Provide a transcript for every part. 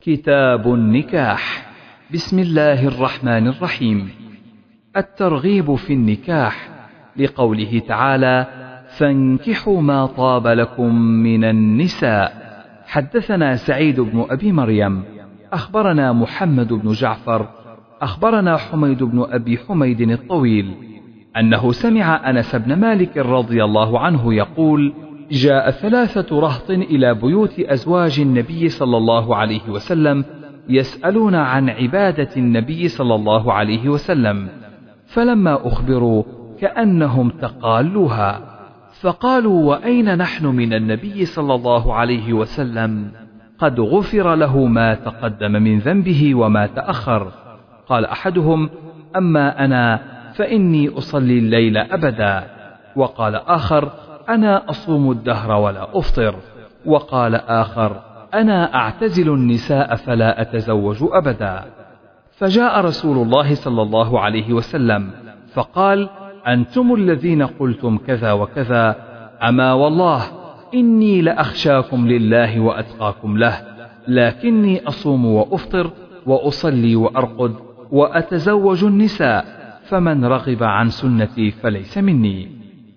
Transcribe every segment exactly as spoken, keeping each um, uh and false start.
كتاب النكاح. بسم الله الرحمن الرحيم. الترغيب في النكاح، لقوله تعالى: فانكحوا ما طاب لكم من النساء. حدثنا سعيد بن أبي مريم أخبرنا محمد بن جعفر أخبرنا حميد بن أبي حميد الطويل أنه سمع أنس بن مالك رضي الله عنه يقول: جاء ثلاثة رهط إلى بيوت أزواج النبي صلى الله عليه وسلم يسألون عن عبادة النبي صلى الله عليه وسلم، فلما أخبروا كأنهم تقالوها، فقالوا: وأين نحن من النبي صلى الله عليه وسلم؟ قد غفر له ما تقدم من ذنبه وما تأخر. قال أحدهم: أما أنا فإني أصلي الليل أبدا. وقال آخر: أنا أصوم الدهر ولا أفطر. وقال آخر: أنا أعتزل النساء فلا أتزوج أبدا. فجاء رسول الله صلى الله عليه وسلم فقال: أنتم الذين قلتم كذا وكذا، أما والله إني لأخشاكم لله وأتقاكم له، لكني أصوم وأفطر وأصلي وأرقد وأتزوج النساء، فمن رغب عن سنتي فليس مني.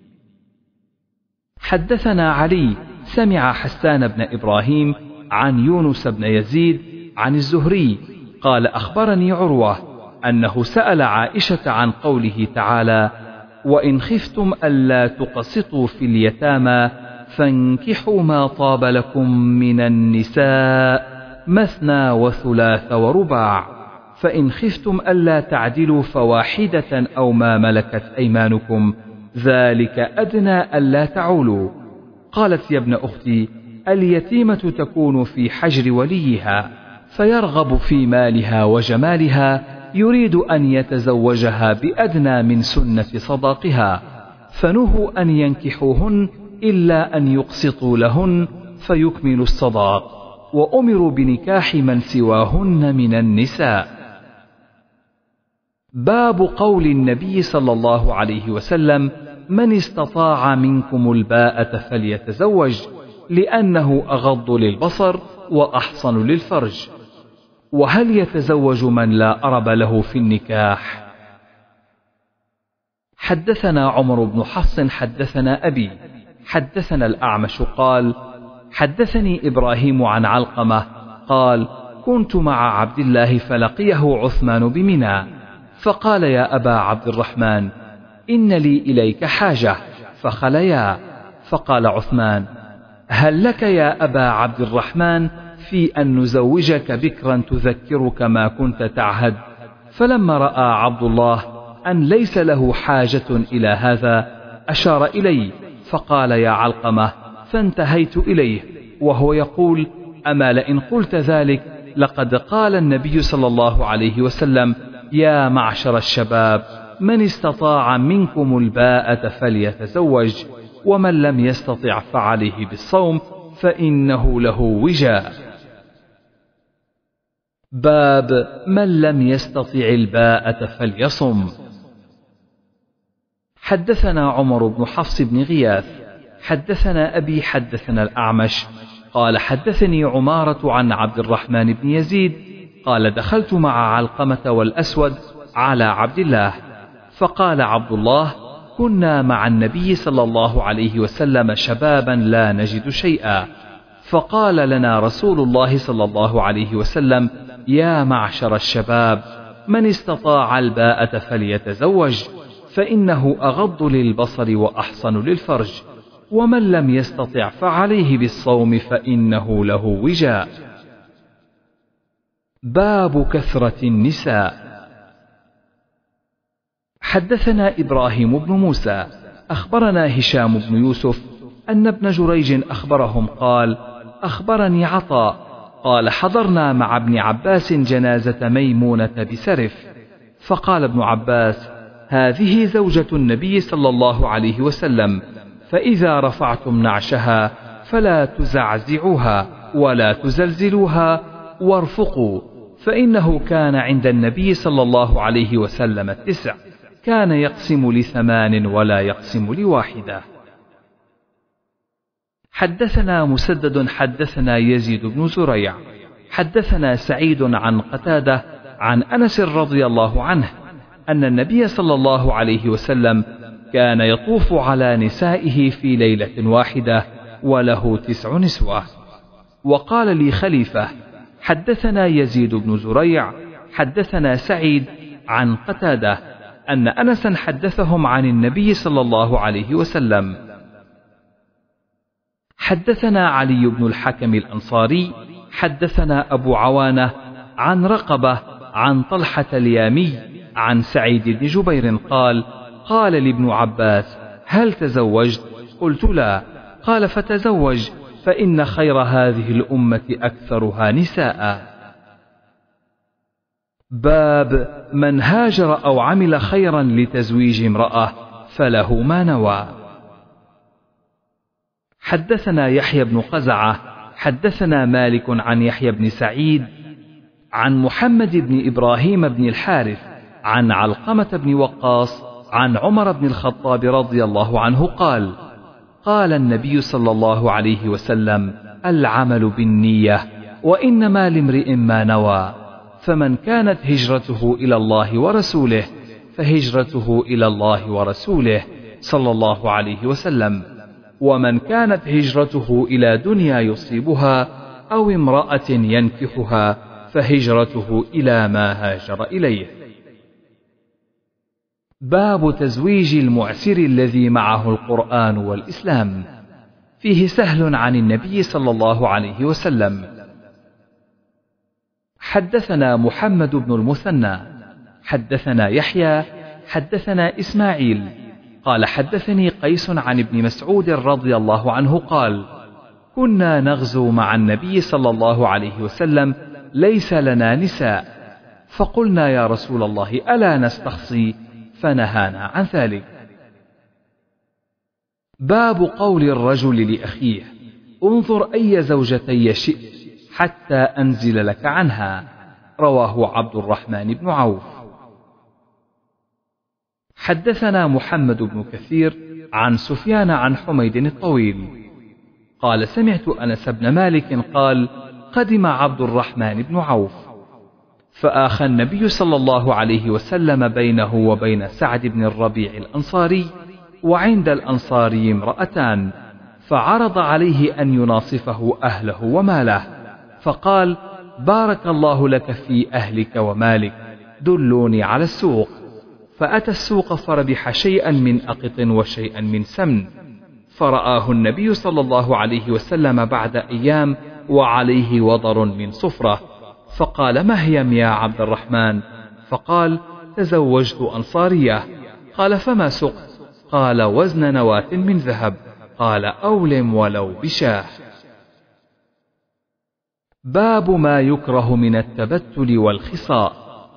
حدثنا علي سمع حسان بن إبراهيم عن يونس بن يزيد عن الزهري قال: أخبرني عروة أنه سأل عائشة عن قوله تعالى: وإن خفتم ألا تقسطوا في اليتامى فانكحوا ما طاب لكم من النساء مثنى وثلاث ورباع، فإن خفتم ألا تعدلوا فواحدة أو ما ملكت أيمانكم ذلك أدنى ألا تعولوا. قالت: يا ابن أختي، اليتيمة تكون في حجر وليها فيرغب في مالها وجمالها، يريد أن يتزوجها بأدنى من سنة صداقها، فنهوا أن ينكحوهن إلا أن يقسطوا لهن فيكملوا الصداق، وأمروا بنكاح من سواهن من النساء. باب قول النبي صلى الله عليه وسلم: من استطاع منكم الباءة فليتزوج، لأنه أغض للبصر وأحصن للفرج. وهل يتزوج من لا أرب له في النكاح؟ حدثنا عمر بن حفص حدثنا أبي حدثنا الأعمش قال: حدثني إبراهيم عن علقمة قال: كنت مع عبد الله فلقيه عثمان بمنى، فقال: يا أبا عبد الرحمن، إن لي إليك حاجة، فخليا. فقال عثمان: هل لك يا أبا عبد الرحمن في أن نزوجك بكرا تذكرك ما كنت تعهد؟ فلما رأى عبد الله أن ليس له حاجة إلى هذا أشار إلي، فقال: يا علقمة، فانتهيت إليه وهو يقول: أما لئن قلت ذلك لقد قال النبي صلى الله عليه وسلم: يا معشر الشباب، من استطاع منكم الباءة فليتزوج، ومن لم يستطع فعليه بالصوم فإنه له وجاء. باب من لم يستطع الباءة فليصم. حدثنا عمر بن حفص بن غياث حدثنا أبي حدثنا الأعمش قال: حدثني عمارة عن عبد الرحمن بن يزيد قال: دخلت مع علقمة والأسود على عبد الله، فقال عبد الله: كنا مع النبي صلى الله عليه وسلم شبابا لا نجد شيئا، فقال لنا رسول الله صلى الله عليه وسلم: يا معشر الشباب، من استطاع الباءة فليتزوج، فإنه أغض للبصر وأحصن للفرج، ومن لم يستطع فعليه بالصوم فإنه له وجاء. باب كثرة النساء. حدثنا إبراهيم بن موسى أخبرنا هشام بن يوسف أن ابن جريج أخبرهم قال: أخبرني عطاء قال: حضرنا مع ابن عباس جنازة ميمونة بسرف، فقال ابن عباس: هذه زوجة النبي صلى الله عليه وسلم، فإذا رفعتم نعشها فلا تزعزعوها ولا تزلزلوها وارفقوا، فإنه كان عند النبي صلى الله عليه وسلم تسع، كان يقسم لثمان ولا يقسم لواحدة. حدثنا مسدد حدثنا يزيد بن زريع حدثنا سعيد عن قتادة عن أنس رضي الله عنه أن النبي صلى الله عليه وسلم كان يطوف على نسائه في ليلة واحدة وله تسع نسوة. وقال لي خليفة حدثنا يزيد بن زريع حدثنا سعيد عن قتادة أن أنسا حدثهم عن النبي صلى الله عليه وسلم. حدثنا علي بن الحكم الأنصاري حدثنا أبو عوانة عن رقبة عن طلحة اليامي عن سعيد بن جبير قال قال لابن عباس هل تزوجت؟ قلت لا. قال فتزوج فإن خير هذه الأمة أكثرها نساء. باب من هاجر أو عمل خيرا لتزويج امرأة فله ما نوى. حدثنا يحيى بن قزعة حدثنا مالك عن يحيى بن سعيد عن محمد بن إبراهيم بن الحارث عن علقمة بن وقاص عن عمر بن الخطاب رضي الله عنه قال قال النبي صلى الله عليه وسلم العمل بالنية وإنما لامرئ ما نوى، فمن كانت هجرته إلى الله ورسوله فهجرته إلى الله ورسوله صلى الله عليه وسلم، ومن كانت هجرته إلى دنيا يصيبها أو امرأة ينكحها فهجرته إلى ما هاجر إليه. باب تزويج المعسر الذي معه القرآن والإسلام. فيه سهل عن النبي صلى الله عليه وسلم. حدثنا محمد بن المثنى حدثنا يحيى حدثنا إسماعيل قال حدثني قيس عن ابن مسعود رضي الله عنه قال كنا نغزو مع النبي صلى الله عليه وسلم ليس لنا نساء، فقلنا يا رسول الله ألا نستخصي؟ فنهانا عن ذلك. باب قول الرجل لأخيه انظر أي زوجتي شئت حتى أنزل لك عنها، رواه عبد الرحمن بن عوف. حدثنا محمد بن كثير عن سفيان عن حميد الطويل قال سمعت أنس بن مالك قال قدم عبد الرحمن بن عوف فآخى النبي صلى الله عليه وسلم بينه وبين سعد بن الربيع الأنصاري، وعند الأنصاري امرأتان، فعرض عليه أن يناصفه أهله وماله، فقال بارك الله لك في أهلك ومالك، دلوني على السوق. فأتى السوق فربح شيئا من أقط وشيئا من سمن، فرآه النبي صلى الله عليه وسلم بعد أيام وعليه وضر من صفرة، فقال ما هي يا عبد الرحمن؟ فقال تزوجت أنصارية. قال فما سقت؟ قال وزن نواة من ذهب. قال أولم ولو بشاه. باب ما يكره من التبتل والخصاء.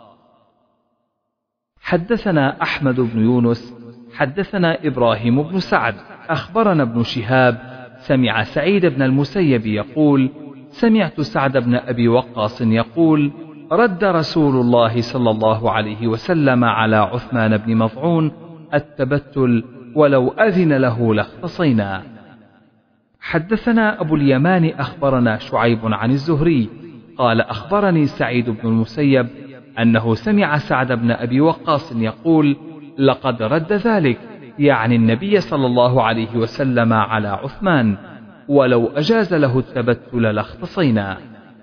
حدثنا أحمد بن يونس حدثنا إبراهيم بن سعد أخبرنا ابن شهاب سمع سعيد بن المسيب يقول سمعت سعد بن أبي وقاص يقول رد رسول الله صلى الله عليه وسلم على عثمان بن مظعون التبتل ولو أذن له لاختصينا. حدثنا أبو اليمان أخبرنا شعيب عن الزهري قال أخبرني سعيد بن المسيب أنه سمع سعد بن أبي وقاص يقول لقد رد ذلك، يعني النبي صلى الله عليه وسلم على عثمان، ولو أجاز له التبتل لاختصينا.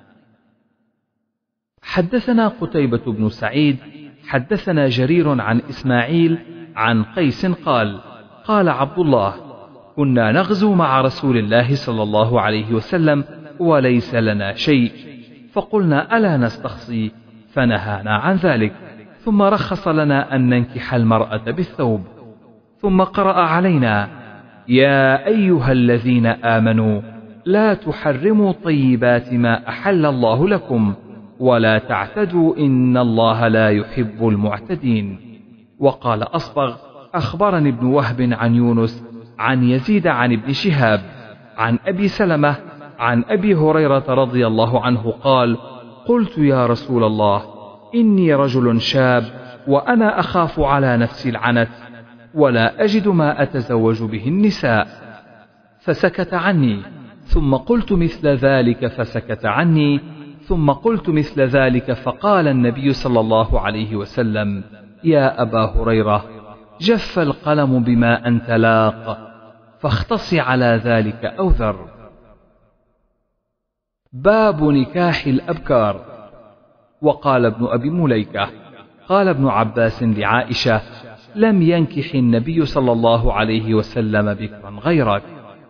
حدثنا قتيبة بن سعيد حدثنا جرير عن إسماعيل عن قيس قال قال عبد الله كنا نغزو مع رسول الله صلى الله عليه وسلم وليس لنا شيء، فقلنا ألا نستخصي؟ فنهانا عن ذلك، ثم رخص لنا أن ننكح المرأة بالثوب، ثم قرأ علينا يا أيها الذين آمنوا لا تحرموا طيبات ما أحل الله لكم ولا تعتدوا إن الله لا يحب المعتدين. وقال أصبغ أخبرني ابن وهب عن يونس عن يزيد عن ابن شهاب عن أبي سلمة عن أبي هريرة رضي الله عنه قال قلت يا رسول الله إني رجل شاب وأنا أخاف على نفسي العنت ولا أجد ما أتزوج به النساء، فسكت عني، ثم قلت مثل ذلك فسكت عني، ثم قلت مثل ذلك فقال النبي صلى الله عليه وسلم: يا أبا هريرة، جف القلم بما أنت لاق، فاختص على ذلك أو ذر. باب نكاح الأبكار. وقال ابن أبي مليكة: قال ابن عباس لعائشة: لم ينكح النبي صلى الله عليه وسلم بكرا غيرك.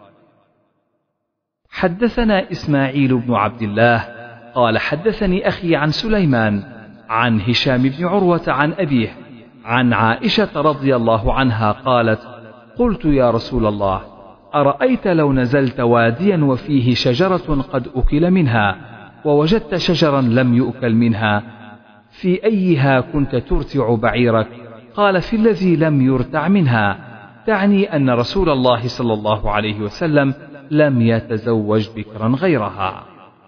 حدثنا إسماعيل بن عبد الله قال حدثني أخي عن سليمان عن هشام بن عروة عن أبيه عن عائشة رضي الله عنها قالت: قلت يا رسول الله، أرأيت لو نزلت واديا وفيه شجرة قد أكل منها ووجدت شجرا لم يؤكل منها، في أيها كنت ترتع بعيرك؟ قال: في الذي لم يرتع منها، تعني أن رسول الله صلى الله عليه وسلم لم يتزوج بكرا غيرها.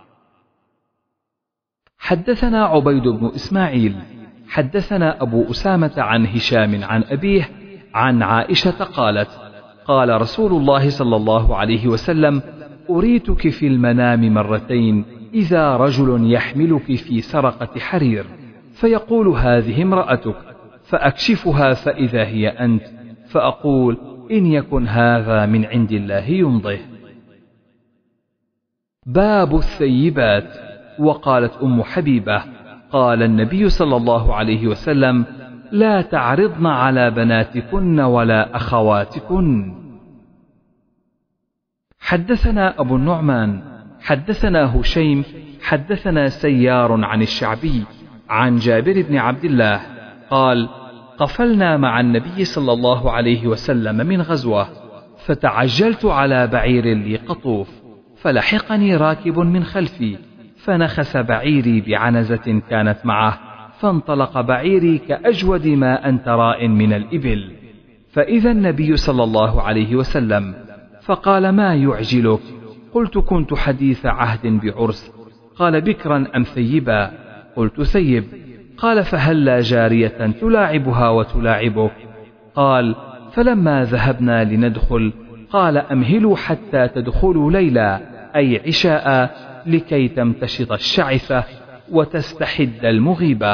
حدثنا عبيد بن إسماعيل حدثنا أبو أسامة عن هشام عن أبيه عن عائشة قالت: قال رسول الله صلى الله عليه وسلم: أريتك في المنام مرتين، إذا رجل يحملك في سرقة حرير فيقول هذه امرأتك، فأكشفها فإذا هي أنت، فأقول إن يكن هذا من عند الله يمضه. باب الثيبات. وقالت أم حبيبة: قال النبي صلى الله عليه وسلم: لا تعرضن على بناتكن ولا أخواتكن. حدثنا أبو النعمان حدثنا هشيم حدثنا سيار عن الشعبي عن جابر بن عبد الله قال: قفلنا مع النبي صلى الله عليه وسلم من غزوة، فتعجلت على بعير لي قطوف، فلحقني راكب من خلفي، فنخس بعيري بعنزة كانت معه، فانطلق بعيري كأجود ما أنت راء من الإبل، فإذا النبي صلى الله عليه وسلم، فقال: ما يعجلك؟ قلت: كنت حديث عهد بعرس. قال: بكرا أم ثيبا؟ قلت: ثيب. قال: فهلا جارية تلاعبها وتلاعبك؟ قال: فلما ذهبنا لندخل قال: أمهلوا حتى تدخلوا ليلا، أي عشاء، لكي تمتشط الشعثة وتستحد المغيبة.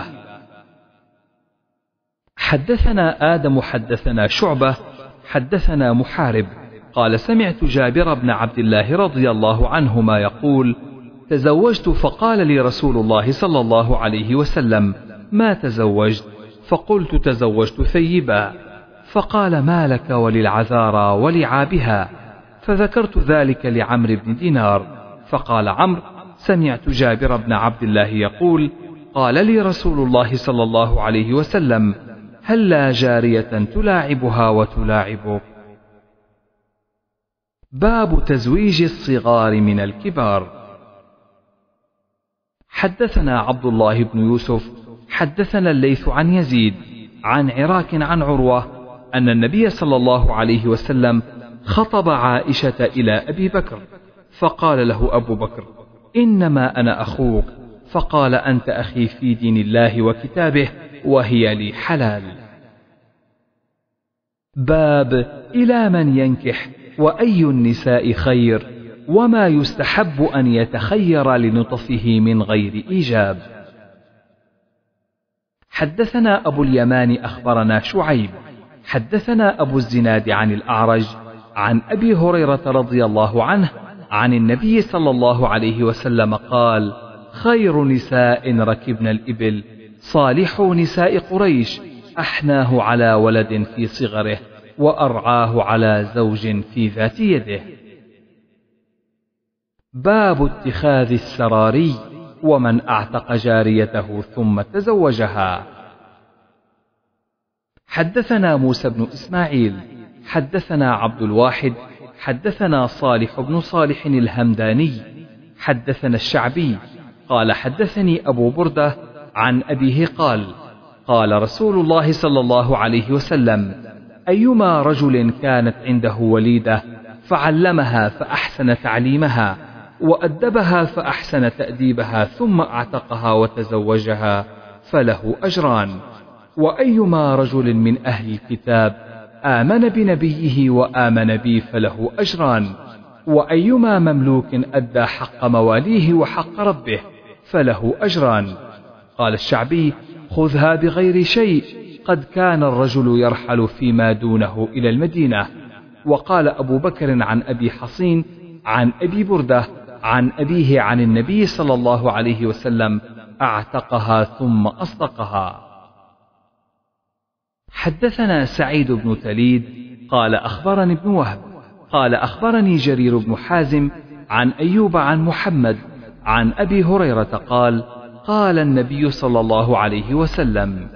حدثنا آدم حدثنا شعبة حدثنا محارب قال: سمعت جابر بن عبد الله رضي الله عنهما يقول: تزوجت، فقال لي رسول الله صلى الله عليه وسلم: ما تزوجت؟ فقلت: تزوجت ثيبا. فقال: ما لك وللعذارى ولعابها؟ فذكرت ذلك لعمرو بن دينار، فقال عمرو: سمعت جابر بن عبد الله يقول: قال لي رسول الله صلى الله عليه وسلم: هلا جارية تلاعبها وتلاعبك. باب تزويج الصغار من الكبار. حدثنا عبد الله بن يوسف حدثنا الليث عن يزيد عن عراك عن عروة أن النبي صلى الله عليه وسلم خطب عائشة إلى أبي بكر، فقال له أبو بكر: إنما أنا أخوك. فقال: أنت أخي في دين الله وكتابه، وهي لي حلال. باب إلى من ينكح، وأي النساء خير، وما يستحب أن يتخير لنطفه من غير إيجاب. حدثنا أبو اليمان أخبرنا شعيب حدثنا أبو الزناد عن الأعرج عن أبي هريرة رضي الله عنه عن النبي صلى الله عليه وسلم قال: خير نساء ركبن الإبل صالح نساء قريش، أحناه على ولد في صغره، وأرعاه على زوج في ذات يده. باب اتخاذ السراري، ومن أعتق جاريته ثم تزوجها. حدثنا موسى بن إسماعيل حدثنا عبد الواحد حدثنا صالح بن صالح الهمداني حدثنا الشعبي قال: حدثني أبو بردة عن أبيه قال: قال رسول الله صلى الله عليه وسلم: أيما رجل كانت عنده وليدة فعلمها فأحسن تعليمها وأدبها فأحسن تأديبها ثم أعتقها وتزوجها فله أجران، وأيما رجل من أهل الكتاب آمن بنبيه وآمن بي فله أجران، وأيما مملوك أدى حق مواليه وحق ربه فله أجران. قال الشعبي: خذها بغير شيء، قد كان الرجل يرحل فيما دونه إلى المدينة. وقال أبو بكر عن أبي حصين عن أبي بردة عن أبيه عن النبي صلى الله عليه وسلم: أعتقها ثم أصدقها. حدثنا سعيد بن تليد قال أخبرني ابن وهب قال أخبرني جرير بن حازم عن أيوب عن محمد عن أبي هريرة قال: قال النبي صلى الله عليه وسلم.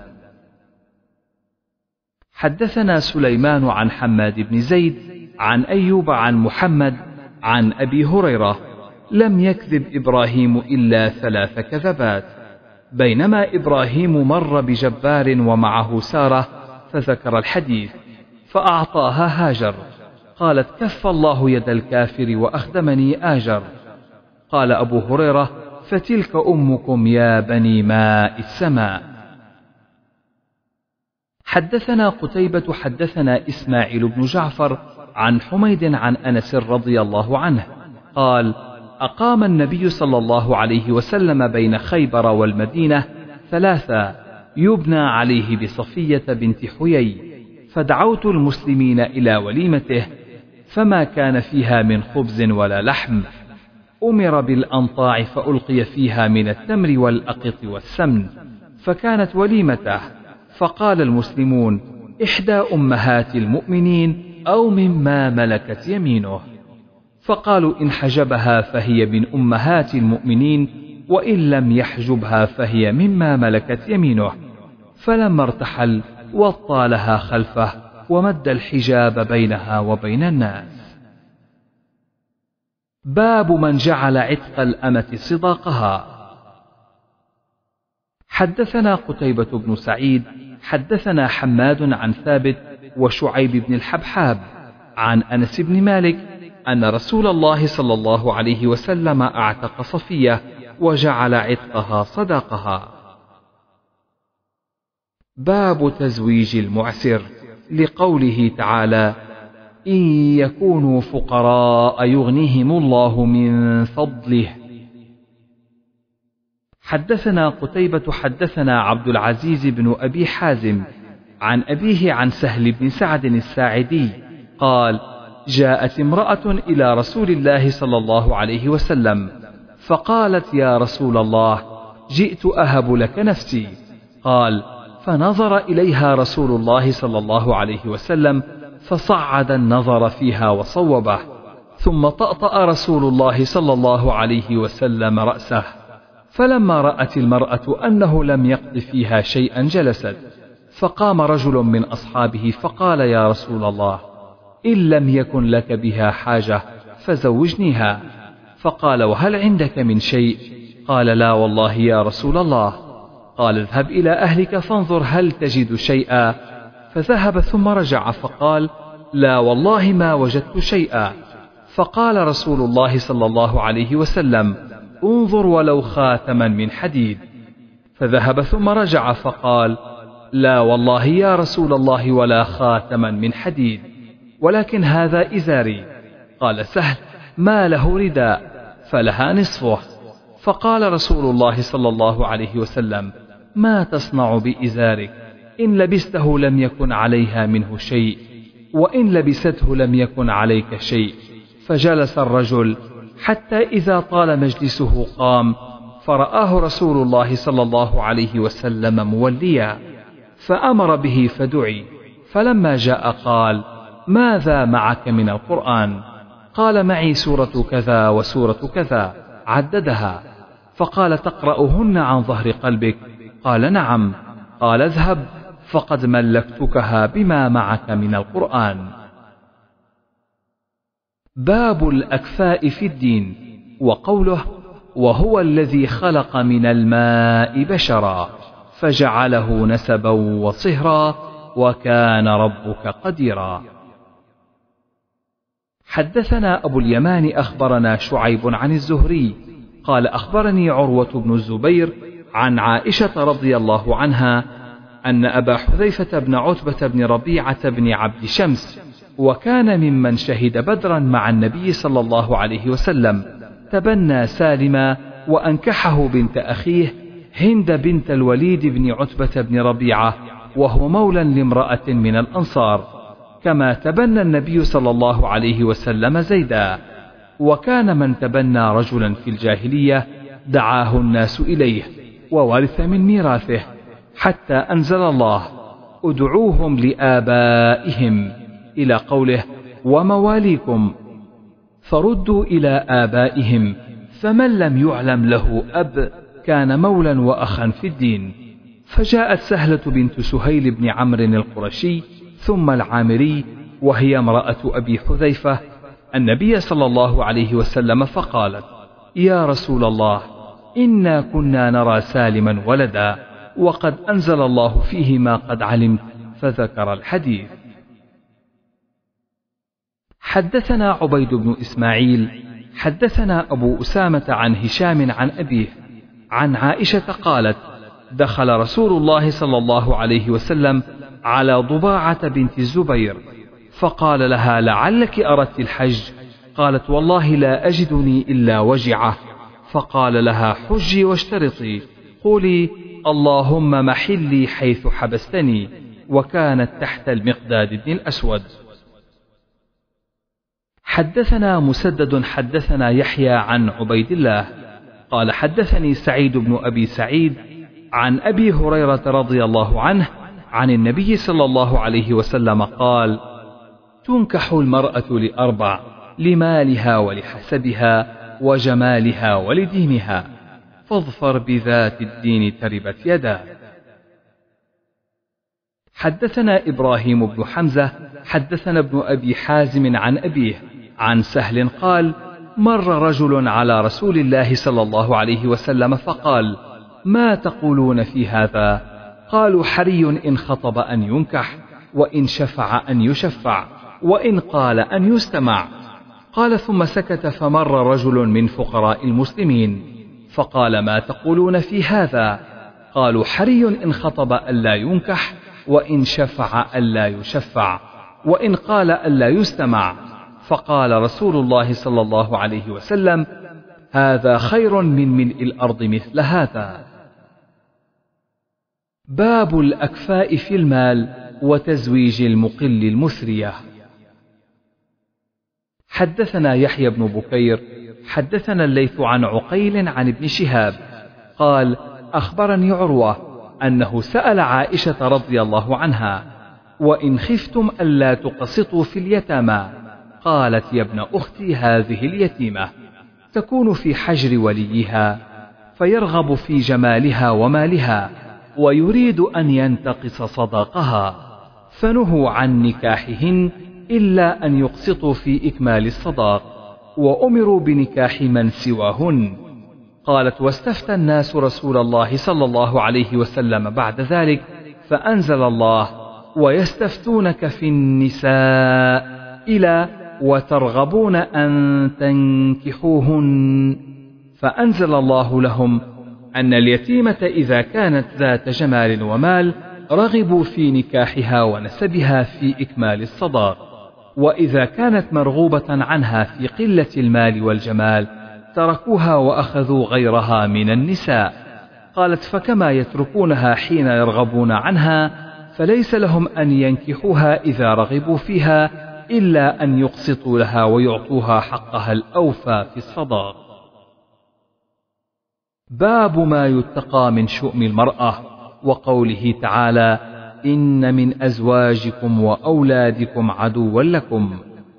حدثنا سليمان عن حماد بن زيد عن أيوب عن محمد عن أبي هريرة: لم يكذب إبراهيم إلا ثلاث كذبات. بينما إبراهيم مر بجبار ومعه سارة فذكر الحديث، فأعطاها هاجر، قالت: كف الله يد الكافر وأخدمني آجر. قال أبو هريرة: فتلك أمكم يا بني ماء السماء. حدثنا قتيبة حدثنا إسماعيل بن جعفر عن حميد عن أنس رضي الله عنه قال: أقام النبي صلى الله عليه وسلم بين خيبر والمدينة ثلاثة يبنى عليه بصفية بنت حيي، فدعوت المسلمين إلى وليمته، فما كان فيها من خبز ولا لحم. أمر بالأنطاع فألقي فيها من التمر والأقط والسمن، فكانت وليمته. فقال المسلمون: إحدى أمهات المؤمنين أو مما ملكت يمينه. فقالوا: إن حجبها فهي من أمهات المؤمنين، وإن لم يحجبها فهي مما ملكت يمينه. فلما ارتحل وطى لها خلفه ومد الحجاب بينها وبين الناس. باب من جعل عتق الأمة صداقها. حدثنا قتيبة بن سعيد حدثنا حماد عن ثابت وشعيب بن الحبحاب عن أنس بن مالك أن رسول الله صلى الله عليه وسلم أعتق صفية وجعل عتقها صداقها. باب تزويج المعسر، لقوله تعالى: إن يكونوا فقراء يغنيهم الله من فضله. حدثنا قتيبة حدثنا عبد العزيز بن أبي حازم عن أبيه عن سهل بن سعد الساعدي قال: جاءت امرأة إلى رسول الله صلى الله عليه وسلم فقالت: يا رسول الله، جئت أهب لك نفسي. قال: فنظر إليها رسول الله صلى الله عليه وسلم فصعد النظر فيها وصوبه، ثم طأطأ رسول الله صلى الله عليه وسلم رأسه، فلما رأت المرأة أنه لم يقض فيها شيئا جلست، فقام رجل من أصحابه فقال: يا رسول الله، إن لم يكن لك بها حاجة فزوجنيها. فقال: وهل عندك من شيء؟ قال: لا والله يا رسول الله. قال: اذهب إلى أهلك فانظر هل تجد شيئا. فذهب ثم رجع فقال: لا والله ما وجدت شيئا. فقال رسول الله صلى الله عليه وسلم: انظر ولو خاتما من حديد. فذهب ثم رجع فقال: لا والله يا رسول الله ولا خاتما من حديد، ولكن هذا إزاري. قال سهل: ما له رداء فلها نصفه. فقال رسول الله صلى الله عليه وسلم: ما تصنع بإزارك؟ إن لبسته لم يكن عليها منه شيء، وإن لبسته لم يكن عليك شيء. فجلس الرجل حتى إذا طال مجلسه قام، فرآه رسول الله صلى الله عليه وسلم موليا، فأمر به فدعي. فلما جاء قال: ماذا معك من القرآن؟ قال: معي سورة كذا وسورة كذا، عددها. فقال: تقرأهن عن ظهر قلبك؟ قال: نعم. قال: اذهب فقد ملكتكها بما معك من القرآن. باب الأكفاء في الدين، وقوله: وهو الذي خلق من الماء بشرا فجعله نسبا وصهرا وكان ربك قديرا. حدثنا أبو اليمان أخبرنا شعيب عن الزهري قال: أخبرني عروة بن الزبير عن عائشة رضي الله عنها أن أبا حذيفة بن عتبة بن ربيعة بن عبد شمس، وكان ممن شهد بدرا مع النبي صلى الله عليه وسلم، تبنى سالما وأنكحه بنت أخيه هند بنت الوليد بن عتبة بن ربيعة، وهو مولى لامرأة من الأنصار، كما تبنى النبي صلى الله عليه وسلم زيدا. وكان من تبنى رجلا في الجاهلية دعاه الناس إليه وورث من ميراثه، حتى أنزل الله: ادعوهم لآبائهم، إلى قوله: ومواليكم، فردوا إلى آبائهم. فمن لم يعلم له أب كان مولا وأخا في الدين. فجاءت سهلة بنت سهيل بن عمرو القرشي ثم العامري، وهي امرأة أبي حذيفة، النبي صلى الله عليه وسلم فقالت: يا رسول الله، إنا كنا نرى سالما ولدا، وقد أنزل الله فيه ما قد علمت، فذكر الحديث. حدثنا عبيد بن إسماعيل حدثنا أبو أسامة عن هشام عن أبيه عن عائشة قالت: دخل رسول الله صلى الله عليه وسلم على ضباعة بنت الزبير فقال لها: لعلك أردت الحج؟ قالت: والله لا أجدني إلا وجعة. فقال لها: حجي واشترطي، قولي: اللهم محلي حيث حبستني. وكانت تحت المقداد بن الأسود. حدثنا مسدد حدثنا يحيى عن عبيد الله قال: حدثني سعيد بن أبي سعيد عن أبي هريرة رضي الله عنه عن النبي صلى الله عليه وسلم قال: تنكح المرأة لأربع: لمالها ولحسبها وجمالها ولدينها، فاظفر بذات الدين تربت يداك. حدثنا إبراهيم بن حمزة حدثنا ابن أبي حازم عن أبيه عن سهل قال: مر رجل على رسول الله صلى الله عليه وسلم فقال: ما تقولون في هذا؟ قالوا: حري إن خطب أن ينكح، وإن شفع أن يشفع، وإن قال أن يستمع. قال: ثم سكت، فمر رجل من فقراء المسلمين فقال: ما تقولون في هذا؟ قالوا: حري إن خطب ألا ينكح، وإن شفع ألا يشفع، وإن قال ألا يستمع. فقال رسول الله صلى الله عليه وسلم: هذا خير من ملء الأرض مثل هذا. باب الأكفاء في المال وتزويج المقل المثرية. حدثنا يحيى بن بكير حدثنا الليث عن عقيل عن ابن شهاب قال: أخبرني عروة أنه سأل عائشة رضي الله عنها: وإن خفتم ألا تقسطوا في اليتامى؟ قالت: يا ابن أختي، هذه اليتيمة تكون في حجر وليها، فيرغب في جمالها ومالها، ويريد أن ينتقص صداقها، فنهوا عن نكاحهن إلا أن يقسطوا في إكمال الصداق، وأمروا بنكاح من سواهن. قالت: واستفتى الناس رسول الله صلى الله عليه وسلم بعد ذلك، فأنزل الله: ويستفتونك في النساء إلى وترغبون أن تنكحوهن، فأنزل الله لهم أن اليتيمة إذا كانت ذات جمال ومال رغبوا في نكاحها ونسبها في إكمال الصداق، وإذا كانت مرغوبة عنها في قلة المال والجمال تركوها وأخذوا غيرها من النساء. قالت: فكما يتركونها حين يرغبون عنها، فليس لهم أن ينكحوها إذا رغبوا فيها إلا أن يقسطوا لها ويعطوها حقها الأوفى في الصداق. باب ما يتقى من شؤم المرأة، وقوله تعالى: إن من أزواجكم وأولادكم عدوا لكم.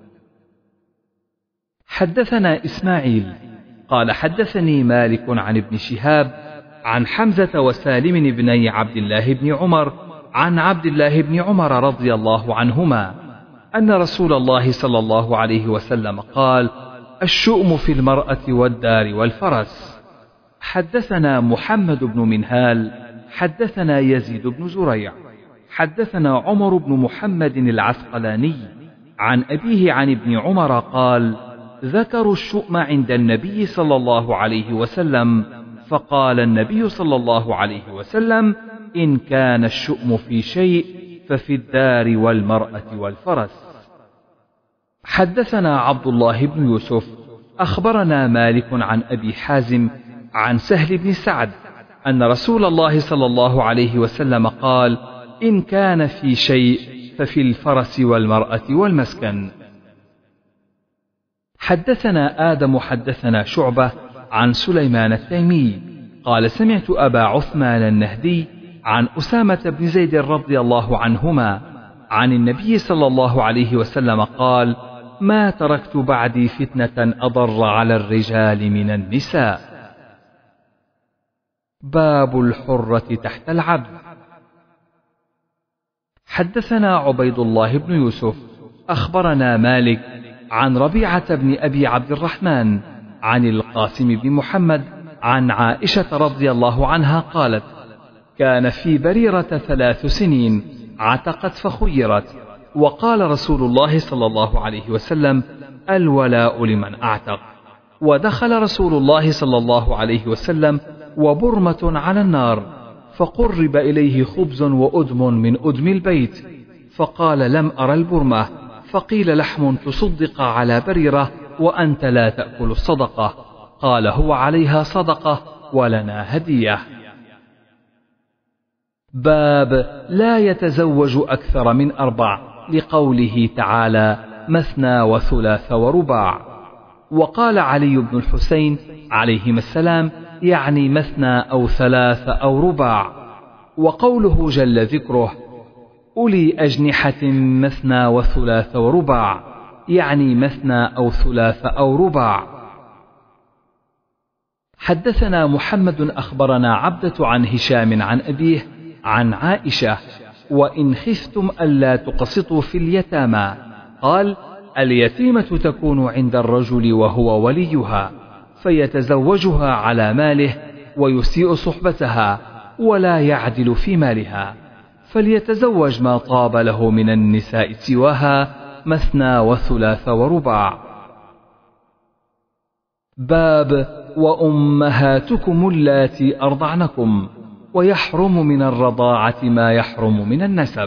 حدثنا إسماعيل قال: حدثني مالك عن ابن شهاب عن حمزة وسالم بني عبد الله بن عمر عن عبد الله بن عمر رضي الله عنهما أن رسول الله صلى الله عليه وسلم قال: الشؤم في المرأة والدار والفرس. حدثنا محمد بن منهال حدثنا يزيد بن زريع حدثنا عمر بن محمد العسقلاني عن أبيه عن ابن عمر قال: ذكروا الشؤم عند النبي صلى الله عليه وسلم، فقال النبي صلى الله عليه وسلم: إن كان الشؤم في شيء ففي الدار والمرأة والفرس. حدثنا عبد الله بن يوسف أخبرنا مالك عن أبي حازم عن سهل بن سعد أن رسول الله صلى الله عليه وسلم قال: إن كان في شيء ففي الفرس والمرأة والمسكن. حدثنا آدم حدثنا شعبة عن سليمان التيمي قال: سمعت أبا عثمان النهدي عن أسامة بن زيد رضي الله عنهما عن النبي صلى الله عليه وسلم قال: ما تركت بعدي فتنة أضر على الرجال من النساء. باب الحرة تحت العبد. حدثنا عبيد الله بن يوسف أخبرنا مالك عن ربيعة بن أبي عبد الرحمن عن القاسم بن محمد عن عائشة رضي الله عنها قالت: كان في بريرة ثلاث سنين عتقت فخيرت، وقال رسول الله صلى الله عليه وسلم: الولاء لمن أعتق. ودخل رسول الله صلى الله عليه وسلم وبرمة على النار، فقرب إليه خبز وأدم من أدم البيت، فقال: لم أرى البرمة. فقيل: لحم تصدق على بريرة وأنت لا تأكل الصدقة. قال: هو عليها صدقة ولنا هدية. باب لا يتزوج أكثر من أربع، لقوله تعالى: مثنى وثلاث ورباع. وقال علي بن الحسين عليهما السلام: يعني مثنى أو ثلاث أو رباع. وقوله جل ذكره: أولي أجنحة مثنى وثلاث ورباع، يعني مثنى أو ثلاث أو رباع. حدثنا محمد أخبرنا عبدة عن هشام عن أبيه عن عائشة: وإن خفتم ألا تقسطوا في اليتامى، قال: اليتيمة تكون عند الرجل وهو وليها، فيتزوجها على ماله ويسيء صحبتها ولا يعدل في مالها، فليتزوج ما طاب له من النساء سواها مثنى وثلاث ورباع. باب وأمهاتكم اللاتي أرضعنكم، ويحرم من الرضاعة ما يحرم من النسب.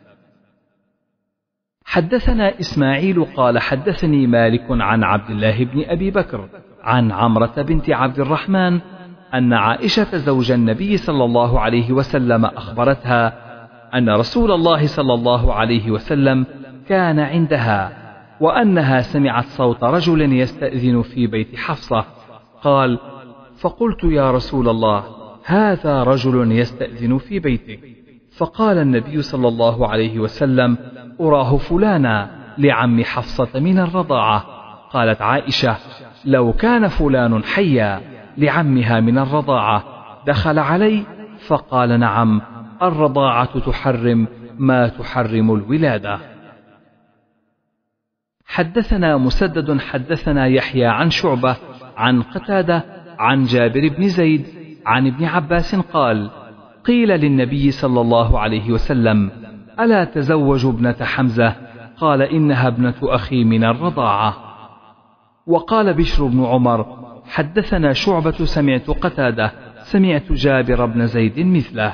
حدثنا إسماعيل قال: حدثني مالك عن عبد الله بن أبي بكر عن عمرة بنت عبد الرحمن أن عائشة زوج النبي صلى الله عليه وسلم أخبرتها أن رسول الله صلى الله عليه وسلم كان عندها، وأنها سمعت صوت رجل يستأذن في بيت حفصة. قال: فقلت: يا رسول الله، هذا رجل يستأذن في بيتك. فقال النبي صلى الله عليه وسلم: أراه فلانا لعم حفصة من الرضاعة. قالت عائشة: لو كان فلان حيا لعمها من الرضاعة دخل علي؟ فقال: نعم، الرضاعة تحرم ما تحرم الولادة. حدثنا مسدد حدثنا يحيى عن شعبة عن قتادة عن جابر بن زيد عن ابن عباس قال: قيل للنبي صلى الله عليه وسلم: ألا تزوج ابنة حمزة؟ قال: إنها ابنة أخي من الرضاعة. وقال بشر بن عمر: حدثنا شعبة سمعت قتادة سمعت جابر بن زيد مثله.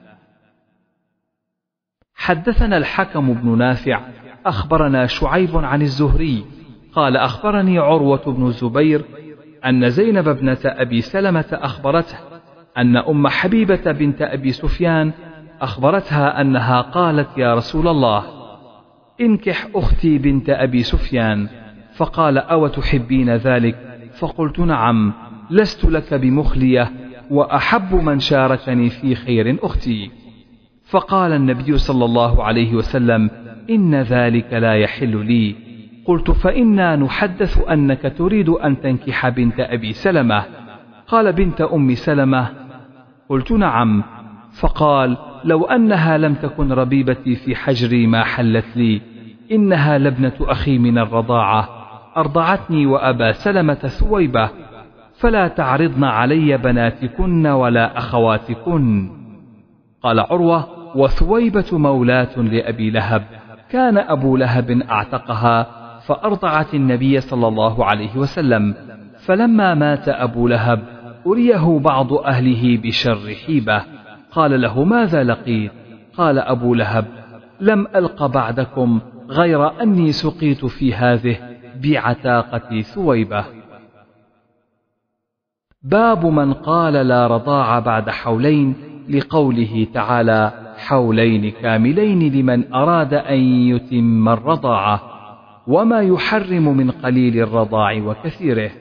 حدثنا الحكم بن نافع أخبرنا شعيب عن الزهري قال: أخبرني عروة بن الزبير أن زينب ابنة أبي سلمة أخبرته أن أم حبيبة بنت أبي سفيان أخبرتها أنها قالت: يا رسول الله، انكح أختي بنت أبي سفيان. فقال: أو تحبين ذلك؟ فقلت: نعم، لست لك بمخلية، وأحب من شاركني في خير أختي. فقال النبي صلى الله عليه وسلم: إن ذلك لا يحل لي. قلت: فإنا نحدث أنك تريد أن تنكح بنت أبي سلمة. قال: بنت أم سلمة؟ قلت: نعم. فقال: لو أنها لم تكن ربيبتي في حجري ما حلت لي، إنها لابنة أخي من الرضاعة، أرضعتني وأبا سلمة ثويبة، فلا تعرضن علي بناتكن ولا أخواتكن. قال عروة: وثويبة مولاة لأبي لهب، كان أبو لهب أعتقها فأرضعت النبي صلى الله عليه وسلم، فلما مات أبو لهب أريه بعض أهله بشر حيبة. قال له: ماذا لقيت؟ قال أبو لهب: لم ألق بعدكم غير أني سقيت في هذه بعتاقة ثويبة. باب من قال لا رضاع بعد حولين لقوله تعالى حولين كاملين لمن أراد أن يتم الرضاعة، وما يحرم من قليل الرضاع وكثيره.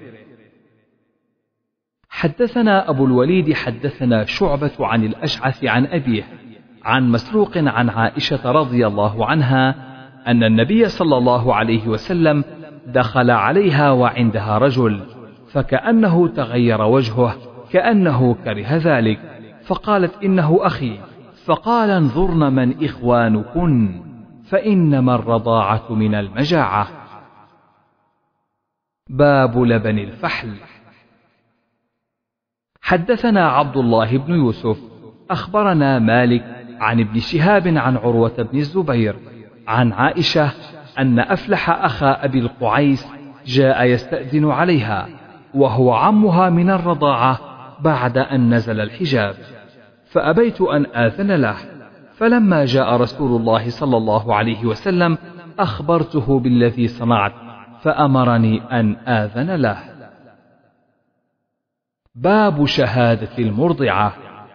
حدثنا أبو الوليد حدثنا شعبة عن الأشعث عن أبيه عن مسروق عن عائشة رضي الله عنها أن النبي صلى الله عليه وسلم دخل عليها وعندها رجل، فكأنه تغير وجهه كأنه كره ذلك، فقالت إنه أخي، فقال انظرن من إخوانكن فإنما الرضاعة من المجاعة. باب لبن الفحل. حدثنا عبد الله بن يوسف أخبرنا مالك عن ابن شهاب عن عروة بن الزبير عن عائشة أن أفلح أخا أبي القعيس جاء يستأذن عليها وهو عمها من الرضاعة بعد أن نزل الحجاب، فأبيت أن آذن له، فلما جاء رسول الله صلى الله عليه وسلم أخبرته بالذي صنعت فأمرني أن آذن له. باب شهادة المرضعة.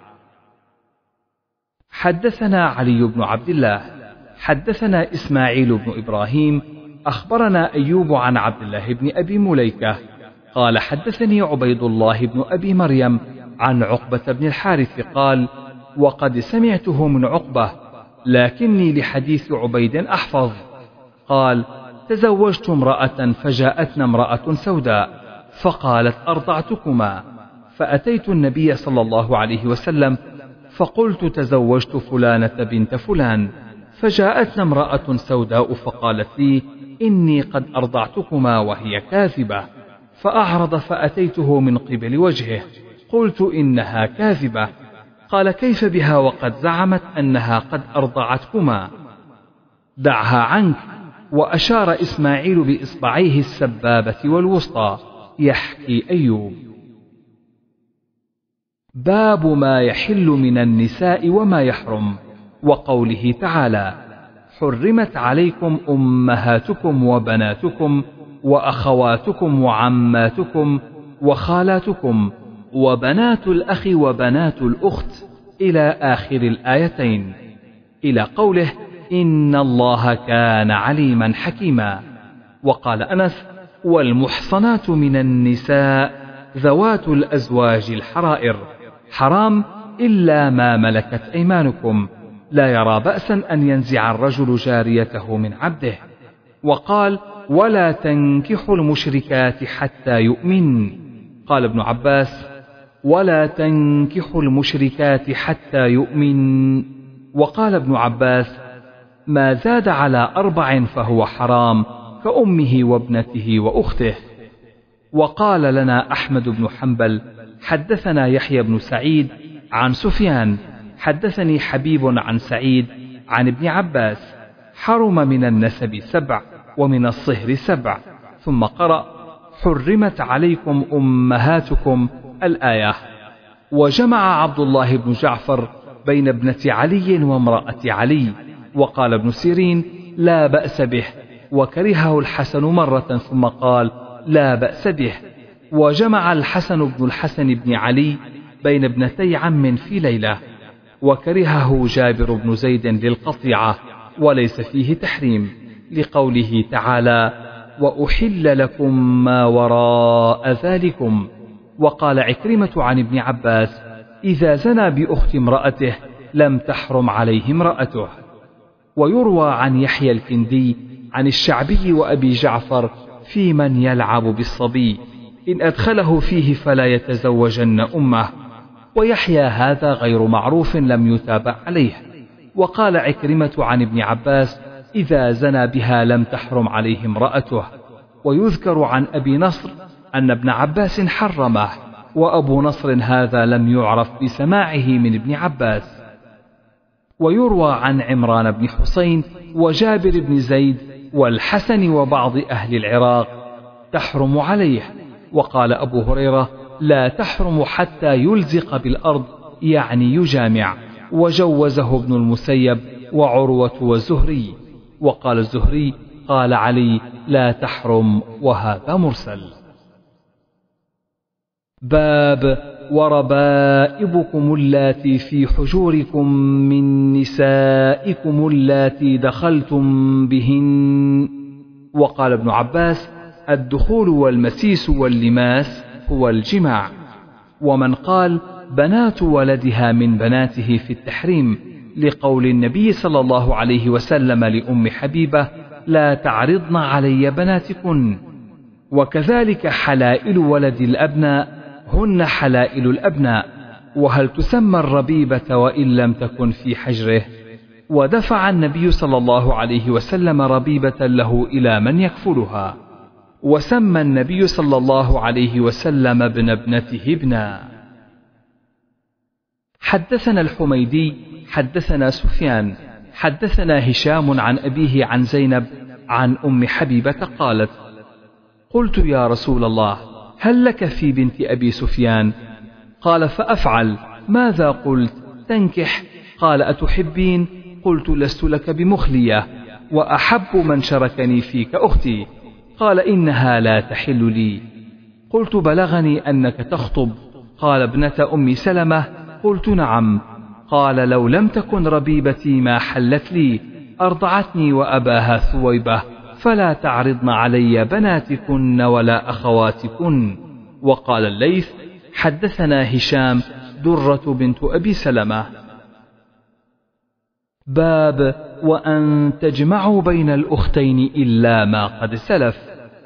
حدثنا علي بن عبد الله حدثنا إسماعيل بن إبراهيم أخبرنا أيوب عن عبد الله بن أبي مليكة قال حدثني عبيد الله بن أبي مريم عن عقبة بن الحارث قال وقد سمعته من عقبة لكني لحديث عبيد أحفظ. قال تزوجت امرأة فجاءتنا امرأة سوداء فقالت أرضعتكما، فأتيت النبي صلى الله عليه وسلم فقلت تزوجت فلانة بنت فلان، فجاءتنا امرأة سوداء فقالت لي إني قد أرضعتكما وهي كاذبة، فأعرض فأتيته من قبل وجهه قلت إنها كاذبة. قال كيف بها وقد زعمت أنها قد أرضعتكما، دعها عنك. وأشار إسماعيل بإصبعيه السبابة والوسطى يحكي أيوب. باب ما يحل من النساء وما يحرم، وقوله تعالى حرمت عليكم أمهاتكم وبناتكم وأخواتكم وعماتكم وخالاتكم وبنات الأخ وبنات الأخت إلى آخر الآيتين، إلى قوله إن الله كان عليما حكيما. وقال أنس والمحصنات من النساء ذوات الأزواج الحرائر حرام إلا ما ملكت أيمانكم، لا يرى بأسا أن ينزع الرجل جاريته من عبده. وقال ولا تنكحوا المشركات حتى يؤمن. قال ابن عباس ولا تنكحوا المشركات حتى يؤمن. وقال ابن عباس ما زاد على أربع فهو حرام كأمه وابنته وأخته. وقال لنا أحمد بن حنبل حدثنا يحيى بن سعيد عن سفيان حدثني حبيب عن سعيد عن ابن عباس حرم من النسب سبع ومن الصهر سبع، ثم قرأ حرمت عليكم أمهاتكم الآية. وجمع عبد الله بن جعفر بين ابنة علي وامرأة علي. وقال ابن سيرين لا بأس به، وكرهه الحسن مرة ثم قال لا بأس به. وجمع الحسن بن الحسن بن علي بين ابنتي عم في ليلة، وكرهه جابر بن زيد للقطيعة وليس فيه تحريم، لقوله تعالى وأحل لكم ما وراء ذلكم. وقال عكرمة عن ابن عباس إذا زنى بأخت امرأته لم تحرم عليه امرأته. ويروى عن يحيى الكندي عن الشعبي وأبي جعفر في من يلعب بالصبي إن أدخله فيه فلا يتزوجن أمه. ويحيى هذا غير معروف لم يتابع عليه. وقال عكرمة عن ابن عباس إذا زنى بها لم تحرم عليه امرأته. ويذكر عن أبي نصر أن ابن عباس حرمه، وأبو نصر هذا لم يعرف بسماعه من ابن عباس. ويروى عن عمران بن حسين وجابر بن زيد والحسن وبعض أهل العراق تحرم عليه. وقال أبو هريرة لا تحرم حتى يلزق بالأرض يعني يجامع. وجوزه ابن المسيب وعروة والزهري. وقال الزهري قال علي لا تحرم، وهذا مرسل. باب وربائبكم اللاتي في حجوركم من نسائكم اللاتي دخلتم بهن. وقال ابن عباس: الدخول والمسيس واللماس هو الجماع. ومن قال: بنات ولدها من بناته في التحريم، لقول النبي صلى الله عليه وسلم لأم حبيبة: لا تعرضن علي بناتكن. وكذلك حلائل ولد الأبناء هن حلائل الأبناء. وهل تسمى الربيبة وإن لم تكن في حجره؟ ودفع النبي صلى الله عليه وسلم ربيبة له إلى من يكفلها، وسمى النبي صلى الله عليه وسلم ابن ابنته ابنا. حدثنا الحميدي حدثنا سفيان حدثنا هشام عن أبيه عن زينب عن أم حبيبة قالت: قلت يا رسول الله، هل لك في بنت أبي سفيان؟ قال: فأفعل. ماذا قلت؟ تنكح. قال: أتحبين؟ قلت: لست لك بمخلية، وأحب من شركني فيك أختي. قال: إنها لا تحل لي. قلت: بلغني أنك تخطب. قال: ابنة أم سلمة. قلت: نعم. قال: لو لم تكن ربيبتي ما حلت لي، أرضعتني وأباها ثويبة، فلا تعرضن علي بناتكن ولا أخواتكن. وقال الليث: حدثنا هشام درة بنت أبي سلمة. باب وأن تجمعوا بين الأختين إلا ما قد سلف.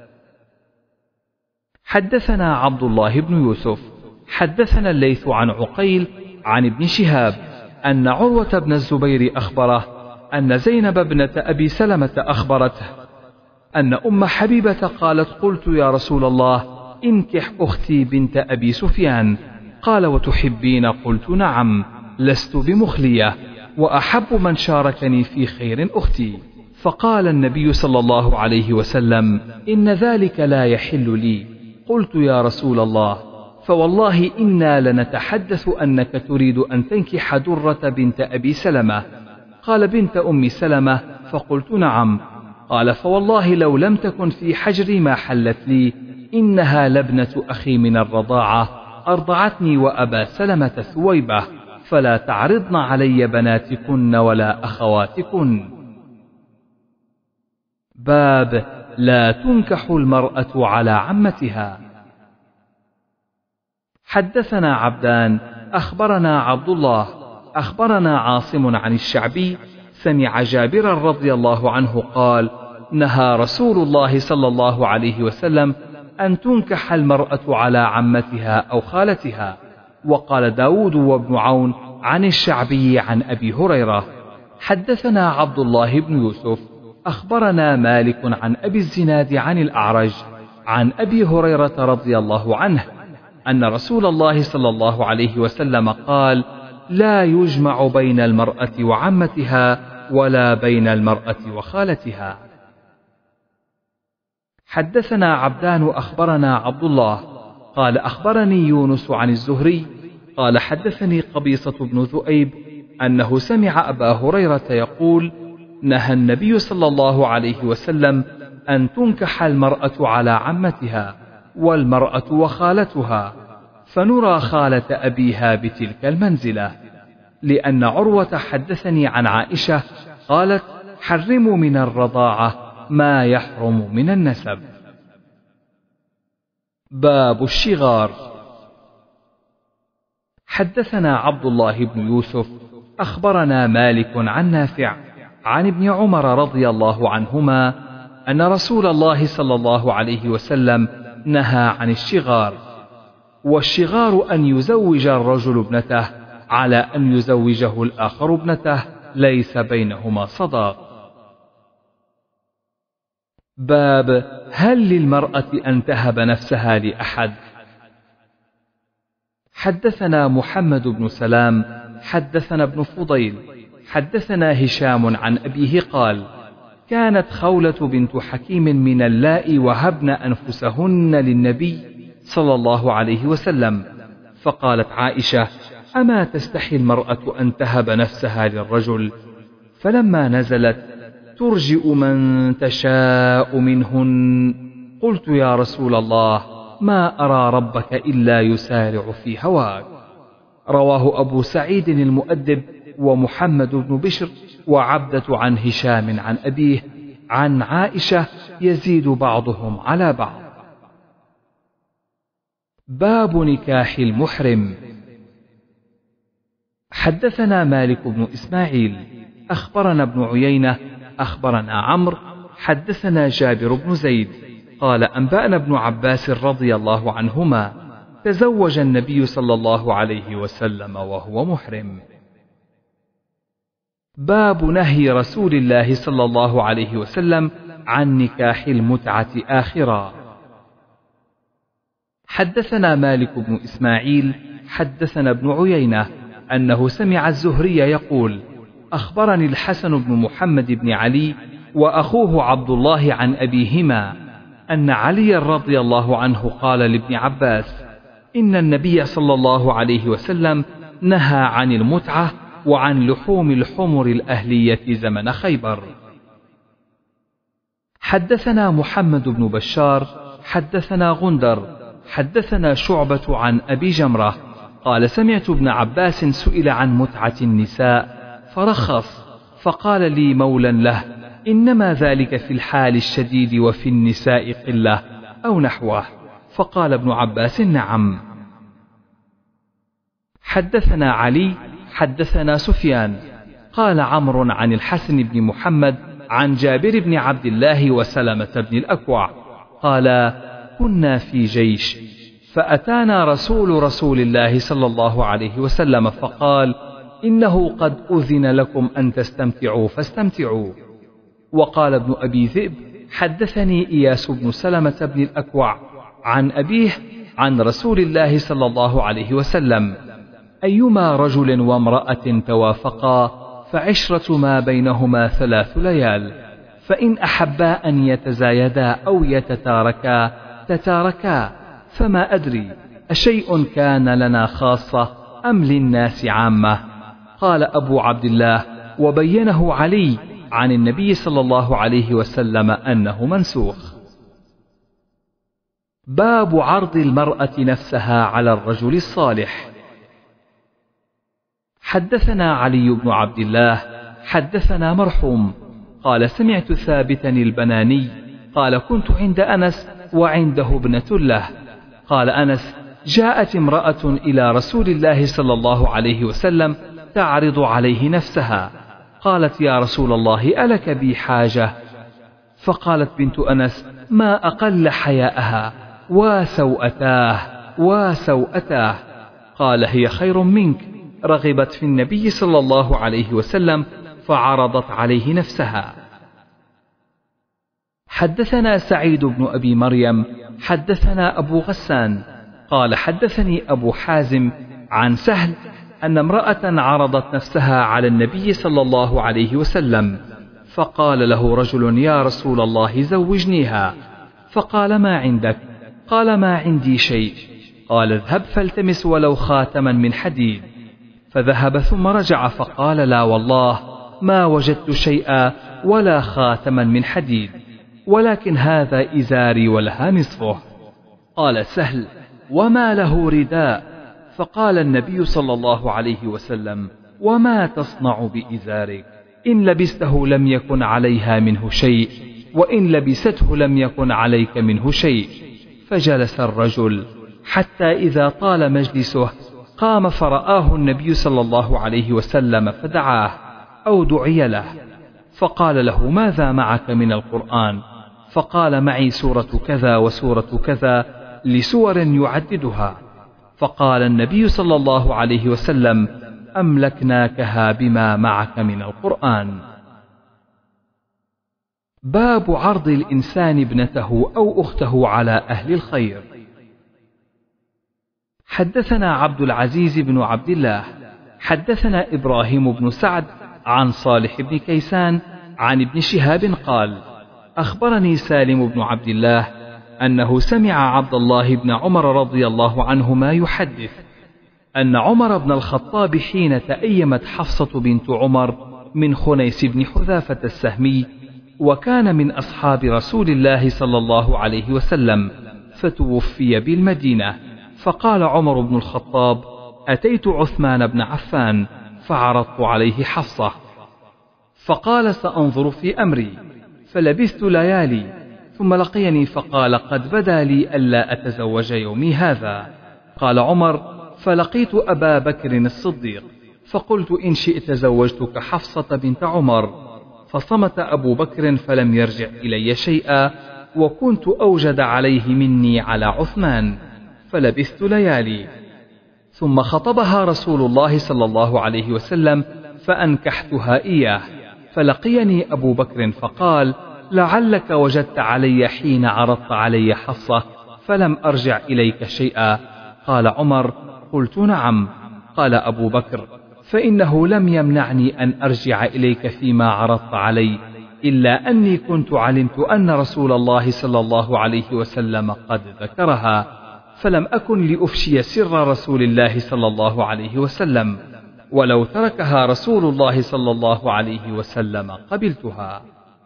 حدثنا عبد الله بن يوسف حدثنا الليث عن عقيل عن ابن شهاب أن عروة بن الزبير أخبره أن زينب ابنة أبي سلمة أخبرته أن أم حبيبة قالت: قلت يا رسول الله، انكح أختي بنت أبي سفيان. قال: وتحبين؟ قلت: نعم، لست بمخلية، وأحب من شاركني في خير أختي. فقال النبي صلى الله عليه وسلم: إن ذلك لا يحل لي. قلت: يا رسول الله، فوالله إنا لنتحدث أنك تريد أن تنكح درة بنت أبي سلمة. قال: بنت أم سلمة؟ فقلت: نعم. قال: فوالله لو لم تكن في حجري ما حلت لي، إنها لابنة أخي من الرضاعة، أرضعتني وأبا سلمة ثويبة، فلا تعرضن علي بناتكن ولا أخواتكن. باب لا تنكح المرأة على عمتها. حدثنا عبدان أخبرنا عبد الله أخبرنا عاصم عن الشعبي سمع جابرا رضي الله عنه قال: نهى رسول الله صلى الله عليه وسلم أن تنكح المرأة على عمتها أو خالتها. وقال داود وابن عون عن الشعبي عن أبي هريرة. حدثنا عبد الله بن يوسف أخبرنا مالك عن أبي الزناد عن الأعرج عن أبي هريرة رضي الله عنه أن رسول الله صلى الله عليه وسلم قال: لا يجمع بين المرأة وعمتها ولا بين المرأة وخالتها. حدثنا عبدان أخبرنا عبد الله قال: أخبرني يونس عن الزهري قال: حدثني قبيصة بن ذؤيب أنه سمع أبا هريرة يقول: نهى النبي صلى الله عليه وسلم أن تنكح المرأة على عمتها والمرأة وخالتها، فنرى خالة أبيها بتلك المنزلة، لأن عروة حدثني عن عائشة قالت: حرموا من الرضاعة ما يحرم من النسب. باب الشغار. حدثنا عبد الله بن يوسف أخبرنا مالك عن نافع عن ابن عمر رضي الله عنهما أن رسول الله صلى الله عليه وسلم نهى عن الشغار. والشغار أن يزوج الرجل ابنته على أن يزوجه الآخر ابنته ليس بينهما صداق. باب هل للمرأة أن تهب نفسها لأحد؟ حدثنا محمد بن سلام حدثنا ابن فضيل حدثنا هشام عن أبيه قال: كانت خولة بنت حكيم من اللائي وهبن أنفسهن للنبي صلى الله عليه وسلم، فقالت عائشة: أما تستحي المرأة أن تهب نفسها للرجل؟ فلما نزلت: ترجئ من تشاء منهن، قلت: يا رسول الله، ما أرى ربك إلا يسارع في هواك. رواه أبو سعيد المؤدب ومحمد بن بشر وعبدة عن هشام عن أبيه عن عائشة يزيد بعضهم على بعض. باب نكاح المحرم. حدثنا مالك بن إسماعيل أخبرنا ابن عيينة أخبرنا عمرو حدثنا جابر بن زيد قال أنبأنا ابن عباس رضي الله عنهما تزوج النبي صلى الله عليه وسلم وهو محرم. باب نهي رسول الله صلى الله عليه وسلم عن نكاح المتعة آخرا. حدثنا مالك بن إسماعيل حدثنا ابن عيينة أنه سمع الزهري يقول أخبرني الحسن بن محمد بن علي وأخوه عبد الله عن أبيهما أن علي رضي الله عنه قال لابن عباس إن النبي صلى الله عليه وسلم نهى عن المتعة وعن لحوم الحمر الأهلية زمن خيبر. حدثنا محمد بن بشار حدثنا غندر حدثنا شعبة عن أبي جمرة قال سمعت ابن عباس سئل عن متعة النساء فرخص فقال لي مولى له إنما ذلك في الحال الشديد وفي النساء قلة أو نحوه، فقال ابن عباس نعم. حدثنا علي حدثنا سفيان قال عمرو عن الحسن بن محمد عن جابر بن عبد الله وسلمة بن الأكوع قال كنا في جيش فأتانا رسول رسول الله صلى الله عليه وسلم فقال إنه قد أذن لكم أن تستمتعوا فاستمتعوا. وقال ابن أبي ذئب حدثني إياس بن سلمة بن الأكوع عن أبيه عن رسول الله صلى الله عليه وسلم أيما رجل وامرأة توافقا فعشرة ما بينهما ثلاث ليال، فإن أحبا أن يتزايدا أو يتتاركا تتاركا، فما أدري أشيء كان لنا خاصة أم للناس عامة. قال أبو عبد الله وبينه علي عن النبي صلى الله عليه وسلم أنه منسوخ. باب عرض المرأة نفسها على الرجل الصالح. حدثنا علي بن عبد الله حدثنا مرحوم قال سمعت ثابتا البناني قال كنت عند أنس وعنده ابنة له. قال أنس جاءت امرأة إلى رسول الله صلى الله عليه وسلم تعرض عليه نفسها، قالت يا رسول الله ألك بي حاجة؟ فقالت بنت أنس ما أقل حياءها وسوءتاه وسوءتاه. قال هي خير منك، رغبت في النبي صلى الله عليه وسلم فعرضت عليه نفسها. حدثنا سعيد بن أبي مريم حدثنا أبو غسان قال حدثني أبو حازم عن سهل أن امرأة عرضت نفسها على النبي صلى الله عليه وسلم، فقال له رجل يا رسول الله زوجنيها، فقال ما عندك؟ قال ما عندي شيء. قال اذهب فالتمس ولو خاتما من حديد، فذهب ثم رجع فقال لا والله ما وجدت شيئا ولا خاتما من حديد، ولكن هذا إزاري ولها نصفه. قال سهل وما له رداء؟ فقال النبي صلى الله عليه وسلم وما تصنع بإزارك؟ إن لبسته لم يكن عليها منه شيء، وإن لبسته لم يكن عليك منه شيء. فجلس الرجل حتى إذا طال مجلسه قام فرآه النبي صلى الله عليه وسلم فدعاه أو دعي له، فقال له ماذا معك من القرآن؟ فقال معي سورة كذا وسورة كذا لسور يعددها. فقال النبي صلى الله عليه وسلم أملكناكها بما معك من القرآن. باب عرض الإنسان ابنته أو أخته على أهل الخير. حدثنا عبد العزيز بن عبد الله حدثنا إبراهيم بن سعد عن صالح بن كيسان عن ابن شهاب قال أخبرني سالم بن عبد الله أنه سمع عبد الله بن عمر رضي الله عنهما يحدث أن عمر بن الخطاب حين تأيمت حفصة بنت عمر من خنيس بن حذافة السهمي، وكان من أصحاب رسول الله صلى الله عليه وسلم، فتوفي بالمدينة. فقال عمر بن الخطاب: أتيت عثمان بن عفان فعرضت عليه حفصة، فقال: سأنظر في أمري. فلبثت ليالي، ثم لقيني فقال: قد بدا لي ألا أتزوج يومي هذا. قال عمر: فلقيت أبا بكر الصديق فقلت: إن شئت زوجتك حفصة بنت عمر. فصمت أبو بكر فلم يرجع إلي شيئا، وكنت أوجد عليه مني على عثمان. فلبثت ليالي، ثم خطبها رسول الله صلى الله عليه وسلم فأنكحتها إياه. فلقيني أبو بكر فقال: لعلك وجدت علي حين عرضت علي حفصة فلم أرجع إليك شيئا. قال عمر: قلت: نعم. قال أبو بكر: فإنه لم يمنعني أن أرجع إليك فيما عرضت علي، إلا أني كنت علمت أن رسول الله صلى الله عليه وسلم قد ذكرها، فلم أكن لأفشي سر رسول الله صلى الله عليه وسلم، ولو تركها رسول الله صلى الله عليه وسلم قبلتها.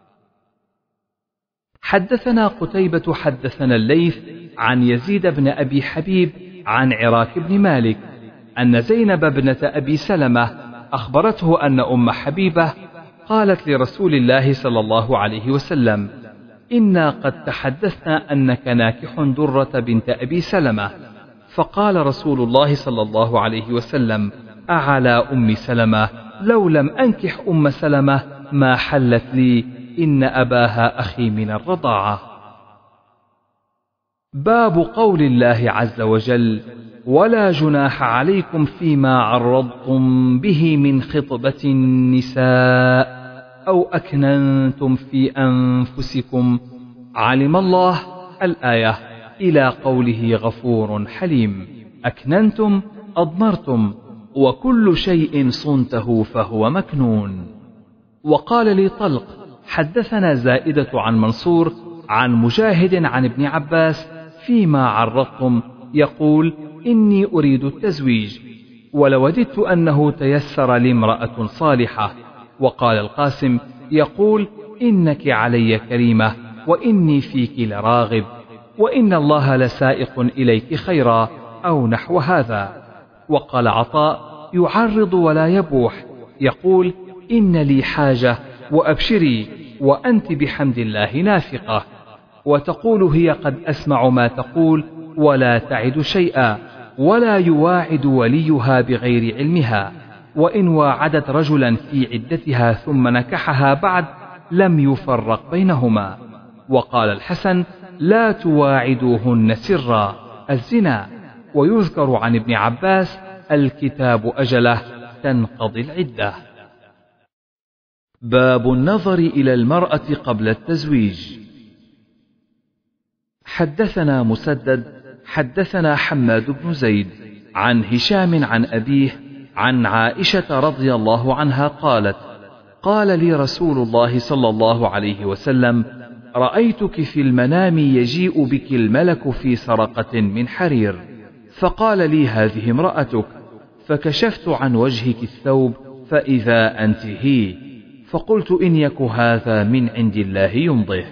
حدثنا قتيبة حدثنا الليث عن يزيد بن أبي حبيب عن عراك بن مالك أن زينب ابنة أبي سلمة أخبرته أن أم حبيبة قالت لرسول الله صلى الله عليه وسلم: إنا قد تحدثنا أنك ناكح درة بنت أبي سلمة. فقال رسول الله صلى الله عليه وسلم: أعلى أم سلمة، لو لم أنكح أم سلمة ما حلت لي، إن أباها أخي من الرضاعة. باب قول الله عز وجل: ولا جناح عليكم فيما عرضتم به من خطبة النساء أو أكننتم في أنفسكم، علم الله الآية إلى قوله غفور حليم. أكننتم أضمرتم، وكل شيء صنته فهو مكنون. وقال لي طلق: حدثنا زائدة عن منصور عن مجاهد عن ابن عباس فيما عرضتم، يقول: إني أريد التزويج، ولوددت أنه تيسر لي امرأة صالحة. وقال القاسم يقول: إنك علي كريمة، وإني فيك لراغب، وإن الله لسائق إليك خيرا، أو نحو هذا. وقال عطاء: يعرض ولا يبوح، يقول: إن لي حاجة وأبشري، وأنت بحمد الله نافقة. وتقول هي: قد أسمع ما تقول ولا تعد شيئا، ولا يواعد وليها بغير علمها، وإن واعدت رجلا في عدتها ثم نكحها بعد لم يفرق بينهما. وقال الحسن: لا تواعدوهن سرا، الزنا. ويذكر عن ابن عباس: الكتاب أجله، تنقضي العدة. باب النظر إلى المرأة قبل التزويج. حدثنا مسدد حدثنا حماد بن زيد عن هشام عن أبيه عن عائشة رضي الله عنها قالت: قال لي رسول الله صلى الله عليه وسلم: رأيتك في المنام يجيء بك الملك في سرقة من حرير، فقال لي: هذه امرأتك. فكشفت عن وجهك الثوب فإذا أنت هي، فقلت: إن يك هذا من عند الله يمضه.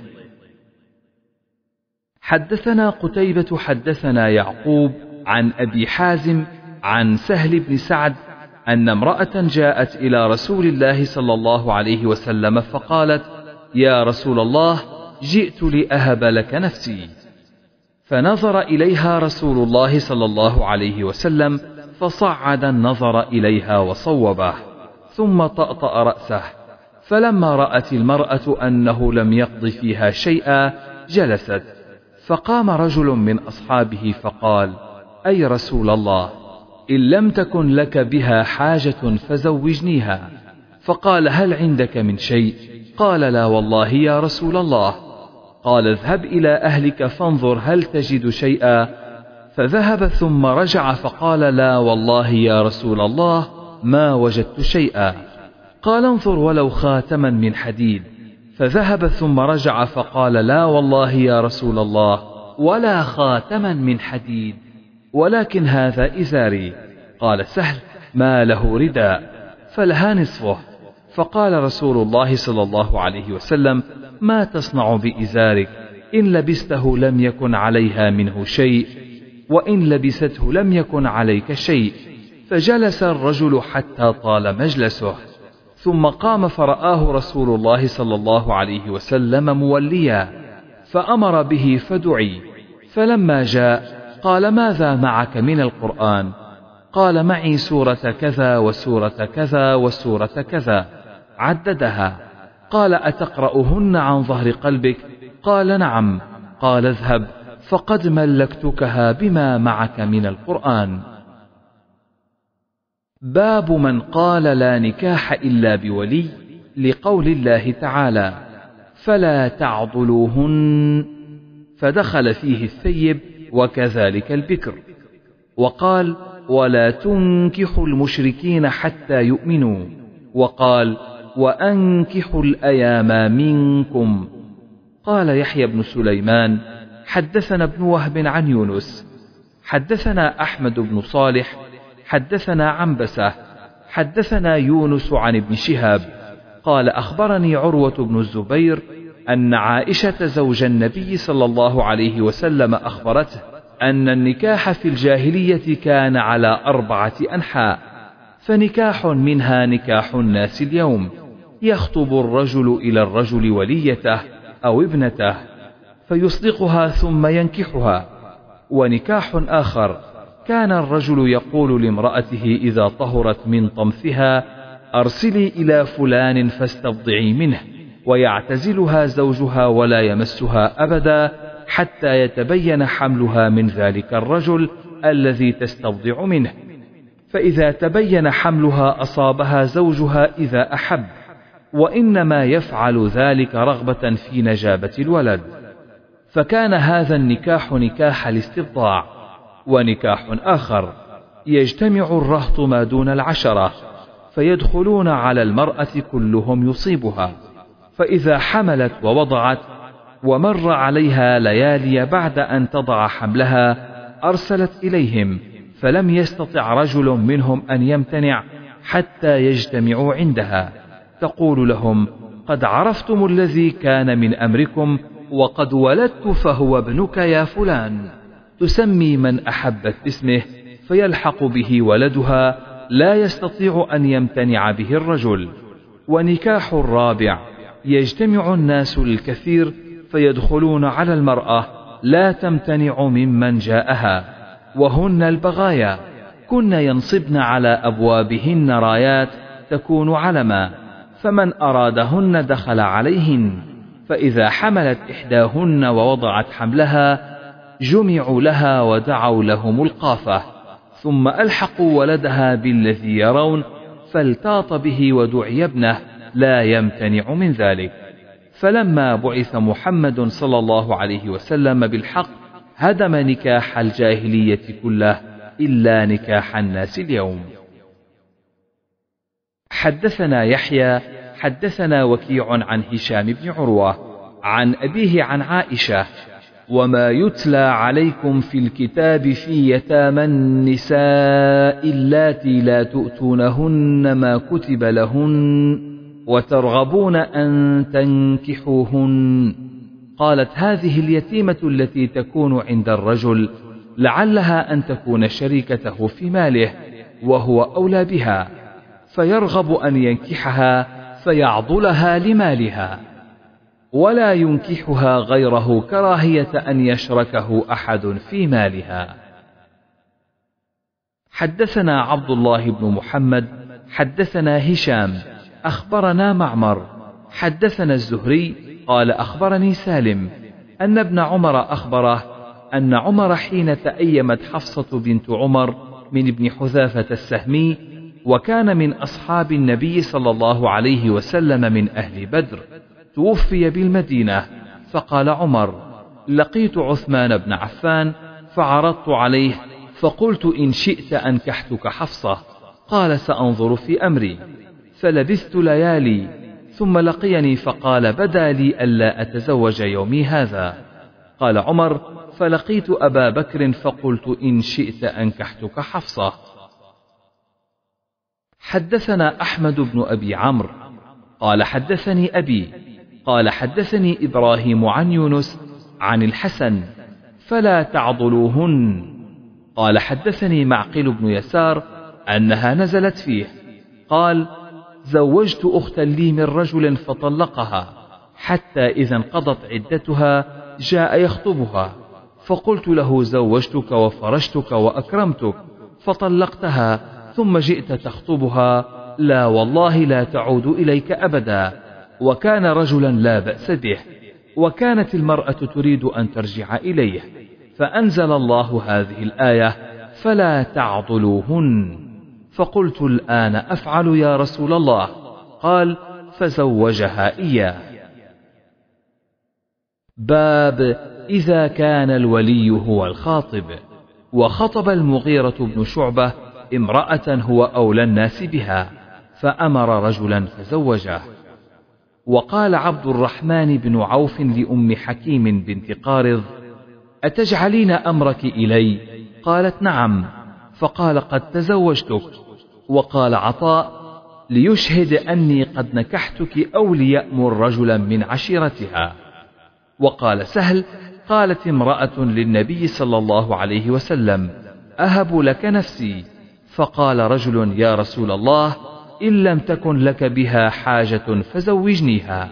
حدثنا قتيبة حدثنا يعقوب عن أبي حازم عن سهل بن سعد أن امرأة جاءت إلى رسول الله صلى الله عليه وسلم فقالت: يا رسول الله، جئت لأهب لك نفسي. فنظر إليها رسول الله صلى الله عليه وسلم فصعد النظر إليها وصوبه، ثم طأطأ رأسه. فلما رأت المرأة أنه لم يقض فيها شيئا جلست. فقام رجل من أصحابه فقال: أي رسول الله، إن لم تكن لك بها حاجة فزوجنيها. فقال: هل عندك من شيء؟ قال: لا والله يا رسول الله. قال: اذهب إلى أهلك فانظر هل تجد شيئا. فذهب ثم رجع فقال: لا والله يا رسول الله، ما وجدت شيئا. قال: انظر ولو خاتما من حديد. فذهب ثم رجع فقال: لا والله يا رسول الله، ولا خاتما من حديد، ولكن هذا إزاري. قال سهل: ما له رداء، فلها نصفه. فقال رسول الله صلى الله عليه وسلم: ما تصنع بإزارك؟ إن لبسته لم يكن عليها منه شيء، وإن لبسته لم يكن عليك شيء. فجلس الرجل حتى طال مجلسه، ثم قام فرآه رسول الله صلى الله عليه وسلم موليا، فأمر به فدعي. فلما جاء قال: ماذا معك من القرآن؟ قال: معي سورة كذا وسورة كذا وسورة كذا، عددها. قال: أتقرأهن عن ظهر قلبك؟ قال: نعم. قال: اذهب فقد ملكتكها بما معك من القرآن. باب من قال لا نكاح إلا بولي، لقول الله تعالى: فلا تعضلوهن، فدخل فيه الثيب وكذلك البكر. وقال: ولا تنكحوا المشركين حتى يؤمنوا. وقال: وأنكحوا الأيام منكم. قال يحيى بن سليمان: حدثنا ابن وهب عن يونس، حدثنا أحمد بن صالح، حدثنا عنبسة، حدثنا يونس عن ابن شهاب قال: أخبرني عروة بن الزبير أن عائشة زوج النبي صلى الله عليه وسلم أخبرته أن النكاح في الجاهلية كان على أربعة أنحاء، فنكاح منها نكاح الناس اليوم، يخطب الرجل إلى الرجل وليته أو ابنته فيصدقها ثم ينكحها. ونكاح آخر كان الرجل يقول لامرأته إذا طهرت من طمثها: أرسلي إلى فلان فاستبضعي منه، ويعتزلها زوجها ولا يمسها أبدا حتى يتبين حملها من ذلك الرجل الذي تستبضع منه، فإذا تبين حملها أصابها زوجها إذا أحب، وإنما يفعل ذلك رغبة في نجابة الولد. فكان هذا النكاح نكاح الاستبضاع. ونكاح آخر يجتمع الرهط ما دون العشرة فيدخلون على المرأة كلهم يصيبها، فإذا حملت ووضعت ومر عليها ليالي بعد أن تضع حملها أرسلت إليهم، فلم يستطع رجل منهم أن يمتنع حتى يجتمعوا عندها، تقول لهم: قد عرفتم الذي كان من أمركم، وقد ولدت فهو ابنك يا فلان. تسمي من أحبت باسمه فيلحق به ولدها، لا يستطيع أن يمتنع به الرجل. ونكاح الرابع يجتمع الناس الكثير فيدخلون على المرأة لا تمتنع ممن جاءها، وهن البغايا، كن ينصبن على أبوابهن رايات تكون علما، فمن أرادهن دخل عليهن. فإذا حملت إحداهن ووضعت حملها جمعوا لها ودعوا لهم القافة، ثم ألحقوا ولدها بالذي يرون، فالتاط به ودعي ابنه لا يمتنع من ذلك. فلما بعث محمد صلى الله عليه وسلم بالحق هدم نكاح الجاهلية كله إلا نكاح الناس اليوم. حدثنا يحيى حدثنا وكيع عن هشام بن عروة عن أبيه عن عائشة: وما يتلى عليكم في الكتاب في يتامى النساء اللاتي لا تؤتونهن ما كتب لهن وترغبون أن تنكحوهن. قالت: هذه اليتيمة التي تكون عند الرجل لعلها أن تكون شريكته في ماله وهو أولى بها، فيرغب أن ينكحها فيعضلها لمالها، ولا ينكحها غيره كراهية أن يشركه أحد في مالها. حدثنا عبد الله بن محمد حدثنا هشام أخبرنا معمر حدثنا الزهري قال: أخبرني سالم أن ابن عمر أخبره أن عمر حين تأيمت حفصة بنت عمر من ابن حذافة السهمي، وكان من أصحاب النبي صلى الله عليه وسلم من أهل بدر، توفي بالمدينة، فقال عمر: لقيت عثمان بن عفان فعرضت عليه فقلت: إن شئت أنكحتك حفصة. قال: سأنظر في أمري. فلبثت ليالي ثم لقيني فقال: بدا لي ألا أتزوج يومي هذا. قال عمر: فلقيت أبا بكر فقلت: إن شئت أنكحتك حفصة. حدثنا أحمد بن أبي عمرو قال: حدثني أبي قال: حدثني إبراهيم عن يونس عن الحسن فلا تعضلوهن. قال حدثني معقل بن يسار أنها نزلت فيه قال زوجت أختا لي من رجل فطلقها حتى إذا انقضت عدتها جاء يخطبها فقلت له زوجتك وفرشتك وأكرمتك فطلقتها ثم جئت تخطبها لا والله لا تعود إليك أبدا. وكان رجلا لا بأس به وكانت المرأة تريد أن ترجع إليه فأنزل الله هذه الآية فلا تعضلوهن. فقلت الآن أفعل يا رسول الله؟ قال فزوجها إياه. باب إذا كان الولي هو الخاطب. وخطب المغيرة بن شعبة امرأة هو أولى الناس بها فأمر رجلا فزوجه. وقال عبد الرحمن بن عوف لأم حكيم بنت قارض أتجعلين أمرك إلي؟ قالت نعم. فقال قد تزوجتك. وقال عطاء ليشهد أني قد نكحتك أو ليأمر رجلا من عشيرتها. وقال سهل قالت امرأة للنبي صلى الله عليه وسلم أهب لك نفسي؟ فقال رجل يا رسول الله إن لم تكن لك بها حاجة فزوجنيها.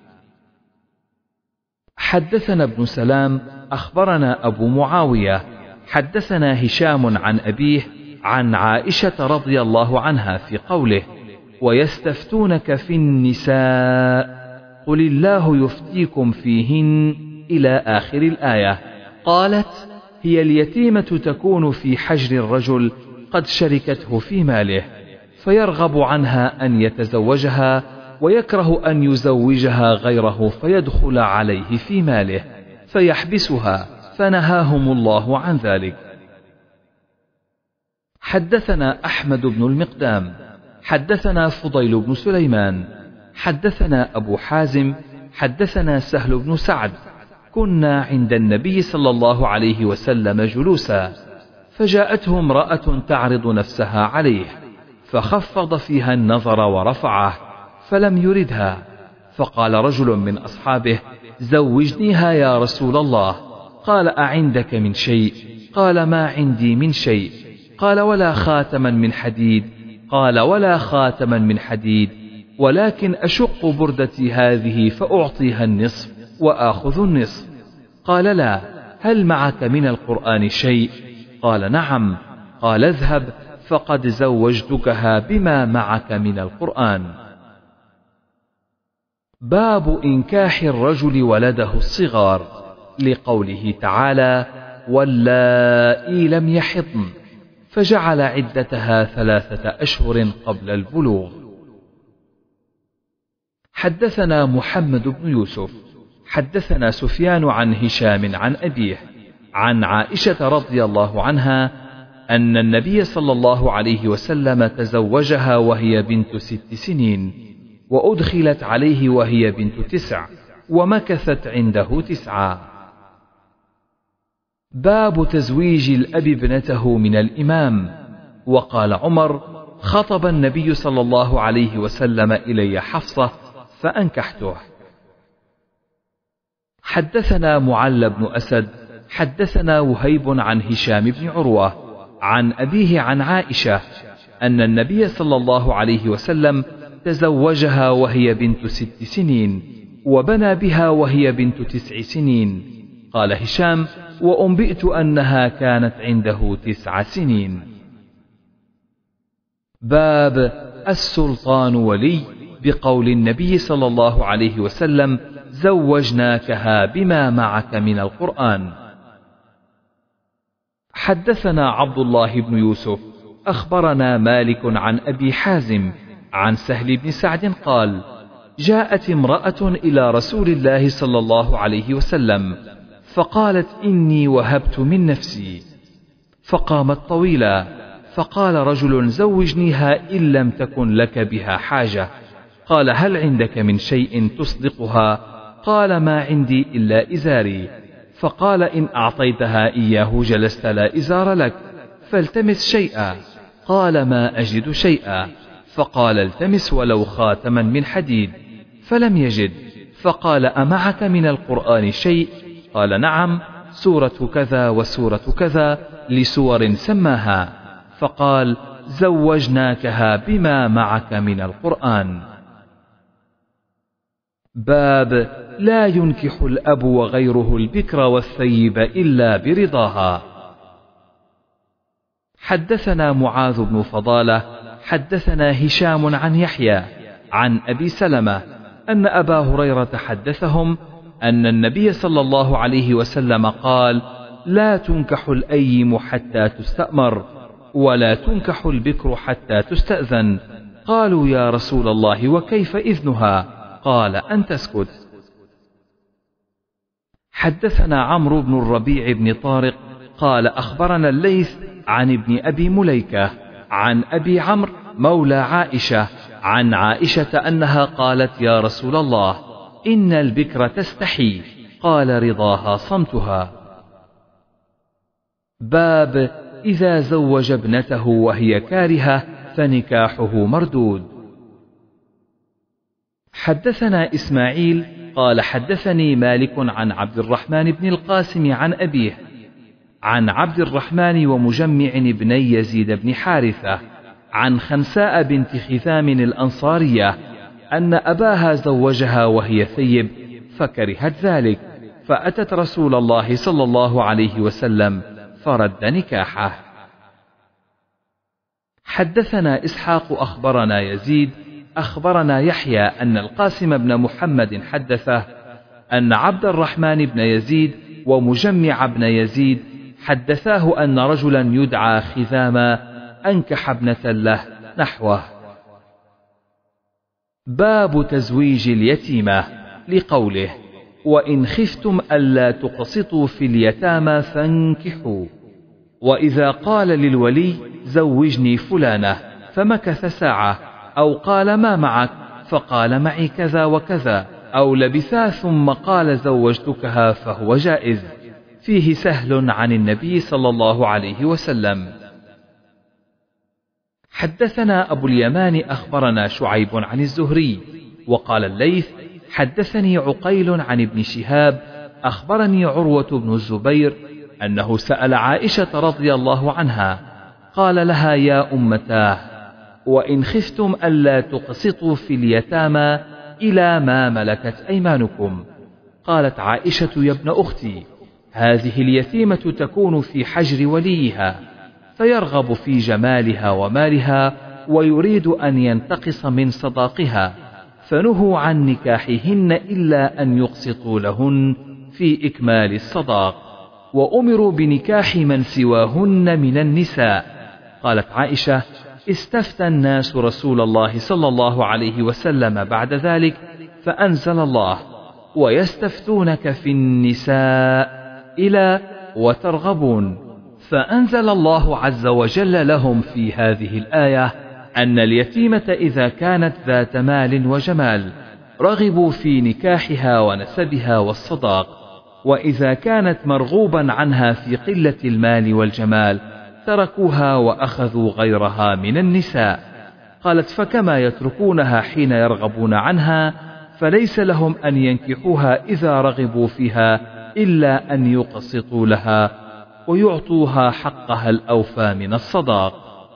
حدثنا ابن سلام أخبرنا أبو معاوية حدثنا هشام عن أبيه عن عائشة رضي الله عنها في قوله ويستفتونك في النساء قل الله يفتيكم فيهن إلى آخر الآية. قالت هي اليتيمة تكون في حجر الرجل قد شركته في ماله فيرغب عنها أن يتزوجها ويكره أن يزوجها غيره فيدخل عليه في ماله فيحبسها فنهاهم الله عن ذلك. حدثنا أحمد بن المقدام حدثنا فضيل بن سليمان حدثنا أبو حازم حدثنا سهل بن سعد كنا عند النبي صلى الله عليه وسلم جلوسا فجاءته امرأة تعرض نفسها عليه فخفض فيها النظر ورفعه فلم يردها فقال رجل من أصحابه زوجنيها يا رسول الله. قال أعندك من شيء؟ قال ما عندي من شيء. قال ولا خاتما من حديد؟ قال ولا خاتما من حديد ولكن أشق بردتي هذه فأعطيها النصف وآخذ النصف. قال لا هل معك من القرآن شيء؟ قال نعم. قال اذهب فقد زوجتكها بما معك من القرآن. باب إنكاح الرجل ولده الصغار لقوله تعالى واللائي لم يحضن فجعل عدتها ثلاثة أشهر قبل البلوغ. حدثنا محمد بن يوسف حدثنا سفيان عن هشام عن أبيه عن عائشة رضي الله عنها أن النبي صلى الله عليه وسلم تزوجها وهي بنت ست سنين وأدخلت عليه وهي بنت تسع ومكثت عنده تسعا. باب تزويج الأب ابنته من الإمام. وقال عمر خطب النبي صلى الله عليه وسلم إلي حفصة فأنكحته. حدثنا معل بن أسد حدثنا وهيب عن هشام بن عروة عن أبيه عن عائشة أن النبي صلى الله عليه وسلم تزوجها وهي بنت ست سنين وبنى بها وهي بنت تسع سنين. قال هشام وأنبئت أنها كانت عنده تسع سنين. باب السلطان ولي بقول النبي صلى الله عليه وسلم زوجناكها بما معك من القرآن. حدثنا عبد الله بن يوسف أخبرنا مالك عن أبي حازم عن سهل بن سعد قال جاءت امرأة إلى رسول الله صلى الله عليه وسلم فقالت إني وهبت من نفسي فقامت طويلا فقال رجل زوجنيها إن لم تكن لك بها حاجة. قال هل عندك من شيء تصدقها؟ قال ما عندي إلا إزاري. فقال إن أعطيتها إياه جلست لا إزار لك فالتمس شيئا. قال ما أجد شيئا. فقال التمس ولو خاتما من حديد فلم يجد. فقال أمعك من القرآن شيء؟ قال نعم، سورة كذا وسورة كذا لسور سماها، فقال زوجناكها بما معك من القرآن. باب لا ينكح الأب وغيره البكر والثيب إلا برضاها. حدثنا معاذ بن فضالة حدثنا هشام عن يحيى عن أبي سلمة أن أبا هريرة حدثهم أن النبي صلى الله عليه وسلم قال لا تنكح الأيم حتى تستأمر ولا تنكح البكر حتى تستأذن. قالوا يا رسول الله وكيف إذنها؟ قال أن تسكت. حدثنا عمرو بن الربيع بن طارق قال أخبرنا الليث عن ابن أبي مليكة عن أبي عمرو مولى عائشة عن عائشة أنها قالت يا رسول الله إن البكر تستحي، قال رضاها صمتها. باب إذا زوج ابنته وهي كارهة فنكاحه مردود. حدثنا إسماعيل قال حدثني مالك عن عبد الرحمن بن القاسم عن أبيه عن عبد الرحمن ومجمع بني يزيد بن حارثة عن خنساء بنت خثام الأنصارية أن أباها زوجها وهي ثيب فكرهت ذلك، فأتت رسول الله صلى الله عليه وسلم فرد نكاحه. حدثنا إسحاق أخبرنا يزيد أخبرنا يحيى أن القاسم بن محمد حدثه أن عبد الرحمن بن يزيد ومجمع بن يزيد حدثاه أن رجلا يدعى خثاما أنكح ابنة له نحوه. باب تزويج اليتيمة لقوله وإن خفتم ألا تقسطوا في اليتامى فانكحوا. وإذا قال للولي زوجني فلانة فمكث ساعة أو قال ما معك فقال معي كذا وكذا أو لبثا ثم قال زوجتكها فهو جائز، فيه سهل عن النبي صلى الله عليه وسلم. حدثنا أبو اليمان أخبرنا شعيب عن الزهري وقال الليث حدثني عقيل عن ابن شهاب أخبرني عروة بن الزبير أنه سأل عائشة رضي الله عنها قال لها يا أمتاه وإن خفتم ألا تقسطوا في اليتامى إلى ما ملكت أيمانكم. قالت عائشة يا ابن أختي هذه اليتيمة تكون في حجر وليها فيرغب في جمالها ومالها ويريد أن ينتقص من صداقها، فنهوا عن نكاحهن إلا أن يقسطوا لهن في إكمال الصداق، وأمروا بنكاح من سواهن من النساء. قالت عائشة استفتى الناس رسول الله صلى الله عليه وسلم بعد ذلك فأنزل الله ويستفتونك في النساء إلى وترغبون، فأنزل الله عز وجل لهم في هذه الآية أن اليتيمة إذا كانت ذات مال وجمال رغبوا في نكاحها ونسبها والصداق، وإذا كانت مرغوبا عنها في قلة المال والجمال تركوها وأخذوا غيرها من النساء. قالت فكما يتركونها حين يرغبون عنها فليس لهم أن ينكحوها إذا رغبوا فيها إلا أن يقسطوا لها ويعطوها حقها الأوفى من الصداق.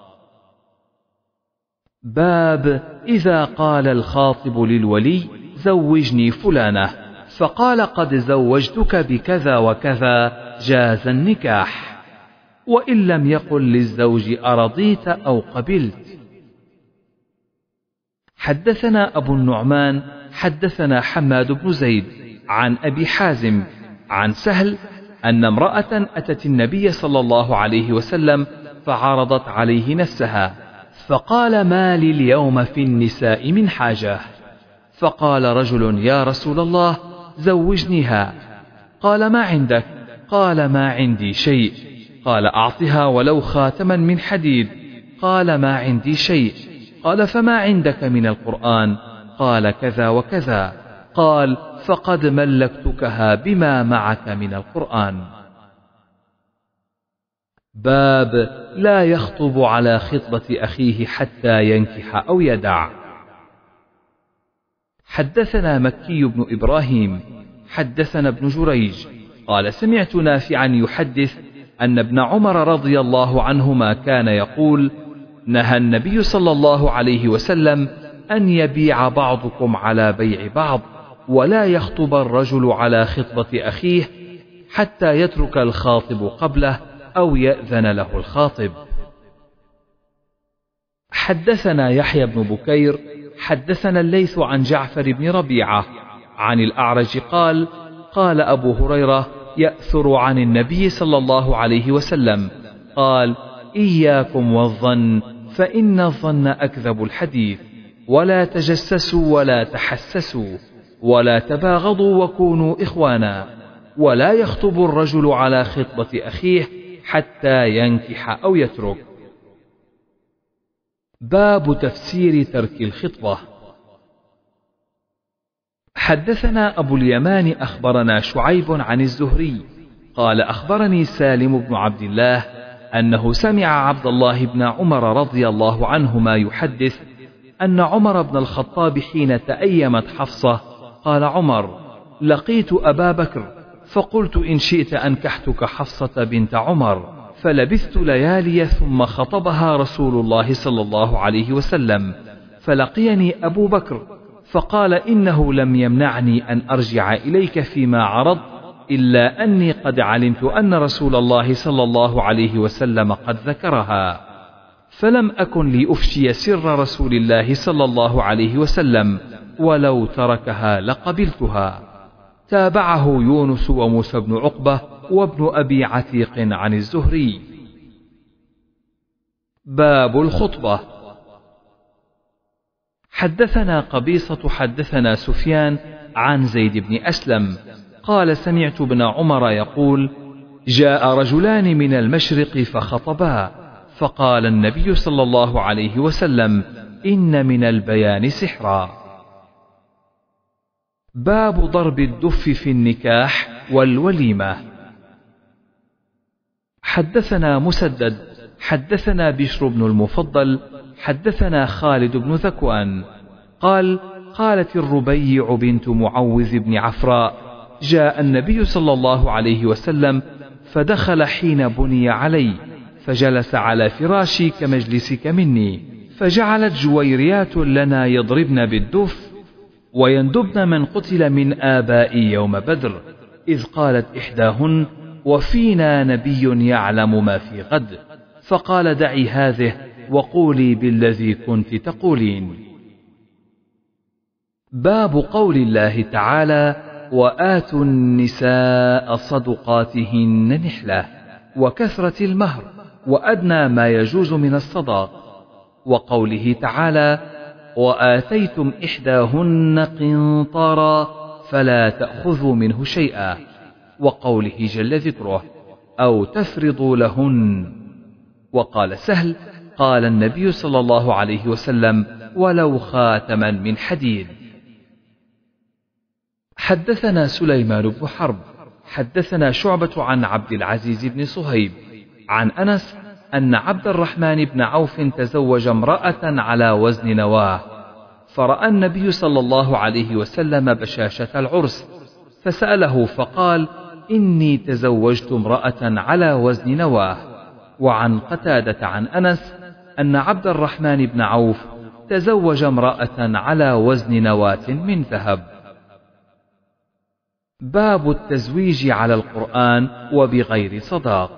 باب إذا قال الخاطب للولي زوجني فلانة فقال قد زوجتك بكذا وكذا جاز النكاح، وإن لم يقل للزوج أرضيت أو قبلت. حدثنا أبو النعمان حدثنا حماد بن زيد عن أبي حازم عن سهل أن امرأة أتت النبي صلى الله عليه وسلم فعرضت عليه نفسها فقال ما لي اليوم في النساء من حاجة؟ فقال رجل يا رسول الله زوجنيها. قال ما عندك؟ قال ما عندي شيء. قال أعطها ولو خاتما من حديد. قال ما عندي شيء. قال فما عندك من القرآن؟ قال كذا وكذا. قال فقد ملكتكها بما معك من القرآن. باب لا يخطب على خطبة أخيه حتى ينكح أو يدع. حدثنا مكي بن إبراهيم حدثنا ابن جريج قال سمعت نافعا يحدث أن ابن عمر رضي الله عنهما كان يقول نهى النبي صلى الله عليه وسلم أن يبيع بعضكم على بيع بعض، ولا يخطب الرجل على خطبة أخيه حتى يترك الخاطب قبله أو يأذن له الخاطب. حدثنا يحيى بن بكير حدثنا الليث عن جعفر بن ربيعة عن الأعرج قال قال أبو هريرة يأثر عن النبي صلى الله عليه وسلم قال إياكم والظن فإن الظن أكذب الحديث، ولا تجسسوا ولا تحسسوا ولا تباغضوا وكونوا إخوانا، ولا يخطب الرجل على خطبة أخيه حتى ينكح أو يترك. باب تفسير ترك الخطبة. حدثنا أبو اليمان أخبرنا شعيب عن الزهري قال أخبرني سالم بن عبد الله أنه سمع عبد الله بن عمر رضي الله عنهما يحدث أن عمر بن الخطاب حين تأيمت حفصة قال عمر لقيت أبا بكر فقلت إن شئت أنكحتك حفصة بنت عمر، فلبثت ليالي ثم خطبها رسول الله صلى الله عليه وسلم، فلقيني أبو بكر فقال إنه لم يمنعني أن أرجع إليك فيما عرضت إلا أني قد علمت أن رسول الله صلى الله عليه وسلم قد ذكرها، فلم أكن لأفشي سر رسول الله صلى الله عليه وسلم، ولو تركها لقبلتها. تابعه يونس وموسى بن عقبة وابن أبي عتيق عن الزهري. باب الخطبة. حدثنا قبيصة حدثنا سفيان عن زيد بن أسلم قال سمعت ابن عمر يقول جاء رجلان من المشرق فخطبا، فقال النبي صلى الله عليه وسلم إن من البيان سحرا. باب ضرب الدف في النكاح والوليمة. حدثنا مسدد حدثنا بشر بن المفضل حدثنا خالد بن ذكوان قال قالت الربيع بنت معوذ بن عفراء جاء النبي صلى الله عليه وسلم فدخل حين بني علي، فجلس على فراشي كمجلسك مني، فجعلت جويريات لنا يضربن بالدف ويندبن من قتل من آبائي يوم بدر، إذ قالت إحداهن وفينا نبي يعلم ما في غد، فقال دعي هذه وقولي بالذي كنت تقولين. باب قول الله تعالى وآتوا النساء صدقاتهن نحلة، وكثرة المهر وأدنى ما يجوز من الصداق، وقوله تعالى وآتيتم إحداهن قنطارا فلا تأخذوا منه شيئا، وقوله جل ذكره أو تفرضوا لهن. وقال سهل قال النبي صلى الله عليه وسلم ولو خاتما من حديد. حدثنا سليمان بن حرب حدثنا شعبة عن عبد العزيز بن صهيب عن أنس أن عبد الرحمن بن عوف تزوج امرأة على وزن نواه، فرأى النبي صلى الله عليه وسلم بشاشة العرس، فسأله فقال إني تزوجت امرأة على وزن نواه. وعن قتادة عن أنس أن عبد الرحمن بن عوف تزوج امرأة على وزن نواة من ذهب. باب التزويج على القرآن وبغير صداق.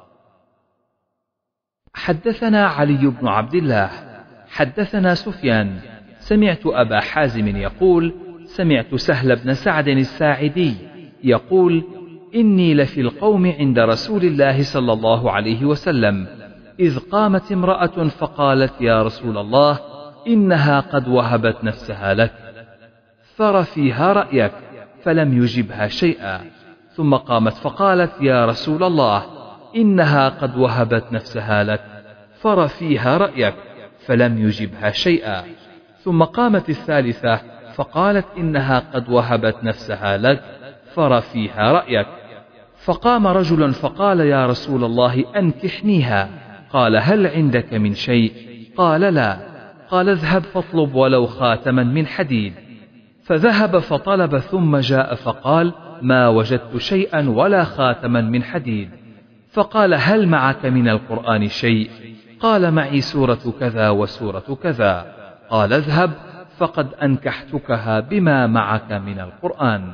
حدثنا علي بن عبد الله حدثنا سفيان سمعت أبا حازم يقول سمعت سهل بن سعد الساعدي يقول إني لفي القوم عند رسول الله صلى الله عليه وسلم، إذ قامت امرأة فقالت يا رسول الله إنها قد وهبت نفسها لك، فر فيها رأيك، فلم يجبها شيئا، ثم قامت فقالت يا رسول الله إنها قد وهبت نفسها لك، فر فيها رأيك، فلم يجبها شيئا، ثم قامت الثالثة فقالت إنها قد وهبت نفسها لك، فر فيها رأيك، فقام رجل فقال يا رسول الله أنكحنيها، قال هل عندك من شيء؟ قال لا، قال اذهب فاطلب ولو خاتما من حديد، فذهب فطلب ثم جاء فقال ما وجدت شيئا ولا خاتما من حديد. فقال هل معك من القرآن شيء؟ قال معي سورة كذا وسورة كذا. قال اذهب فقد أنكحتكها بما معك من القرآن.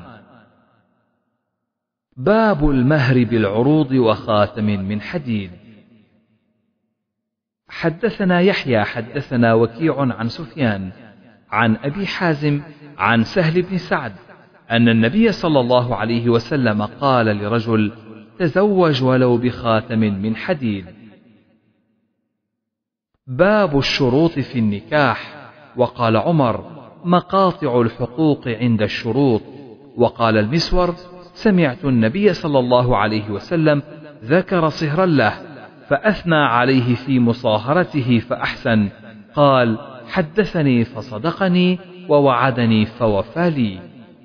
باب المهر بالعروض وخاتم من حديد. حدثنا يحيى حدثنا وكيع عن سفيان عن أبي حازم عن سهل بن سعد أن النبي صلى الله عليه وسلم قال لرجل تزوج ولو بخاتم من حديد. باب الشروط في النكاح. وقال عمر مقاطع الحقوق عند الشروط. وقال المسور سمعت النبي صلى الله عليه وسلم ذكر صهرا له فأثنى عليه في مصاهرته فأحسن. قال حدثني فصدقني ووعدني فوفى لي.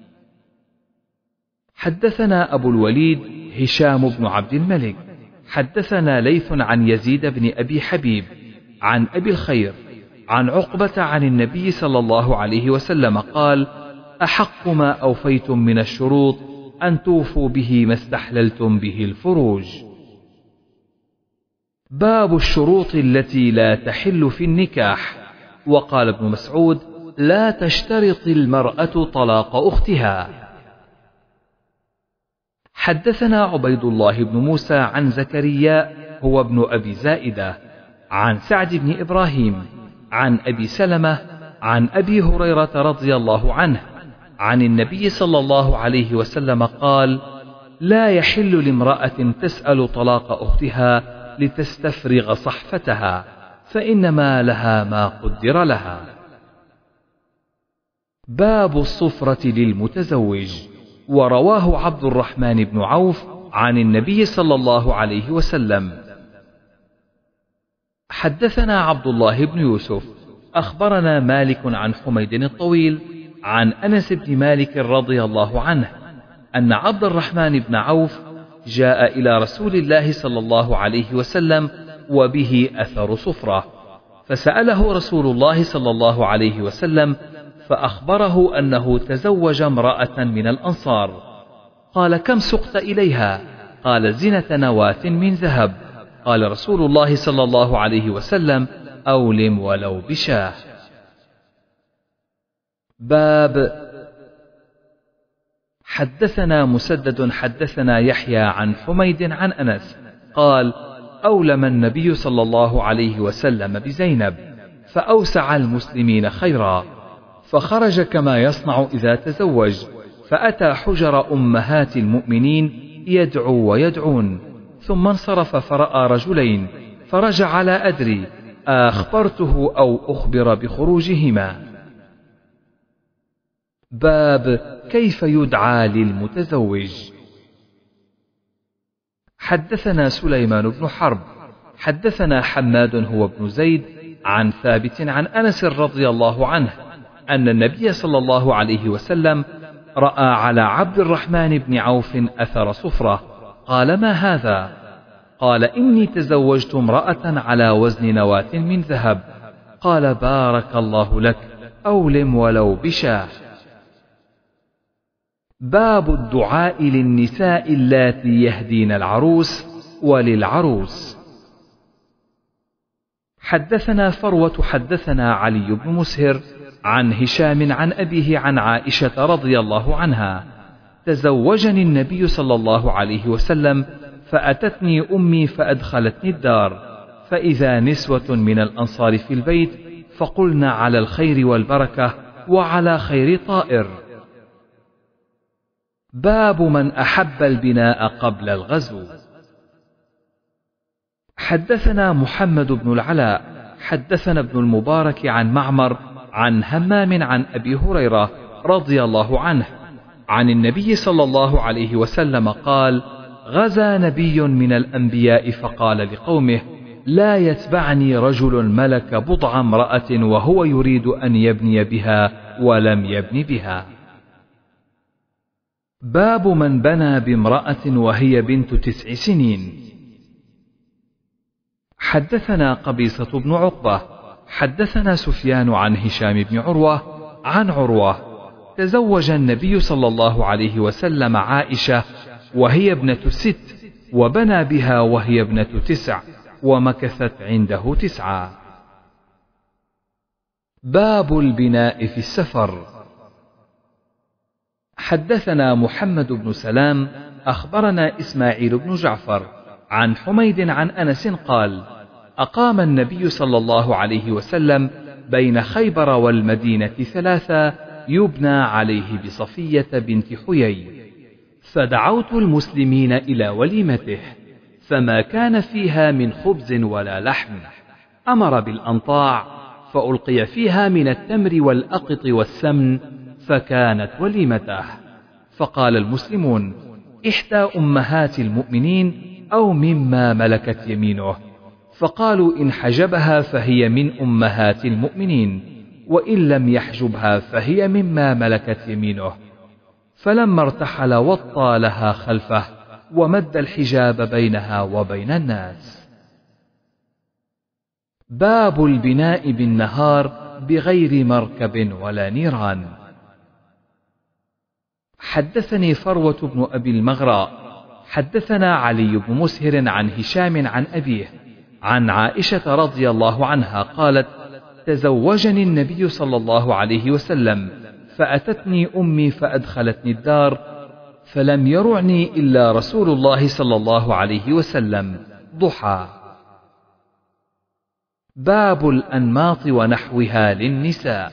حدثنا أبو الوليد هشام بن عبد الملك حدثنا ليث عن يزيد بن أبي حبيب عن أبي الخير عن عقبة عن النبي صلى الله عليه وسلم قال أحق ما أوفيتم من الشروط أن توفوا به ما استحللتم به الفروج. باب الشروط التي لا تحل في النكاح. وقال ابن مسعود لا تشترط المرأة طلاق أختها. حدثنا عبيد الله بن موسى عن زكريا هو ابن أبي زائدة عن سعد بن إبراهيم عن أبي سلمة عن أبي هريرة رضي الله عنه عن النبي صلى الله عليه وسلم قال لا يحل لامرأة تسأل طلاق أختها لتستفرغ صحفتها فإنما لها ما قدر لها. باب الصفرة للمتزوج. ورواه عبد الرحمن بن عوف عن النبي صلى الله عليه وسلم. حدثنا عبد الله بن يوسف أخبرنا مالك عن حميد الطويل عن أنس بن مالك رضي الله عنه أن عبد الرحمن بن عوف جاء إلى رسول الله صلى الله عليه وسلم وبه أثر صفرة فسأله رسول الله صلى الله عليه وسلم فأخبره أنه تزوج امرأة من الأنصار. قال كم سقت إليها؟ قال زنة نواة من ذهب. قال رسول الله صلى الله عليه وسلم أولم ولو بشاه. باب حدثنا مسدد حدثنا يحيى عن حميد عن أنس قال أولم النبي صلى الله عليه وسلم بزينب فأوسع المسلمين خيرا فخرج كما يصنع إذا تزوج فأتى حجر أمهات المؤمنين يدعو ويدعون ثم انصرف فرأى رجلين فرجع على أدري أخبرته أو أخبر بخروجهما. باب كيف يدعى للمتزوج. حدثنا سليمان بن حرب حدثنا حماد هو ابن زيد عن ثابت عن أنس رضي الله عنه أن النبي صلى الله عليه وسلم رأى على عبد الرحمن بن عوف أثر صفرة. قال ما هذا؟ قال إني تزوجت امرأة على وزن نواة من ذهب. قال بارك الله لك أولم ولو بشاه. باب الدعاء للنساء اللاتي يهدين العروس وللعروس. حدثنا فروة حدثنا علي بن مسهر عن هشام عن أبيه عن عائشة رضي الله عنها تزوجني النبي صلى الله عليه وسلم فأتتني أمي فأدخلتني الدار فإذا نسوة من الأنصار في البيت فقلنا على الخير والبركة وعلى خير طائر. باب من أحب البناء قبل الغزو. حدثنا محمد بن العلاء حدثنا ابن المبارك عن معمر عن همام عن أبي هريرة رضي الله عنه عن النبي صلى الله عليه وسلم قال غزا نبي من الأنبياء فقال لقومه لا يتبعني رجل ملك بضع امرأة وهو يريد أن يبني بها ولم يبن بها. باب من بنى بامرأة وهي بنت تسع سنين. حدثنا قبيصة بن عقبة حدثنا سفيان عن هشام بن عروة عن عروة تزوج النبي صلى الله عليه وسلم عائشة وهي ابنة ست، وبنى بها وهي ابنة تسع، ومكثت عنده تسعة. باب البناء في السفر. حدثنا محمد بن سلام أخبرنا إسماعيل بن جعفر عن حميد عن أنس قال: أقام النبي صلى الله عليه وسلم بين خيبر والمدينة ثلاثة يبنى عليه بصفية بنت حيي، فدعوت المسلمين إلى وليمته، فما كان فيها من خبز ولا لحم، أمر بالأنطاع فألقي فيها من التمر والأقط والسمن، فكانت وليمته. فقال المسلمون: إحدى أمهات المؤمنين أو مما ملكت يمينه، فقالوا: إن حجبها فهي من أمهات المؤمنين، وإن لم يحجبها فهي مما ملكت يمينه. فلما ارتحل وطى لها خلفه ومد الحجاب بينها وبين الناس. باب البناء بالنهار بغير مركب ولا نيران. حدثني فروة بن أبي المغراء حدثنا علي بن مسهر عن هشام عن أبيه عن عائشة رضي الله عنها قالت: تزوجني النبي صلى الله عليه وسلم، فأتتني أمي فأدخلتني الدار، فلم يرعني إلا رسول الله صلى الله عليه وسلم ضحى. باب الأنماط ونحوها للنساء.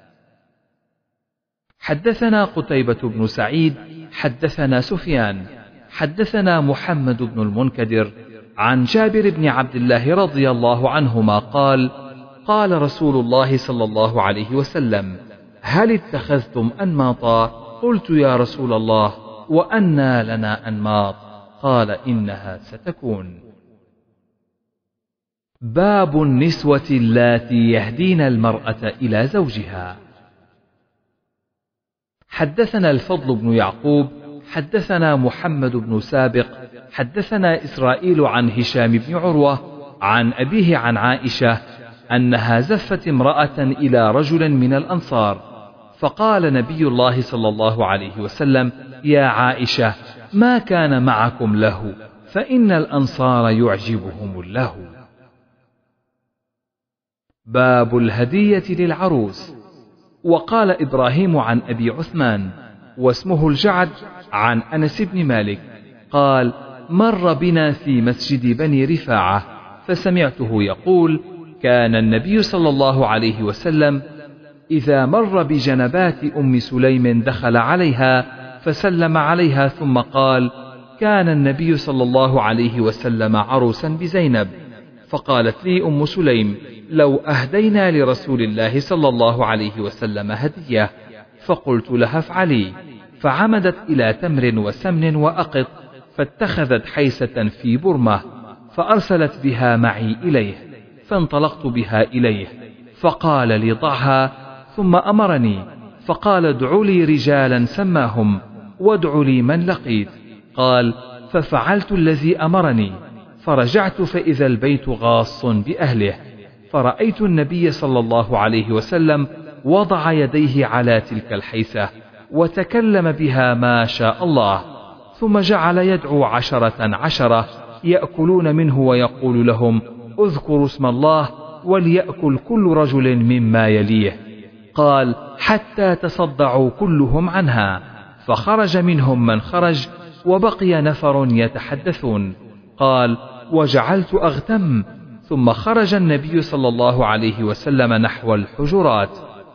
حدثنا قتيبة بن سعيد حدثنا سفيان حدثنا محمد بن المنكدر عن جابر بن عبد الله رضي الله عنهما قال: قال رسول الله صلى الله عليه وسلم: هل اتخذتم أنماطا؟ قلت: يا رسول الله، وأنى لنا أنماط؟ قال: إنها ستكون. باب النسوة اللاتي يهدين المرأة إلى زوجها. حدثنا الفضل بن يعقوب حدثنا محمد بن سابق حدثنا إسرائيل عن هشام بن عروة عن أبيه عن عائشة أنها زفت امرأة إلى رجل من الأنصار، فقال نبي الله صلى الله عليه وسلم: يا عائشة، ما كان معكم له، فإن الأنصار يعجبهم اللهو. باب الهدية للعروس. وقال إبراهيم عن أبي عثمان واسمه الجعد عن أنس بن مالك قال: مر بنا في مسجد بني رفاعة فسمعته يقول: كان النبي صلى الله عليه وسلم إذا مر بجنبات أم سليم دخل عليها فسلم عليها ثم قال: كان النبي صلى الله عليه وسلم عروسا بزينب. فقالت لي أم سليم: لو أهدينا لرسول الله صلى الله عليه وسلم هدية. فقلت لها: افعلي. فعمدت إلى تمر وسمن وأقط، فاتخذت حيسة في برمة، فأرسلت بها معي إليه، فانطلقت بها إليه، فقال لي: ضعها. ثم أمرني فقال: ادعوا لي رجالا سماهم، وادعوا لي من لقيت. قال: ففعلت الذي أمرني، فرجعت فإذا البيت غاص بأهله، فرأيت النبي صلى الله عليه وسلم وضع يديه على تلك الحيسة وتكلم بها ما شاء الله، ثم جعل يدعو عشرة عشرة يأكلون منه ويقول لهم: اذكروا اسم الله وليأكل كل رجل مما يليه. قال: حتى تصدعوا كلهم عنها، فخرج منهم من خرج وبقي نفر يتحدثون. قال: وجعلت أغتم، ثم خرج النبي صلى الله عليه وسلم نحو الحجرات،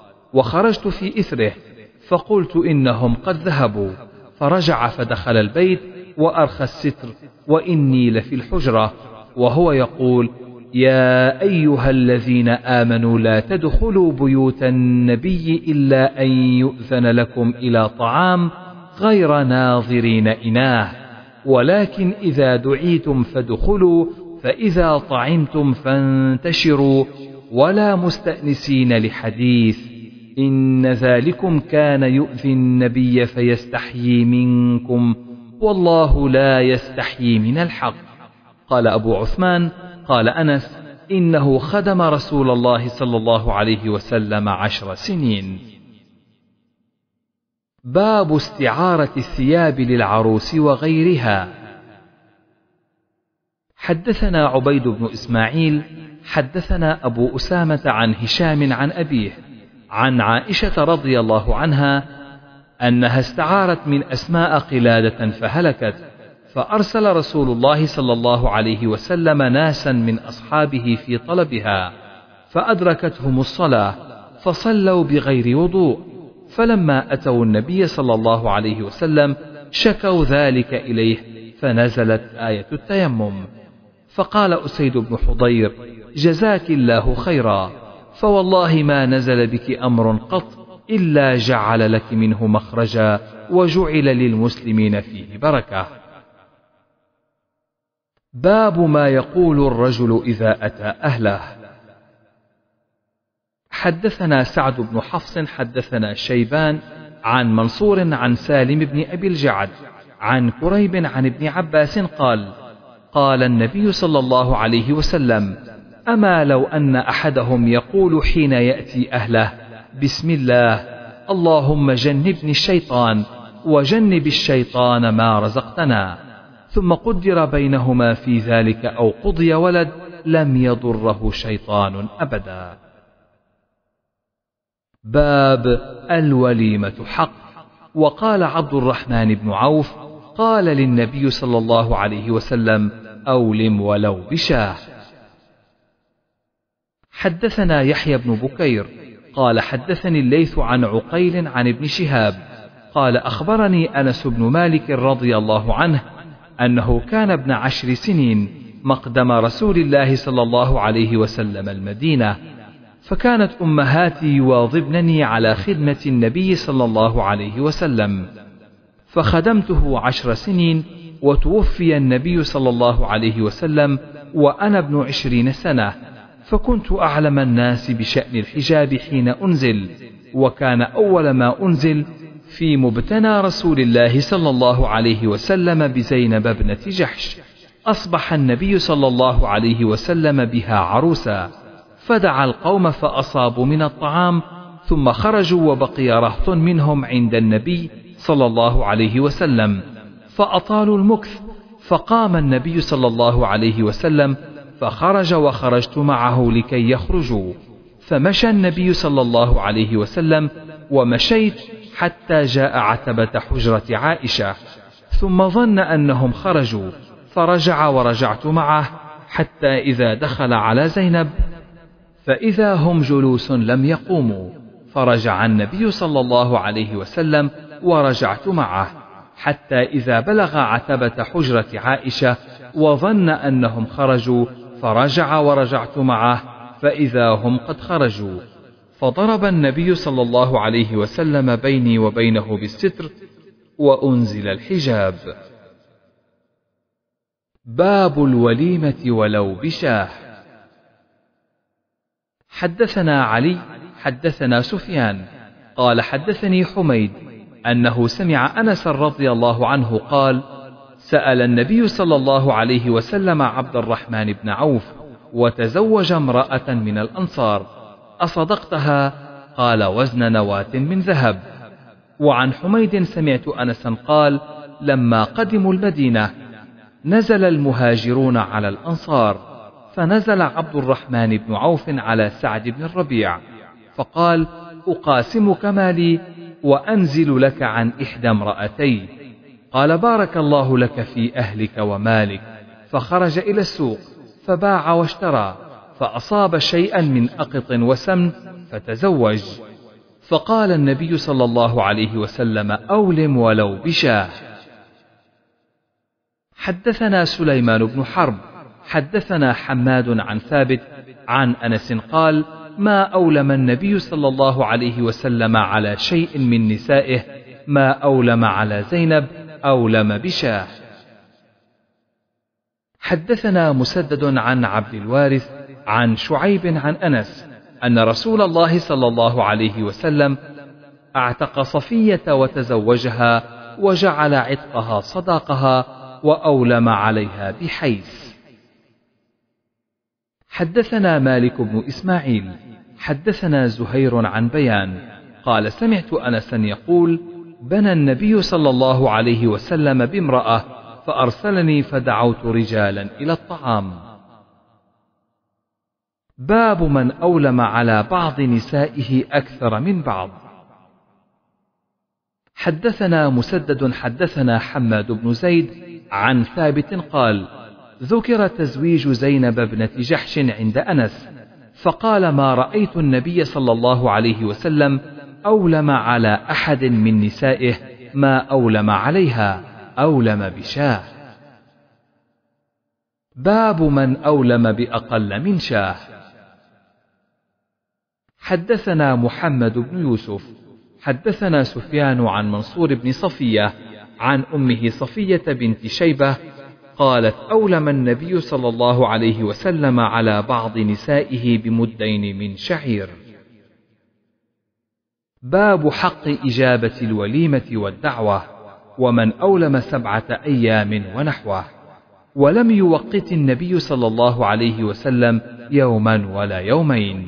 وخرجت في إثره، فقلت: إنهم قد ذهبوا. فرجع فدخل البيت وأرخى الستر، وإني لفي الحجرة، وهو يقول: يا أيها الذين آمنوا لا تدخلوا بيوت النبي إلا أن يؤذن لكم إلى طعام غير ناظرين إناه، ولكن إذا دعيتم فادخلوا، فإذا طعمتم فانتشروا، ولا مستأنسين لحديث، إن ذلكم كان يؤذي النبي فيستحيي منكم، والله لا يستحيي من الحق. قال أبو عثمان: قال أنس: إنه خدم رسول الله صلى الله عليه وسلم عشر سنين. باب استعارة الثياب للعروس وغيرها. حدثنا عبيد بن إسماعيل حدثنا أبو أسامة عن هشام عن أبيه عن عائشة رضي الله عنها أنها استعارت من أسماء قلادة فهلكت، فأرسل رسول الله صلى الله عليه وسلم ناسا من أصحابه في طلبها، فأدركتهم الصلاة فصلوا بغير وضوء، فلما أتوا النبي صلى الله عليه وسلم شكوا ذلك إليه، فنزلت آية التيمم، فقال أسيد بن حضير: جزاك الله خيرا، فوالله ما نزل بك أمر قط إلا جعل لك منه مخرجا وجعل للمسلمين فيه بركة. باب ما يقول الرجل إذا أتى أهله. حدثنا سعد بن حفص حدثنا شيبان عن منصور عن سالم بن أبي الجعد عن كريب عن ابن عباس قال: قال النبي صلى الله عليه وسلم: أما لو أن أحدهم يقول حين يأتي أهله: بسم الله، اللهم جنبني الشيطان وجنب الشيطان ما رزقتنا، ثم قدر بينهما في ذلك أو قضي ولد، لم يضره شيطان أبدا. باب الوليمة حق. وقال عبد الرحمن بن عوف: قال للنبي صلى الله عليه وسلم: أولم ولو بشاه. حدثنا يحيى بن بكير قال حدثني الليث عن عقيل عن ابن شهاب قال: أخبرني أنس بن مالك رضي الله عنه أنه كان ابن عشر سنين مقدم رسول الله صلى الله عليه وسلم المدينة، فكانت أمهاتي يواظبنني على خدمة النبي صلى الله عليه وسلم، فخدمته عشر سنين، وتوفي النبي صلى الله عليه وسلم وأنا ابن عشرين سنة، فكنت أعلم الناس بشأن الحجاب حين أنزل، وكان أول ما أنزل في مبتنى رسول الله صلى الله عليه وسلم بزينب ابنة جحش. أصبح النبي صلى الله عليه وسلم بها عروسا، فدعا القوم فأصابوا من الطعام، ثم خرجوا وبقي رهط منهم عند النبي صلى الله عليه وسلم، فأطالوا المكث، فقام النبي صلى الله عليه وسلم فخرج وخرجت معه لكي يخرجوا، فمشى النبي صلى الله عليه وسلم ومشيت حتى جاء عتبة حجرة عائشة، ثم ظن أنهم خرجوا، فرجع ورجعت معه حتى إذا دخل على زينب فإذا هم جلوس لم يقوموا، فرجع النبي صلى الله عليه وسلم ورجعت معه حتى إذا بلغ عتبة حجرة عائشة وظن أنهم خرجوا، فرجع ورجعت معه فإذا هم قد خرجوا، فضرب النبي صلى الله عليه وسلم بيني وبينه بالستر، وأنزل الحجاب. باب الوليمة ولو بشاه. حدثنا علي حدثنا سفيان قال حدثني حميد أنه سمع أنس رضي الله عنه قال: سأل النبي صلى الله عليه وسلم عبد الرحمن بن عوف وتزوج امرأة من الأنصار: أصدقتها؟ قال: وزن نواة من ذهب. وعن حميد سمعت أنسا قال: لما قدموا المدينة نزل المهاجرون على الأنصار، فنزل عبد الرحمن بن عوف على سعد بن الربيع فقال: أقاسمك مالي وأنزل لك عن إحدى امرأتي. قال: بارك الله لك في أهلك ومالك. فخرج إلى السوق فباع واشترى، فأصاب شيئا من أقط وسمن فتزوج، فقال النبي صلى الله عليه وسلم: أولم ولو بشاه. حدثنا سليمان بن حرب حدثنا حماد عن ثابت عن أنس قال: ما أولم النبي صلى الله عليه وسلم على شيء من نسائه ما أولم على زينب أولم بشاه. حدثنا مسدد عن عبد الوارث عن شعيب عن أنس أن رسول الله صلى الله عليه وسلم اعتق صفية وتزوجها، وجعل عتقها صداقها، وأولم عليها بحيث. حدثنا مالك بن إسماعيل حدثنا زهير عن بيان قال: سمعت أنسا يقول: بنى النبي صلى الله عليه وسلم بامرأة فأرسلني فدعوت رجالا إلى الطعام. باب من أولم على بعض نسائه أكثر من بعض. حدثنا مسدد حدثنا حماد بن زيد عن ثابت قال: ذكر تزويج زينب بنت جحش عند أنس، فقال: ما رأيت النبي صلى الله عليه وسلم أولم على أحد من نسائه ما أولم عليها، أولم بشاه. باب من أولم بأقل من شاه. حدثنا محمد بن يوسف حدثنا سفيان عن منصور بن صفية عن أمه صفية بنت شيبة قالت: أولم النبي صلى الله عليه وسلم على بعض نسائه بمدين من شعير. باب حق إجابة الوليمة والدعوة، ومن أولم سبعة أيام ونحوه، ولم يوقت النبي صلى الله عليه وسلم يوما ولا يومين.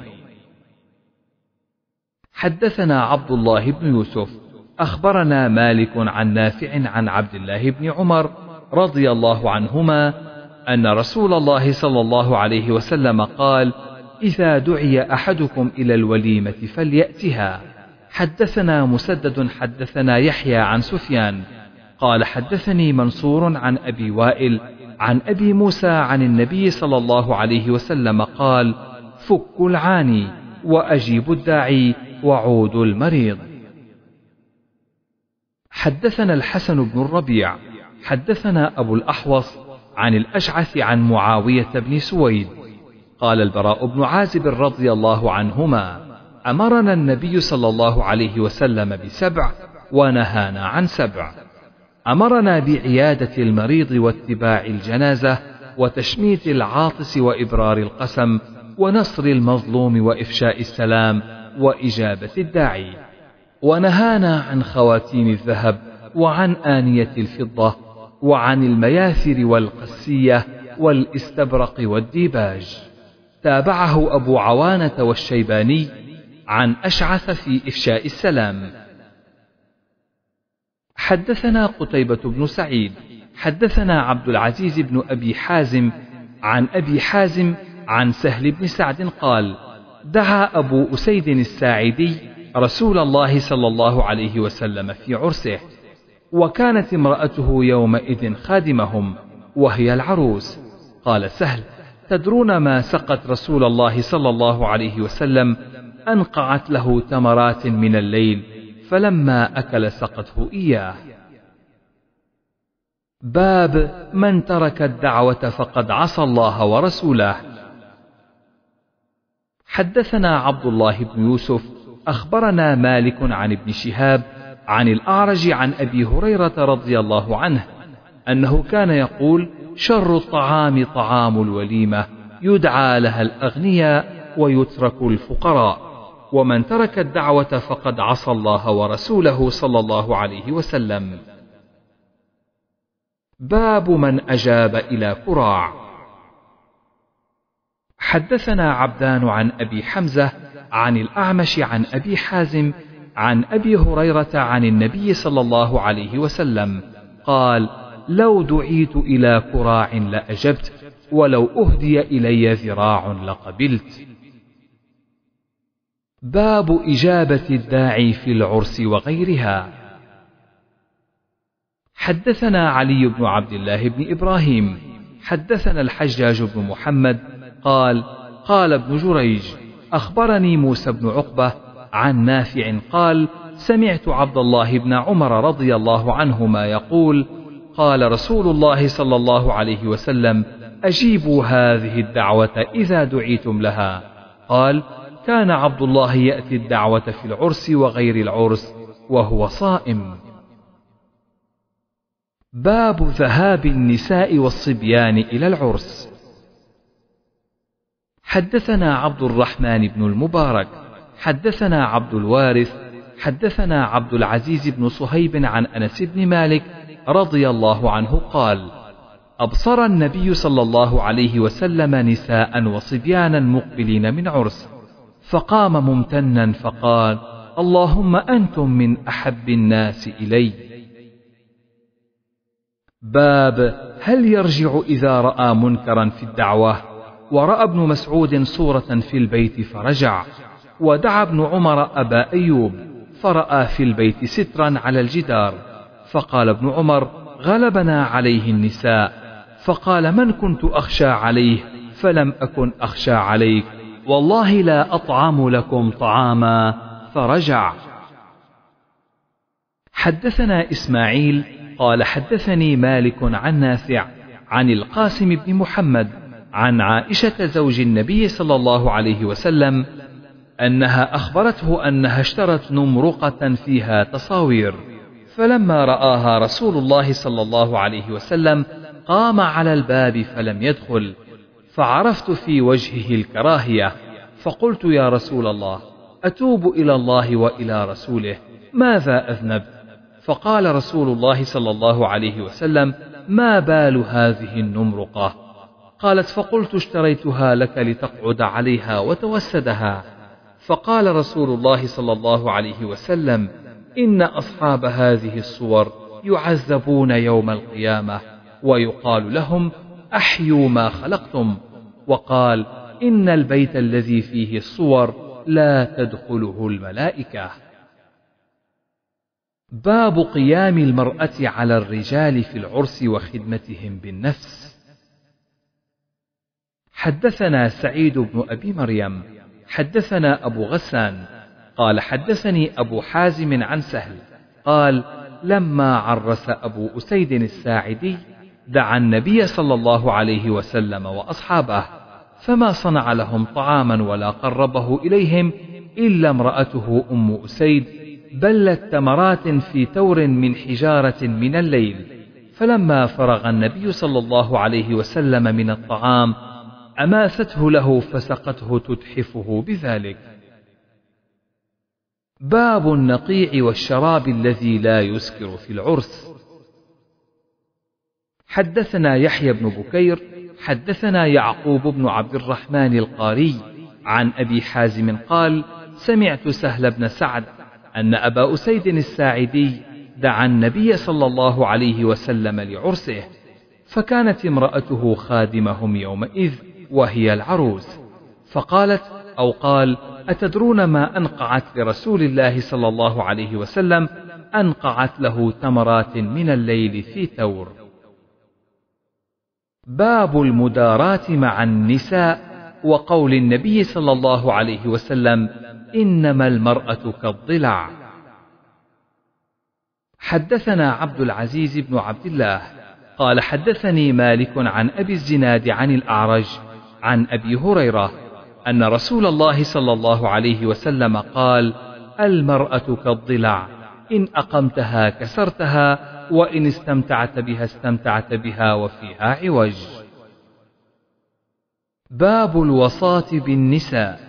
حدثنا عبد الله بن يوسف أخبرنا مالك عن نافع عن عبد الله بن عمر رضي الله عنهما أن رسول الله صلى الله عليه وسلم قال: إذا دعي أحدكم إلى الوليمة فليأتها. حدثنا مسدد حدثنا يحيى عن سفيان قال: حدثني منصور عن أبي وائل عن أبي موسى عن النبي صلى الله عليه وسلم قال: فكوا العاني وأجيبوا الداعي وعودوا المريض. حدثنا الحسن بن الربيع حدثنا أبو الأحوص عن الأشعث عن معاوية بن سويد قال: البراء بن عازب رضي الله عنهما: أمرنا النبي صلى الله عليه وسلم بسبع ونهانا عن سبع. أمرنا بعيادة المريض واتباع الجنازة وتشميت العاطس وإبرار القسم ونصر المظلوم وإفشاء السلام وإجابة الداعي. ونهانا عن خواتيم الذهب وعن آنية الفضة وعن المياثر والقسية والاستبرق والديباج. تابعه أبو عوانة والشيباني عن أشعث في إفشاء السلام. حدثنا قتيبة بن سعيد حدثنا عبد العزيز بن أبي حازم عن أبي حازم عن سهل بن سعد قال: دعا أبو أسيد الساعدي رسول الله صلى الله عليه وسلم في عرسه، وكانت امرأته يومئذ خادمهم وهي العروس. قال سهل: تدرون ما سقت رسول الله صلى الله عليه وسلم؟ أنقعت له تمرات من الليل، فلما أكل سقته إياه. باب من ترك الدعوة فقد عصى الله ورسوله. حدثنا عبد الله بن يوسف أخبرنا مالك عن ابن شهاب عن الأعرج عن أبي هريرة رضي الله عنه أنه كان يقول: شر الطعام طعام الوليمة، يدعى لها الأغنياء ويترك الفقراء، ومن ترك الدعوة فقد عصى الله ورسوله صلى الله عليه وسلم. باب من أجاب إلى كراع. حدثنا عبدان عن أبي حمزة عن الأعمش عن أبي حازم عن أبي هريرة عن النبي صلى الله عليه وسلم قال: لو دعيت إلى كراع لأجبت، ولو أهدي إلي ذراع لقبلت. باب إجابة الداعي في العرس وغيرها. حدثنا علي بن عبد الله بن إبراهيم حدثنا الحجاج بن محمد قال: قال ابن جريج: أخبرني موسى بن عقبة عن نافع قال: سمعت عبد الله بن عمر رضي الله عنهما يقول: قال رسول الله صلى الله عليه وسلم: أجيبوا هذه الدعوة إذا دعيتم لها. قال: كان عبد الله يأتي الدعوة في العرس وغير العرس وهو صائم. باب ذهاب النساء والصبيان إلى العرس. حدثنا عبد الرحمن بن المبارك حدثنا عبد الوارث حدثنا عبد العزيز بن صهيب عن أنس بن مالك رضي الله عنه قال: أبصر النبي صلى الله عليه وسلم نساء وصبيانا مقبلين من عرس، فقام ممتنا فقال: اللهم أنتم من أحب الناس إلي. باب هل يرجع إذا رأى منكرا في الدعوة؟ ورأى ابن مسعود صورة في البيت فرجع. ودعا ابن عمر أبا أيوب فرأى في البيت سترا على الجدار، فقال ابن عمر: غلبنا عليه النساء. فقال: من كنت أخشى عليه فلم أكن أخشى عليك، والله لا أطعم لكم طعاما. فرجع. حدثنا إسماعيل قال حدثني مالك عن نافع عن القاسم بن محمد عن عائشة زوج النبي صلى الله عليه وسلم أنها أخبرته أنها اشترت نمرقة فيها تصاوير، فلما رآها رسول الله صلى الله عليه وسلم قام على الباب فلم يدخل، فعرفت في وجهه الكراهية، فقلت: يا رسول الله، أتوب إلى الله وإلى رسوله، ماذا أذنبت؟ فقال رسول الله صلى الله عليه وسلم: ما بال هذه النمرقة؟ قالت: فقلت: اشتريتها لك لتقعد عليها وتوسدها. فقال رسول الله صلى الله عليه وسلم: إن أصحاب هذه الصور يعذبون يوم القيامة، ويقال لهم: أحيوا ما خلقتم. وقال: إن البيت الذي فيه الصور لا تدخله الملائكة. باب قيام المرأة على الرجال في العرس وخدمتهم بالنفس. حدثنا سعيد بن أبي مريم حدثنا أبو غسان قال حدثني أبو حازم عن سهل قال: لما عرس أبو أسيد الساعدي دعا النبي صلى الله عليه وسلم وأصحابه، فما صنع لهم طعاما ولا قربه إليهم إلا امرأته أم أسيد بلت تمرات في تور من حجارة من الليل. فلما فرغ النبي صلى الله عليه وسلم من الطعام أماثته له فسقته تتحفه بذلك. باب النقيع والشراب الذي لا يسكر في العرس. حدثنا يحيى بن بكير حدثنا يعقوب بن عبد الرحمن القاري عن أبي حازم قال: سمعت سهل بن سعد أن أبا أسيد الساعدي دعا النبي صلى الله عليه وسلم لعرسه، فكانت امرأته خادمهم يومئذ وهي العروس، فقالت أو قال: أتدرون ما أنقعت لرسول الله صلى الله عليه وسلم؟ أنقعت له تمرات من الليل في تور. باب المداراة مع النساء وقول النبي صلى الله عليه وسلم: إنما المرأة كالضلع. حدثنا عبد العزيز بن عبد الله قال حدثني مالك عن أبي الزناد عن الأعرج عن أبي هريرة أن رسول الله صلى الله عليه وسلم قال: المرأة كالضلع، إن أقمتها كسرتها، وإن استمتعت بها استمتعت بها وفيها عوج. باب الوصاة بالنساء.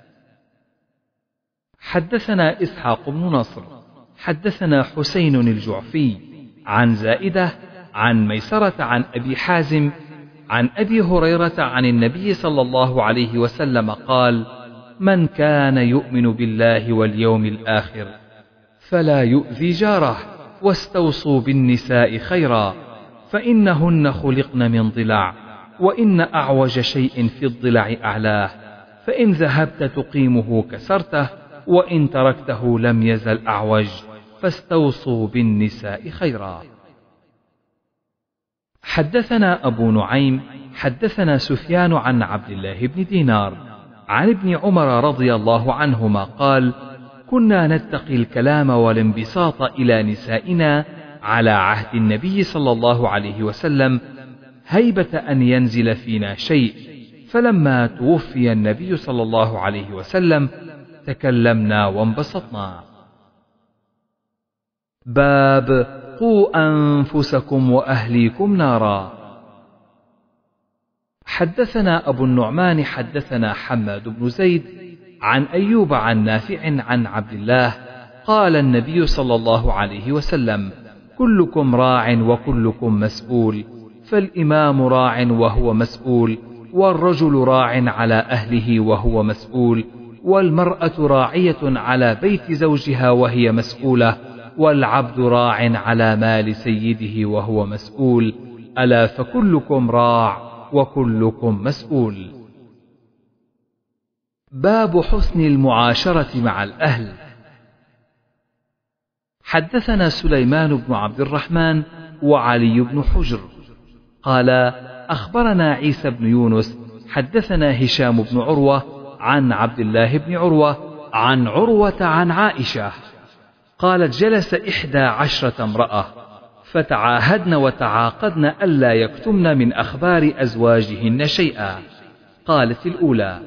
حدثنا إسحاق بن نصر حدثنا حسين الجعفي عن زائدة عن ميسرة عن أبي حازم عن أبي هريرة عن النبي صلى الله عليه وسلم قال: من كان يؤمن بالله واليوم الآخر فلا يؤذي جاره، واستوصوا بالنساء خيرا، فإنهن خلقن من ضلع، وإن أعوج شيء في الضلع أعلاه، فإن ذهبت تقيمه كسرته، وإن تركته لم يزل أعوج، فاستوصوا بالنساء خيرا. حدثنا أبو نعيم حدثنا سفيان عن عبد الله بن دينار عن ابن عمر رضي الله عنهما قال: كنا نتقي الكلام والانبساط إلى نسائنا على عهد النبي صلى الله عليه وسلم هيبة أن ينزل فينا شيء، فلما توفي النبي صلى الله عليه وسلم تكلمنا وانبسطنا. باب قوا أنفسكم وأهليكم نارا. حدثنا أبو النعمان حدثنا حماد بن زيد عن أيوب عن نافع عن عبد الله قال: النبي صلى الله عليه وسلم: كلكم راع وكلكم مسؤول، فالإمام راع وهو مسؤول، والرجل راع على أهله وهو مسؤول، والمرأة راعية على بيت زوجها وهي مسؤولة، والعبد راع على مال سيده وهو مسؤول، ألا فكلكم راع وكلكم مسؤول. باب حسن المعاشرة مع الأهل. حدثنا سليمان بن عبد الرحمن وعلي بن حجر قال أخبرنا عيسى بن يونس حدثنا هشام بن عروة عن عبد الله بن عروة عن عروة عن عائشة قالت جلس إحدى عشرة امرأة فتعاهدن وتعاقدن ألا يكتمن من أخبار أزواجهن شيئا. قالت الأولى: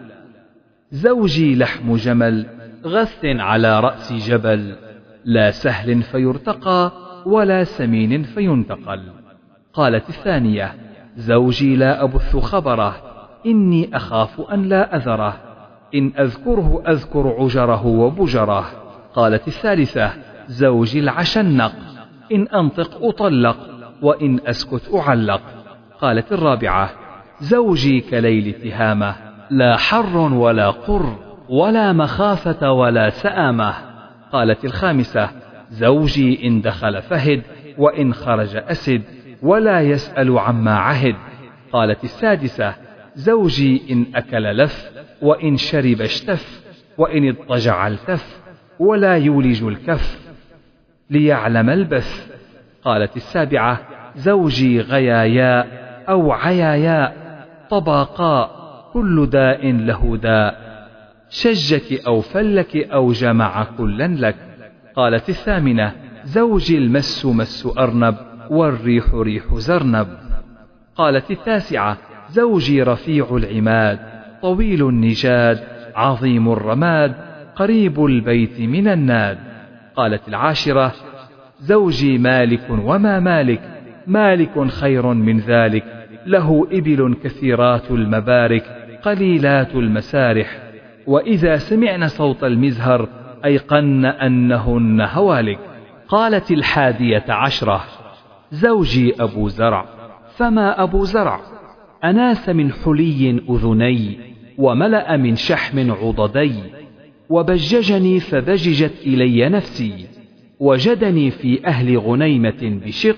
زوجي لحم جمل غث على رأس جبل، لا سهل فيرتقى ولا سمين فينتقل. قالت الثانية: زوجي لا أبث خبره، إني أخاف أن لا أذره، إن أذكره أذكر عجره وبجره. قالت الثالثة: زوجي العشنق، إن أنطق أطلق، وإن أسكت أعلق. قالت الرابعة: زوجي كليل تهامة، لا حر ولا قر ولا مخافة ولا سآمة. قالت الخامسة: زوجي إن دخل فهد، وإن خرج أسد، ولا يسأل عما عهد. قالت السادسة: زوجي إن أكل لف، وإن شرب اشتف، وإن اضطجع التف، ولا يولج الكف ليعلم البث. قالت السابعة: زوجي غياياء أو عياياء طباقاء، كل داء له داء، شجك أو فلك أو جمع كلا لك. قالت الثامنة: زوجي المس مس أرنب، والريح ريح زرنب. قالت التاسعة: زوجي رفيع العماد، طويل النجاد، عظيم الرماد، قريب البيت من الناد. قالت العاشرة: زوجي مالك وما مالك، مالك خير من ذلك، له إبل كثيرات المبارك، قليلات المسارح، وإذا سمعن صوت المزهر أيقن أنهن هوالك. قالت الحادية عشرة: زوجي أبو زرع، فما أبو زرع؟ أناس من حلي أذني، وملأ من شحم عضدي، وبججني فبججت إلي نفسي، وجدني في أهل غنيمة بشق،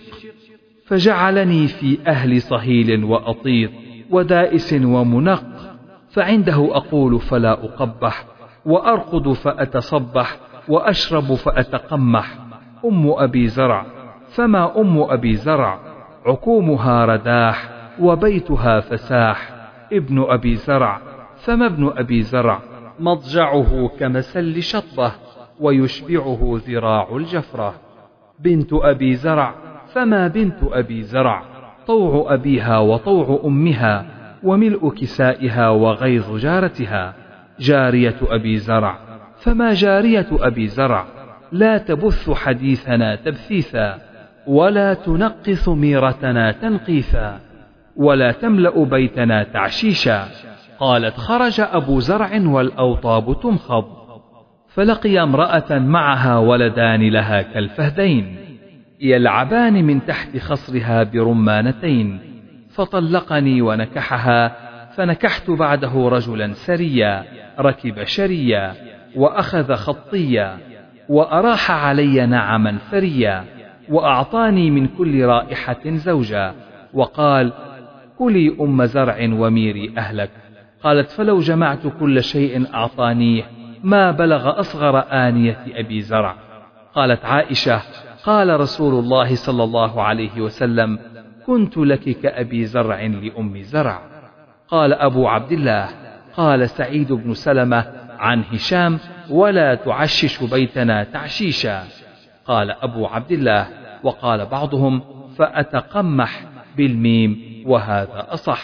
فجعلني في أهل صهيل وأطيط ودائس ومنق، فعنده أقول فلا أقبح، وأرقد فأتصبح، وأشرب فأتقمح. أم أبي زرع، فما أم أبي زرع؟ عكومها رداح، وبيتها فساح. ابن أبي زرع، فما ابن أبي زرع؟ مضجعه كمسل شطبة، ويشبعه ذراع الجفرة. بنت أبي زرع، فما بنت أبي زرع؟ طوع أبيها وطوع أمها، وملء كسائها وغيظ جارتها. جارية أبي زرع، فما جارية أبي زرع؟ لا تبث حديثنا تبثيثا، ولا تنقص ميرتنا تنقيثا، ولا تملأ بيتنا تعشيشا. قالت: خرج أبو زرع والأوطاب تمخض، فلقي امرأة معها ولدان لها كالفهدين يلعبان من تحت خصرها برمانتين، فطلقني ونكحها، فنكحت بعده رجلا سريا ركب شريا، وأخذ خطيا، وأراح علي نعما فريا، وأعطاني من كل رائحة زوجا، وقال: كلي أم زرع وميري أهلك. قالت: فلو جمعت كل شيء أعطانيه ما بلغ أصغر آنية أبي زرع. قالت عائشة: قال رسول الله صلى الله عليه وسلم: كنت لك كأبي زرع لأم زرع. قال أبو عبد الله: قال سعيد بن سلمة عن هشام: ولا تعشش بيتنا تعشيشا. قال أبو عبد الله: وقال بعضهم: فأتقمح بالميم، وهذا أصح.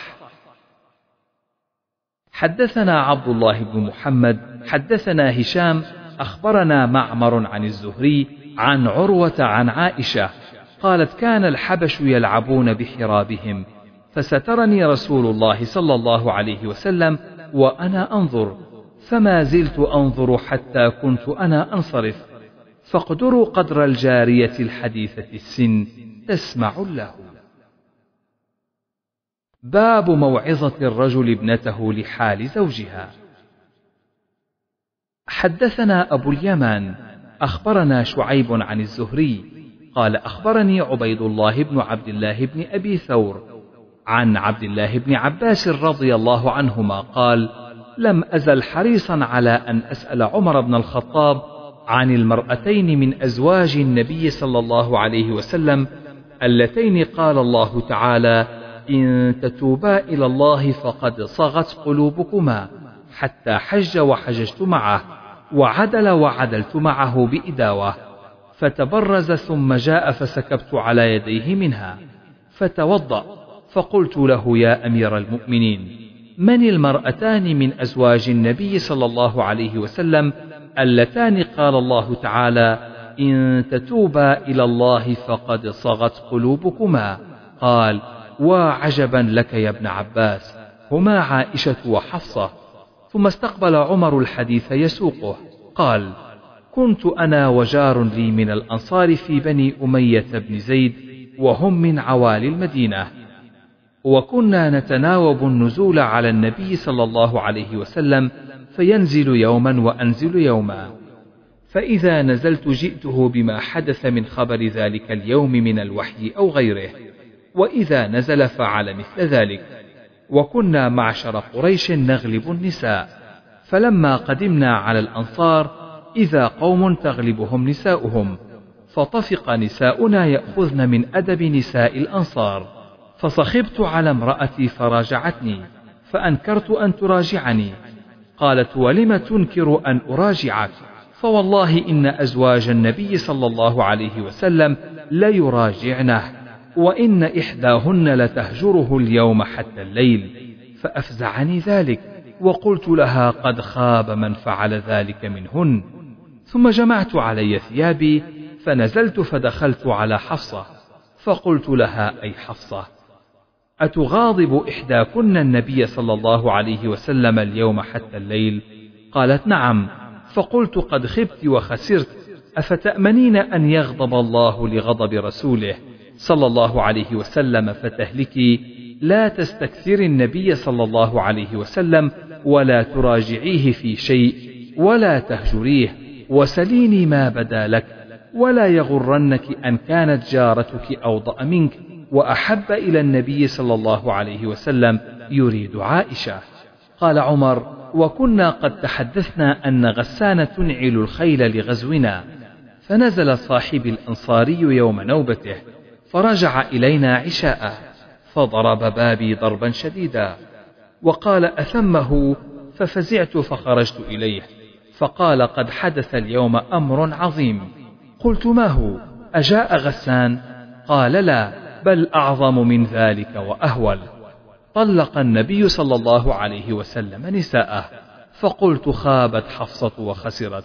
حدثنا عبد الله بن محمد حدثنا هشام أخبرنا معمر عن الزهري عن عروة عن عائشة قالت: كان الحبش يلعبون بحرابهم، فسترني رسول الله صلى الله عليه وسلم وأنا أنظر، فما زلت أنظر حتى كنت أنا أنصرف، فاقدروا قدر الجارية الحديثة السن تسمع له. باب موعظة الرجل ابنته لحال زوجها. حدثنا أبو اليمان أخبرنا شعيب عن الزهري قال أخبرني عبيد الله بن عبد الله بن أبي ثور عن عبد الله بن عباس رضي الله عنهما قال لم أزل حريصا على أن أسأل عمر بن الخطاب عن المرأتين من أزواج النبي صلى الله عليه وسلم اللتين قال الله تعالى إن تتوبا إلى الله فقد صغت قلوبكما، حتى حج وحججت معه، وعدل وعدلت معه بإداوة، فتبرز ثم جاء فسكبت على يديه منها، فتوضأ، فقلت له يا أمير المؤمنين من المرأتان من أزواج النبي صلى الله عليه وسلم اللتان قال الله تعالى إن تتوبا إلى الله فقد صغت قلوبكما؟ قال وعجبا لك يا ابن عباس، هما عائشة وحفصة. ثم استقبل عمر الحديث يسوقه قال كنت أنا وجار لي من الأنصار في بني أمية بن زيد وهم من عوالي المدينة، وكنا نتناوب النزول على النبي صلى الله عليه وسلم فينزل يوما وأنزل يوما، فإذا نزلت جئته بما حدث من خبر ذلك اليوم من الوحي أو غيره، وإذا نزل فعل مثل ذلك. وكنا معشر قريش نغلب النساء، فلما قدمنا على الأنصار إذا قوم تغلبهم نساؤهم، فطفق نساؤنا يأخذن من أدب نساء الأنصار، فصخبت على امرأتي فراجعتني، فأنكرت أن تراجعني، قالت ولم تنكر أن أراجعك؟ فوالله إن أزواج النبي صلى الله عليه وسلم ليراجعنه، وإن إحداهن لتهجره اليوم حتى الليل. فأفزعني ذلك، وقلت لها قد خاب من فعل ذلك منهن. ثم جمعت علي ثيابي فنزلت فدخلت على حفصة، فقلت لها أي حفصة أتغاضب إحداكن النبي صلى الله عليه وسلم اليوم حتى الليل؟ قالت نعم. فقلت قد خبت وخسرت، أفتأمنين أن يغضب الله لغضب رسوله صلى الله عليه وسلم فتهلكي؟ لا تستكثر النبي صلى الله عليه وسلم ولا تراجعيه في شيء ولا تهجريه، وسليني ما بدا لك، ولا يغرنك أن كانت جارتك أوضأ منك وأحب إلى النبي صلى الله عليه وسلم يريد عائشة. قال عمر وكنا قد تحدثنا أن غسان تنعل الخيل لغزونا، فنزل صاحب الأنصاري يوم نوبته فرجع إلينا عشاء، فضرب بابي ضربا شديدا وقال أثمه، ففزعت فخرجت إليه، فقال قد حدث اليوم أمر عظيم. قلت ما هو؟ أجاء غسان؟ قال لا، بل أعظم من ذلك وأهول، طلق النبي صلى الله عليه وسلم نساءه. فقلت خابت حفصة وخسرت،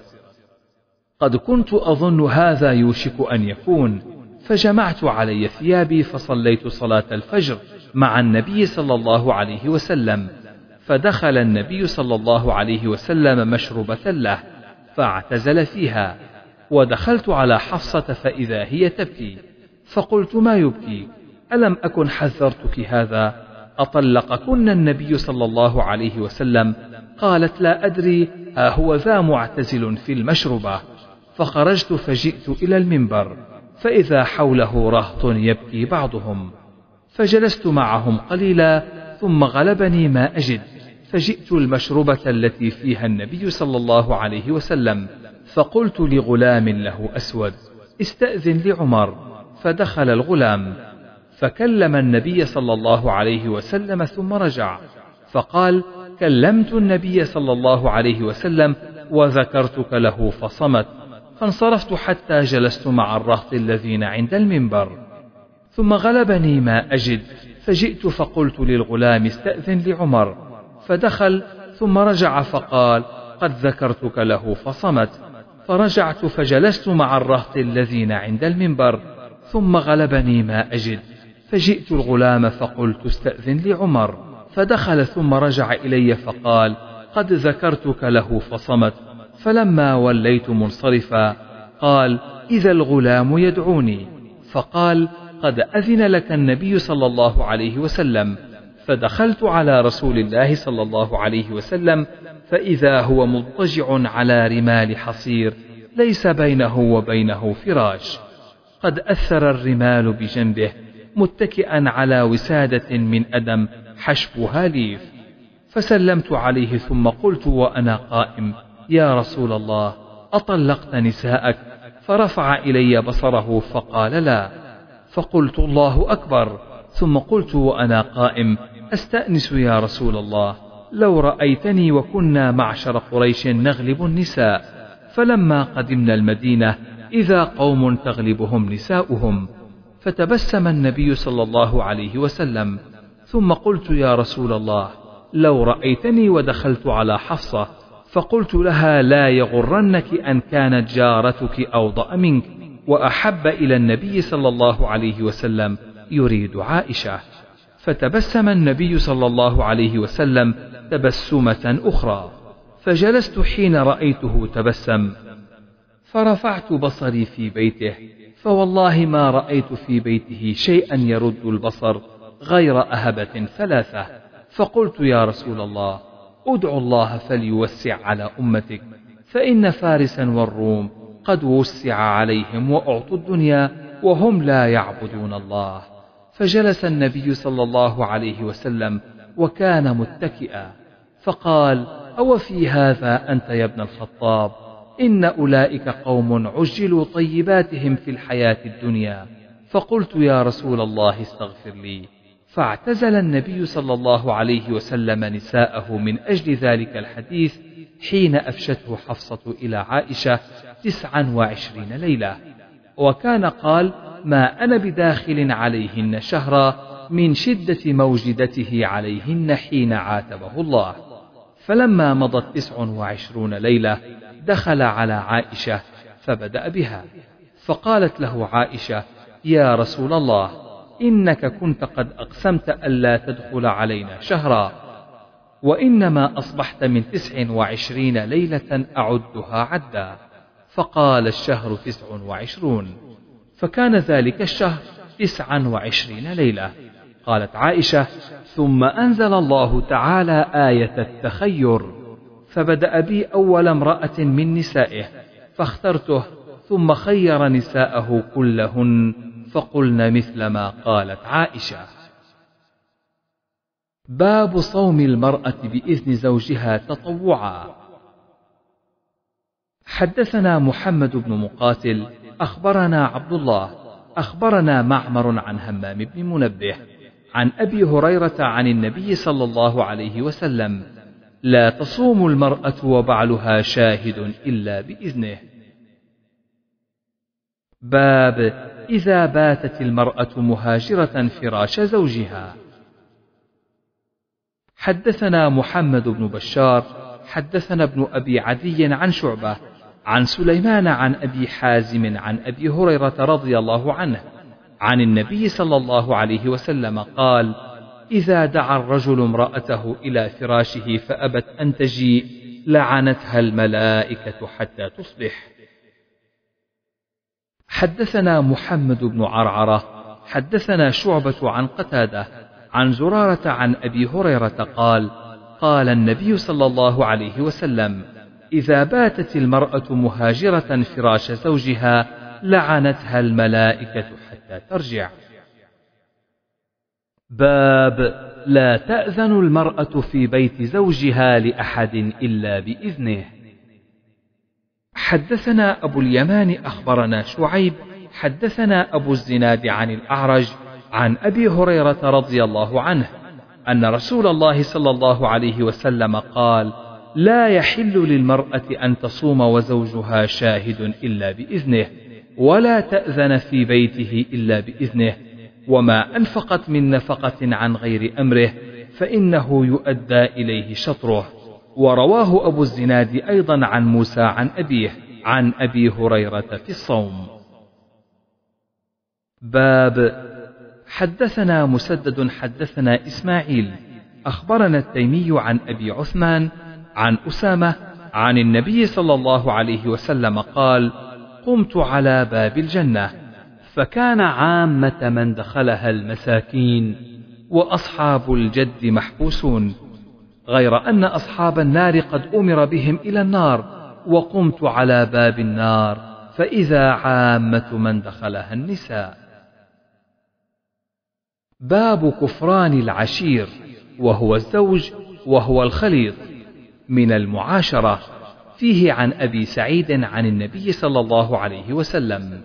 قد كنت أظن هذا يوشك أن يكون، فجمعت علي ثيابي فصليت صلاة الفجر مع النبي صلى الله عليه وسلم، فدخل النبي صلى الله عليه وسلم مشربة له فاعتزل فيها، ودخلت على حفصة فإذا هي تبكي، فقلت ما يبكي؟ ألم أكن حذرتك هذا؟ أطلقكن النبي صلى الله عليه وسلم؟ قالت لا أدري، ها هو ذا معتزل في المشربة. فخرجت فجئت إلى المنبر فإذا حوله رهط يبكي بعضهم، فجلست معهم قليلا ثم غلبني ما أجد، فجئت المشربة التي فيها النبي صلى الله عليه وسلم، فقلت لغلام له أسود استأذن لعمر، فدخل الغلام فكلم النبي صلى الله عليه وسلم ثم رجع، فقال كلمت النبي صلى الله عليه وسلم وذكرتك له فصمت، فانصرفت حتى جلست مع الرهط الذين عند المنبر، ثم غلبني ما أجد، فجئت فقلت للغلام استأذن لعمر، فدخل ثم رجع فقال قد ذكرتك له فصمت، فرجعت فجلست مع الرهط الذين عند المنبر، ثم غلبني ما أجد، فجئت الغلام فقلت استأذن لعمر، فدخل ثم رجع إلي فقال قد ذكرتك له فصمت، فلما وليت منصرفا قال إذا الغلام يدعوني، فقال قد أذن لك النبي صلى الله عليه وسلم، فدخلت على رسول الله صلى الله عليه وسلم فإذا هو مضطجع على رمال حصير ليس بينه وبينه فراش، قد أثر الرمال بجنبه، متكئا على وسادة من أدم حشبها ليف. فسلمت عليه ثم قلت وأنا قائم: يا رسول الله، أطلقت نساءك؟ فرفع إلي بصره فقال: لا. فقلت: الله أكبر. ثم قلت وأنا قائم: أستأنس يا رسول الله، لو رأيتني وكنا معشر قريش نغلب النساء، فلما قدمنا المدينة إذا قوم تغلبهم نساؤهم. فتبسم النبي صلى الله عليه وسلم. ثم قلت: يا رسول الله، لو رأيتني ودخلت على حفصة فقلت لها: لا يغرنك أن كانت جارتك أوضأ منك وأحب إلى النبي صلى الله عليه وسلم، يريد عائشة. فتبسم النبي صلى الله عليه وسلم تبسمة أخرى، فجلست حين رأيته تبسم، فرفعت بصري في بيته، فوالله ما رأيت في بيته شيئا يرد البصر غير أهبة ثلاثة. فقلت: يا رسول الله، ادع الله فليوسع على أمتك، فإن فارسا والروم قد وسع عليهم وأعطوا الدنيا وهم لا يعبدون الله. فجلس النبي صلى الله عليه وسلم وكان متكئا، فقال: أو في هذا أنت يا ابن الخطاب؟ إن أولئك قوم عجلوا طيباتهم في الحياة الدنيا. فقلت: يا رسول الله، استغفر لي. فاعتزل النبي صلى الله عليه وسلم نساءه من أجل ذلك الحديث حين أفشته حفصة إلى عائشة تسعا وعشرين ليلة. وكان قال: ما أنا بداخل عليهن شهرا من شدة موجدته عليهن حين عاتبه الله. فلما مضت تسع وعشرون ليلة دخل على عائشة فبدأ بها، فقالت له عائشة: يا رسول الله، إنك كنت قد أقسمت ألا تدخل علينا شهرا، وإنما أصبحت من تسع وعشرين ليلة أعدها عدا. فقال: الشهر تسع وعشرون. فكان ذلك الشهر تسعا وعشرين ليلة. قالت عائشة: ثم أنزل الله تعالى آية التخير، فبدأ بي أول امرأة من نسائه فاخترته، ثم خير نساءه كلهن فقلن مثل ما قالت عائشة. باب صوم المرأة بإذن زوجها تطوعا. حدثنا محمد بن مقاتل أخبرنا عبد الله أخبرنا معمر عن همام بن منبه عن أبي هريرة عن النبي صلى الله عليه وسلم: لا تصوم المرأة وبعلها شاهد إلا بإذنه. باب إذا باتت المرأة مهاجرة فراش زوجها. حدثنا محمد بن بشار حدثنا ابن أبي عدي عن شعبة عن سليمان عن أبي حازم عن أبي هريرة رضي الله عنه عن النبي صلى الله عليه وسلم قال: إذا دعا الرجل امرأته إلى فراشه فأبت أن تجيء لعنتها الملائكة حتى تصبح. حدثنا محمد بن عرعرة حدثنا شعبة عن قتادة عن زرارة عن أبي هريرة قال: قال النبي صلى الله عليه وسلم: إذا باتت المرأة مهاجرة فراش زوجها لعنتها الملائكة حتى ترجع. باب لا تأذن المرأة في بيت زوجها لأحد إلا بإذنه. حدثنا أبو اليمان أخبرنا شعيب حدثنا أبو الزناد عن الأعرج عن أبي هريرة رضي الله عنه أن رسول الله صلى الله عليه وسلم قال: لا يحل للمرأة أن تصوم وزوجها شاهد إلا بإذنه، ولا تأذن في بيته إلا بإذنه، وما أنفقت من نفقة عن غير أمره فإنه يؤدى إليه شطره. ورواه أبو الزناد أيضا عن موسى عن أبيه عن أبي هريرة في الصوم. باب حدثنا مسدد حدثنا إسماعيل أخبرنا التيمي عن أبي عثمان عن أسامة عن النبي صلى الله عليه وسلم قال: قمت على باب الجنة فكان عامة من دخلها المساكين وأصحاب الجد محبوسون، غير أن أصحاب النار قد أمر بهم إلى النار، وقمت على باب النار فإذا عامة من دخلها النساء. باب كفران العشير، وهو الزوج وهو الخليط من المعاشرة. فيه عن أبي سعيد عن النبي صلى الله عليه وسلم: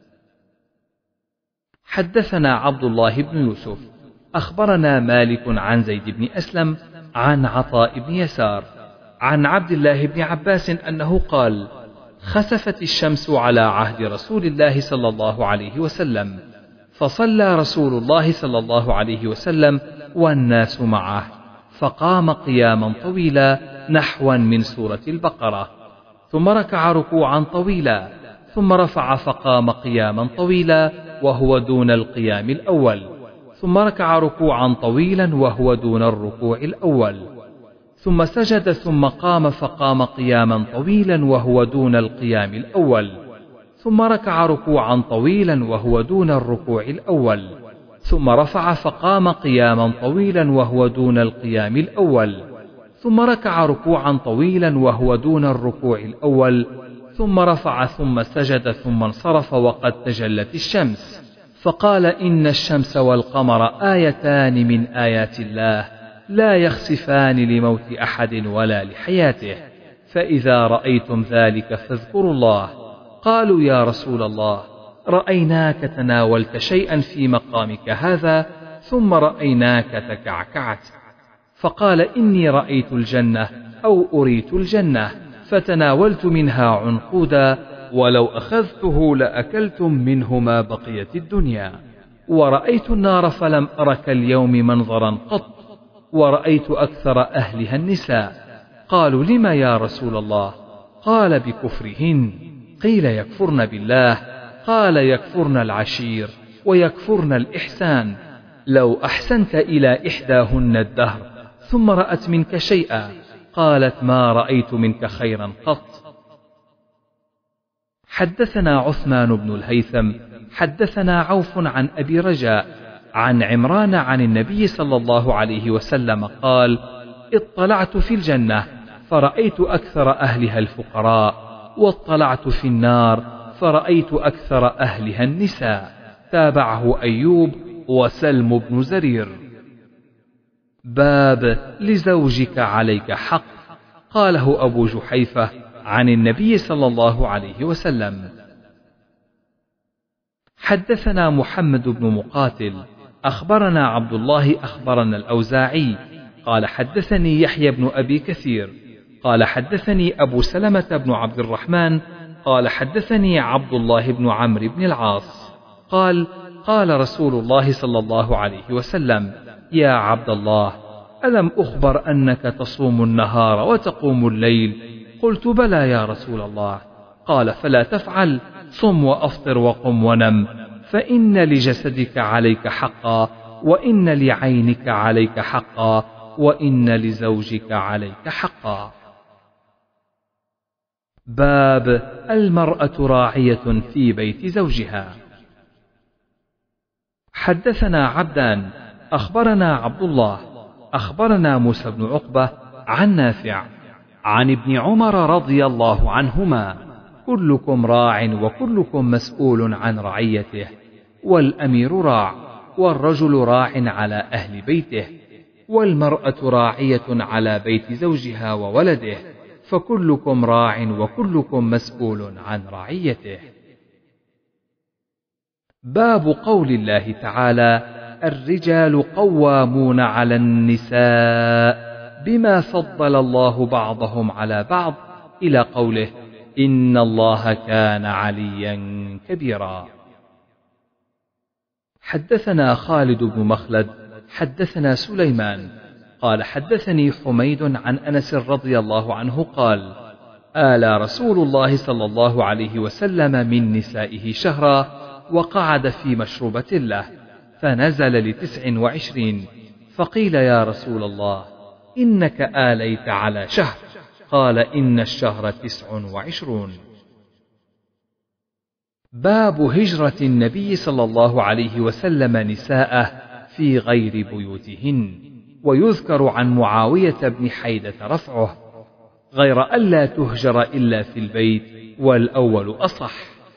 حدثنا عبد الله بن يوسف أخبرنا مالك عن زيد بن أسلم عن عطاء بن يسار عن عبد الله بن عباس أنه قال: خسفت الشمس على عهد رسول الله صلى الله عليه وسلم، فصلى رسول الله صلى الله عليه وسلم والناس معه، فقام قياما طويلا نحوا من سورة البقرة، ثم ركع ركوعا طويلا، ثم رفع فقام قياما طويلا وهو دون القيام الأول، ثم ركع ركوعا طويلا وهو دون الركوع الأول، ثم سجد ثم قام فقام قياما طويلا وهو دون القيام الأول، ثم ركع ركوعا طويلا وهو دون الركوع الأول، ثم رفع فقام قياما طويلا وهو دون القيام الأول، ثم ركع ركوعا طويلا وهو دون الركوع الأول، ثم رفع ثم سجد ثم انصرف وقد تجلت الشمس، فقال: إن الشمس والقمر آيتان من آيات الله لا يخسفان لموت أحد ولا لحياته، فإذا رأيتم ذلك فاذكروا الله. قالوا: يا رسول الله، رأيناك تناولت شيئا في مقامك هذا ثم رأيناك تكعكعت. فقال: إني رأيت الجنة أو أريت الجنة فتناولت منها عنقودا، ولو أخذته لأكلتم منه ما بقيت الدنيا. ورأيت النار فلم أرك اليوم منظرا قط، ورأيت أكثر أهلها النساء. قالوا: لم يا رسول الله؟ قال: بكفرهن. قيل: يكفرن بالله؟ قال: يكفرن العشير ويكفرن الإحسان. لو أحسنت إلى إحداهن الدهر ثم رأت منك شيئا قالت: ما رأيت منك خيرا قط. حدثنا عثمان بن الهيثم حدثنا عوف عن أبي رجاء عن عمران عن النبي صلى الله عليه وسلم قال: اطلعت في الجنة فرأيت أكثر أهلها الفقراء، واطلعت في النار فرأيت أكثر أهلها النساء. تابعه أيوب وسلم بن زرير. باب لزوجك عليك حق، قاله أبو جحيفة عن النبي صلى الله عليه وسلم. حدثنا محمد بن مقاتل أخبرنا عبد الله أخبرنا الأوزاعي قال حدثني يحيى بن أبي كثير قال حدثني أبو سلمة بن عبد الرحمن قال حدثني عبد الله بن عمرو بن العاص قال: قال رسول الله صلى الله عليه وسلم: يا عبد الله، ألم أخبر أنك تصوم النهار وتقوم الليل؟ قلت: بلى يا رسول الله. قال: فلا تفعل، صم وأفطر وقم ونم، فإن لجسدك عليك حقا، وإن لعينك عليك حقا، وإن لزوجك عليك حقا. باب المرأة راعية في بيت زوجها. حدثنا عبدان أخبرنا عبد الله أخبرنا موسى بن عقبة عن نافع عن ابن عمر رضي الله عنهما: كلكم راع وكلكم مسؤول عن رعيته، والأمير راع، والرجل راع على أهل بيته، والمرأة راعية على بيت زوجها وولده، فكلكم راع وكلكم مسؤول عن رعيته. باب قول الله تعالى: الرجال قوامون على النساء بما فضل الله بعضهم على بعض، إلى قوله: إن الله كان عليا كبيرا. حدثنا خالد بن مخلد حدثنا سليمان قال حدثني حميد عن أنس رضي الله عنه قال: آلى رسول الله صلى الله عليه وسلم من نسائه شهرا، وقعد في مشروبة له، فنزل لتسع وعشرين، فقيل: يا رسول الله، إنك آليت على شهر. قال: إن الشهر تسع وعشرون. باب هجرة النبي صلى الله عليه وسلم نساءه في غير بيوتهن. ويذكر عن معاوية بن حيدة رفعه، غير ألا تهجر إلا في البيت، والأول أصح.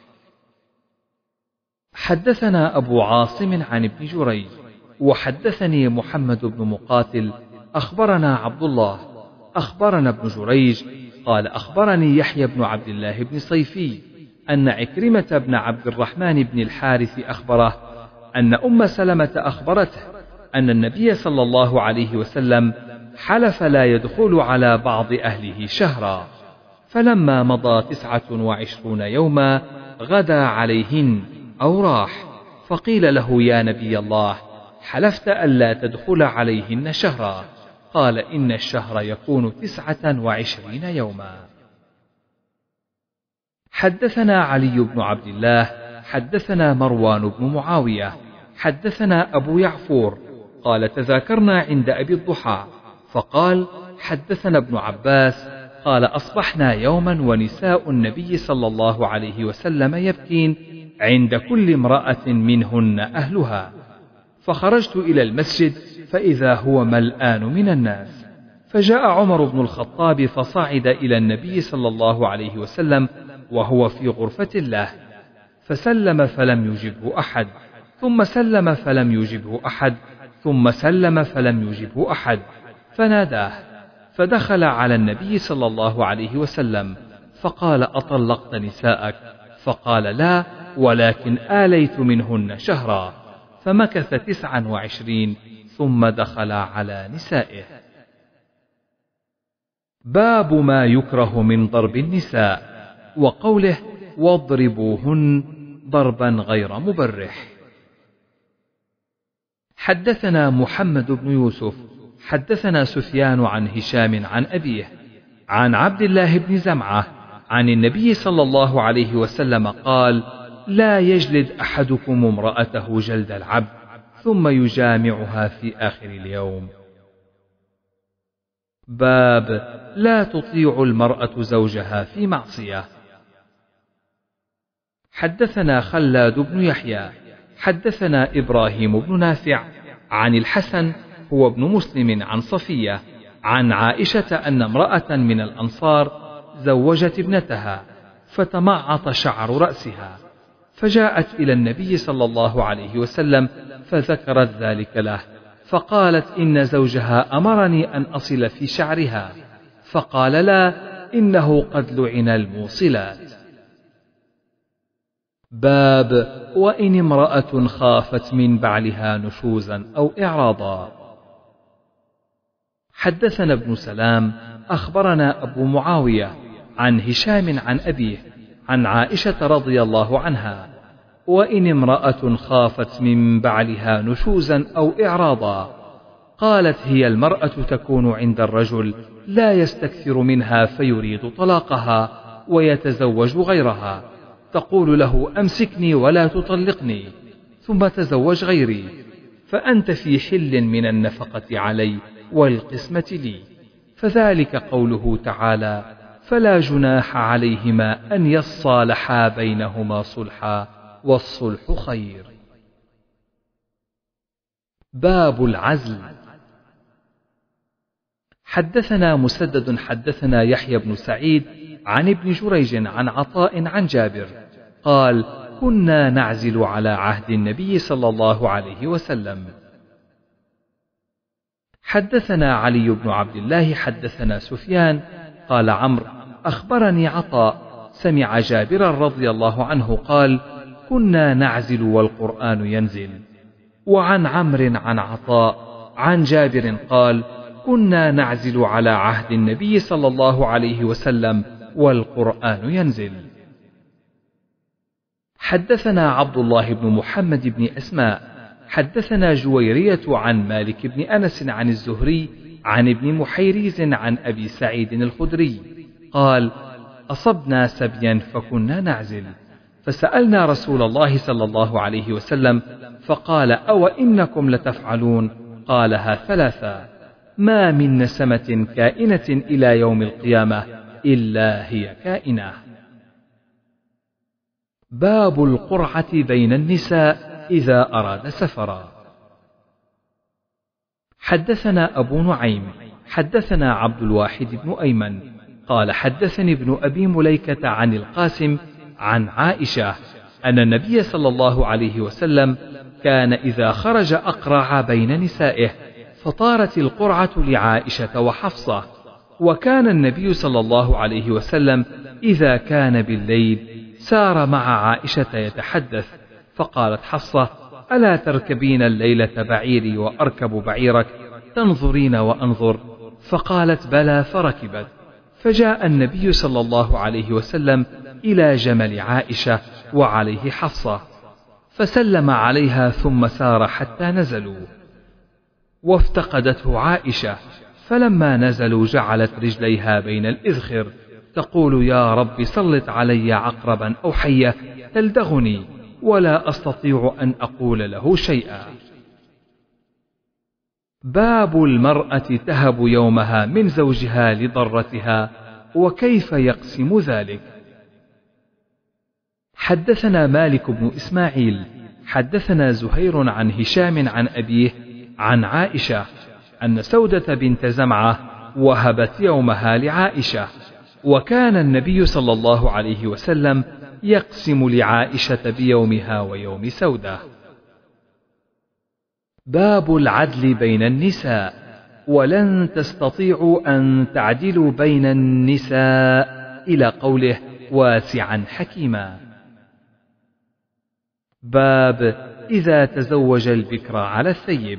حدثنا أبو عاصم عن ابن جريج وحدثني محمد بن مقاتل أخبرنا عبد الله أخبرنا ابن جريج قال أخبرني يحيى بن عبد الله بن صيفي أن عكرمة بن عبد الرحمن بن الحارث أخبره أن أم سلمة أخبرته أن النبي صلى الله عليه وسلم حلف لا يدخل على بعض أهله شهرا، فلما مضى تسعة وعشرون يوما غدا عليهن أو راح، فقيل له يا نبي الله حلفت ألا تدخل عليهن شهرا؟ قال إن الشهر يكون تسعة وعشرين يوما. حدثنا علي بن عبد الله حدثنا مروان بن معاوية حدثنا أبو يعفور قال تذاكرنا عند أبي الضحى فقال حدثنا ابن عباس قال أصبحنا يوما ونساء النبي صلى الله عليه وسلم يبكين عند كل امرأة منهن أهلها، فخرجت إلى المسجد فإذا هو ملآن من الناس، فجاء عمر بن الخطاب فصعد إلى النبي صلى الله عليه وسلم وهو في غرفة له، فسلم فلم يجبه أحد، ثم سلم فلم يجبه أحد، ثم سلم فلم يجبه أحد، فناداه فدخل على النبي صلى الله عليه وسلم فقال أطلقت نساءك؟ فقال لا، ولكن آليت منهن شهرا، فمكث تسعا وعشرين ثم دخل على نسائه. باب ما يكره من ضرب النساء، وقوله واضربوهن ضربا غير مبرح. حدثنا محمد بن يوسف حدثنا سفيان عن هشام عن أبيه عن عبد الله بن زمعة عن النبي صلى الله عليه وسلم قال لا يجلد أحدكم امرأته جلد العبد ثم يجامعها في آخر اليوم. باب لا تطيع المرأة زوجها في معصية. حدثنا خلاد بن يحيى حدثنا إبراهيم بن نافع عن الحسن هو ابن مسلم عن صفية عن عائشة أن امرأة من الأنصار زوجت ابنتها فتمعط شعر رأسها، فجاءت إلى النبي صلى الله عليه وسلم فذكرت ذلك له، فقالت إن زوجها أمرني أن أصل في شعرها، فقال لا، إنه قد لعن الموصلات. باب وإن امرأة خافت من بعلها نشوزا أو إعراضا. حدثنا ابن سلام أخبرنا أبو معاوية عن هشام عن أبيه عن عائشة رضي الله عنها وإن امرأة خافت من بعلها نشوزا أو إعراضا، قالت هي المرأة تكون عند الرجل لا يستكثر منها فيريد طلاقها ويتزوج غيرها، تقول له أمسكني ولا تطلقني ثم تزوج غيري، فأنت في حل من النفقة علي والقسمة لي، فذلك قوله تعالى فلا جناح عليهما أن يصالحا بينهما صلحا والصلح خير. باب العزل. حدثنا مسدد حدثنا يحيى بن سعيد عن ابن جريج عن عطاء عن جابر قال كنا نعزل على عهد النبي صلى الله عليه وسلم. حدثنا علي بن عبد الله حدثنا سفيان قال عمرو أخبرني عطاء سمع جابرا رضي الله عنه قال كنا نعزل والقرآن ينزل. وعن عمرو عن عطاء عن جابر قال كنا نعزل على عهد النبي صلى الله عليه وسلم والقرآن ينزل. حدثنا عبد الله بن محمد بن أسماء حدثنا جويرية عن مالك بن أنس عن الزهري عن ابن محيريز عن أبي سعيد الخدري قال أصبنا سبيا فكنا نعزل، فسألنا رسول الله صلى الله عليه وسلم فقال أو إنكم لتفعلون؟ قالها ثلاثا، ما من نسمة كائنة إلى يوم القيامة إلا هي كائنة. باب القرعة بين النساء إذا أراد سفرا. حدثنا أبو نعيم حدثنا عبد الواحد بن أيمن قال حدثني ابن أبي مليكة عن القاسم عن عائشة أن النبي صلى الله عليه وسلم كان إذا خرج أقرع بين نسائه، فطارت القرعة لعائشة وحفصة. وكان النبي صلى الله عليه وسلم إذا كان بالليل سار مع عائشة يتحدث، فقالت حفصة: ألا تركبين الليلة بعيري وأركب بعيرك، تنظرين وأنظر؟ فقالت: بلى، فركبت. فجاء النبي صلى الله عليه وسلم إلى جمل عائشة وعليه حفصة، فسلم عليها ثم سار حتى نزلوا، وافتقدته عائشة، فلما نزلوا جعلت رجليها بين الإذخر تقول: يا رب سلط علي عقربا أو حية تلدغني، ولا أستطيع أن أقول له شيئا. باب المرأة تهب يومها من زوجها لضرتها، وكيف يقسم ذلك. حدثنا مالك بن إسماعيل حدثنا زهير عن هشام عن أبيه عن عائشة أن سودة بنت زمعة وهبت يومها لعائشة، وكان النبي صلى الله عليه وسلم يقسم لعائشة بيومها ويوم سودة. باب العدل بين النساء، ولن تستطيعوا أن تعدلوا بين النساء، إلى قوله: واسعا حكيما. باب إذا تزوج البكر على الثيب.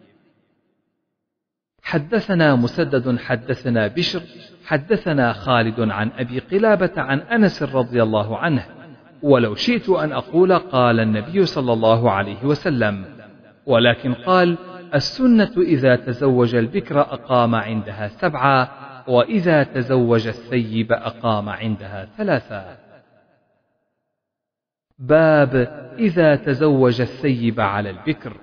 حدثنا مسدد حدثنا بشر حدثنا خالد عن أبي قلابة عن أنس رضي الله عنه: ولو شئت أن أقول قال النبي صلى الله عليه وسلم، ولكن قال: السنة إذا تزوج البكر أقام عندها سبعة، وإذا تزوج الثيب أقام عندها ثلاثة. باب إذا تزوج الثيب على البكر.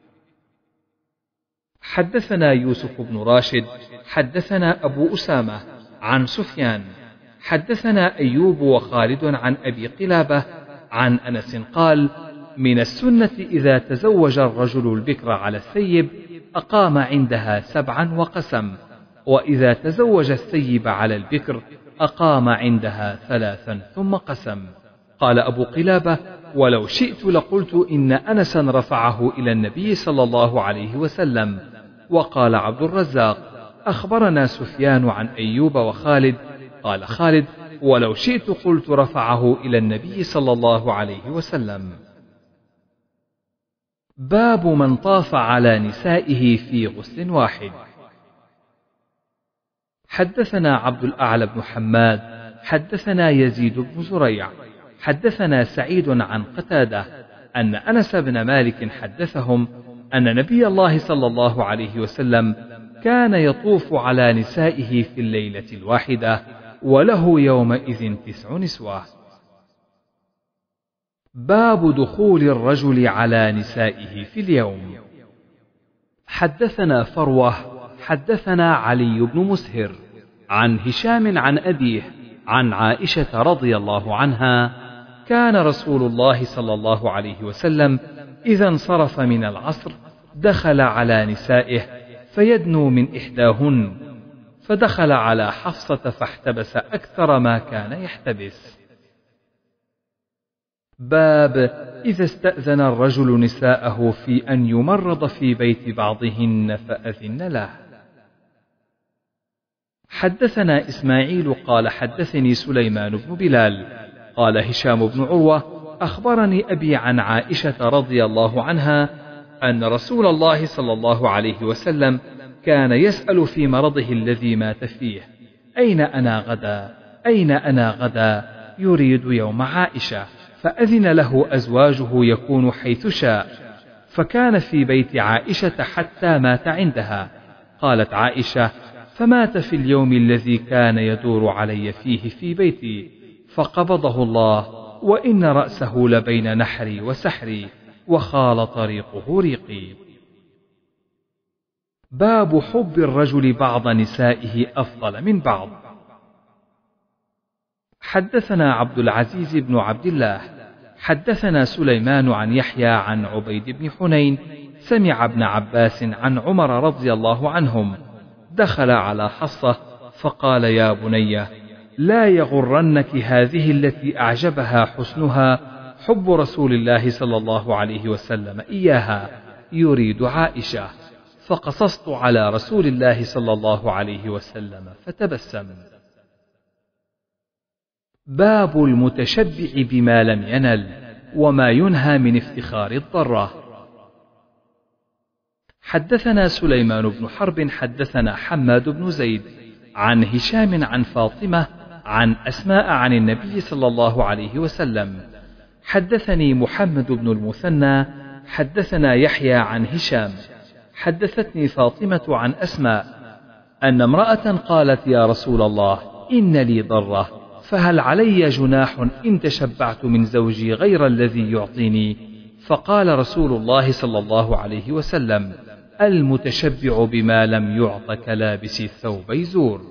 حدثنا يوسف بن راشد حدثنا أبو أسامة عن سفيان حدثنا أيوب وخالد عن أبي قلابة عن أنس قال: من السنة إذا تزوج الرجل البكر على الثيب أقام عندها سبعا وقسم، وإذا تزوج الثيب على البكر أقام عندها ثلاثا ثم قسم. قال أبو قلابة: ولو شئت لقلت إن أنسا رفعه إلى النبي صلى الله عليه وسلم. وقال عبد الرزاق: أخبرنا سفيان عن أيوب وخالد. قال خالد: ولو شئت قلت رفعه إلى النبي صلى الله عليه وسلم. باب من طاف على نسائه في غسل واحد. حدثنا عبد الأعلى بن حماد حدثنا يزيد بن زريع حدثنا سعيد عن قتادة أن أنس بن مالك حدثهم أن نبي الله صلى الله عليه وسلم كان يطوف على نسائه في الليلة الواحدة، وله يومئذ تسع نسوة. باب دخول الرجل على نسائه في اليوم. حدثنا فروة حدثنا علي بن مسهر عن هشام عن أبيه عن عائشة رضي الله عنها: كان رسول الله صلى الله عليه وسلم إذا انصرف من العصر دخل على نسائه فيدنو من إحداهن، فدخل على حفصة فاحتبس أكثر ما كان يحتبس. باب إذا استأذن الرجل نساءه في أن يمرض في بيت بعضهن فأذن له. حدثنا إسماعيل قال حدثني سليمان بن بلال قال هشام بن عروة: أخبرني أبي عن عائشة رضي الله عنها أن رسول الله صلى الله عليه وسلم كان يسأل في مرضه الذي مات فيه: أين أنا غدا؟ أين أنا غدا؟ يريد يوم عائشة، فأذن له أزواجه يكون حيث شاء، فكان في بيت عائشة حتى مات عندها. قالت عائشة: فمات في اليوم الذي كان يدور علي فيه في بيتي، فقبضه الله، وإن رأسه لبين نحري وسحري، وخال طريقه ريقي. باب حب الرجل بعض نسائه أفضل من بعض. حدثنا عبد العزيز بن عبد الله حدثنا سليمان عن يحيى عن عبيد بن حنين سمع ابن عباس عن عمر رضي الله عنهم دخل على حصة فقال يا بني لا يغرنك هذه التي أعجبها حسنها حب رسول الله صلى الله عليه وسلم إياها، يريد عائشة، فقصصت على رسول الله صلى الله عليه وسلم فتبسم. باب المتشبع بما لم ينل وما ينهى من افتخار الضرة. حدثنا سليمان بن حرب حدثنا حماد بن زيد عن هشام عن فاطمة عن أسماء عن النبي صلى الله عليه وسلم. حدثني محمد بن المثنى حدثنا يحيى عن هشام حدثتني فاطمة عن أسماء أن امرأة قالت يا رسول الله إن لي ضرة فهل علي جناح إن تشبعت من زوجي غير الذي يعطيني؟ فقال رسول الله صلى الله عليه وسلم المتشبع بما لم يعط كلابس الثوب زور.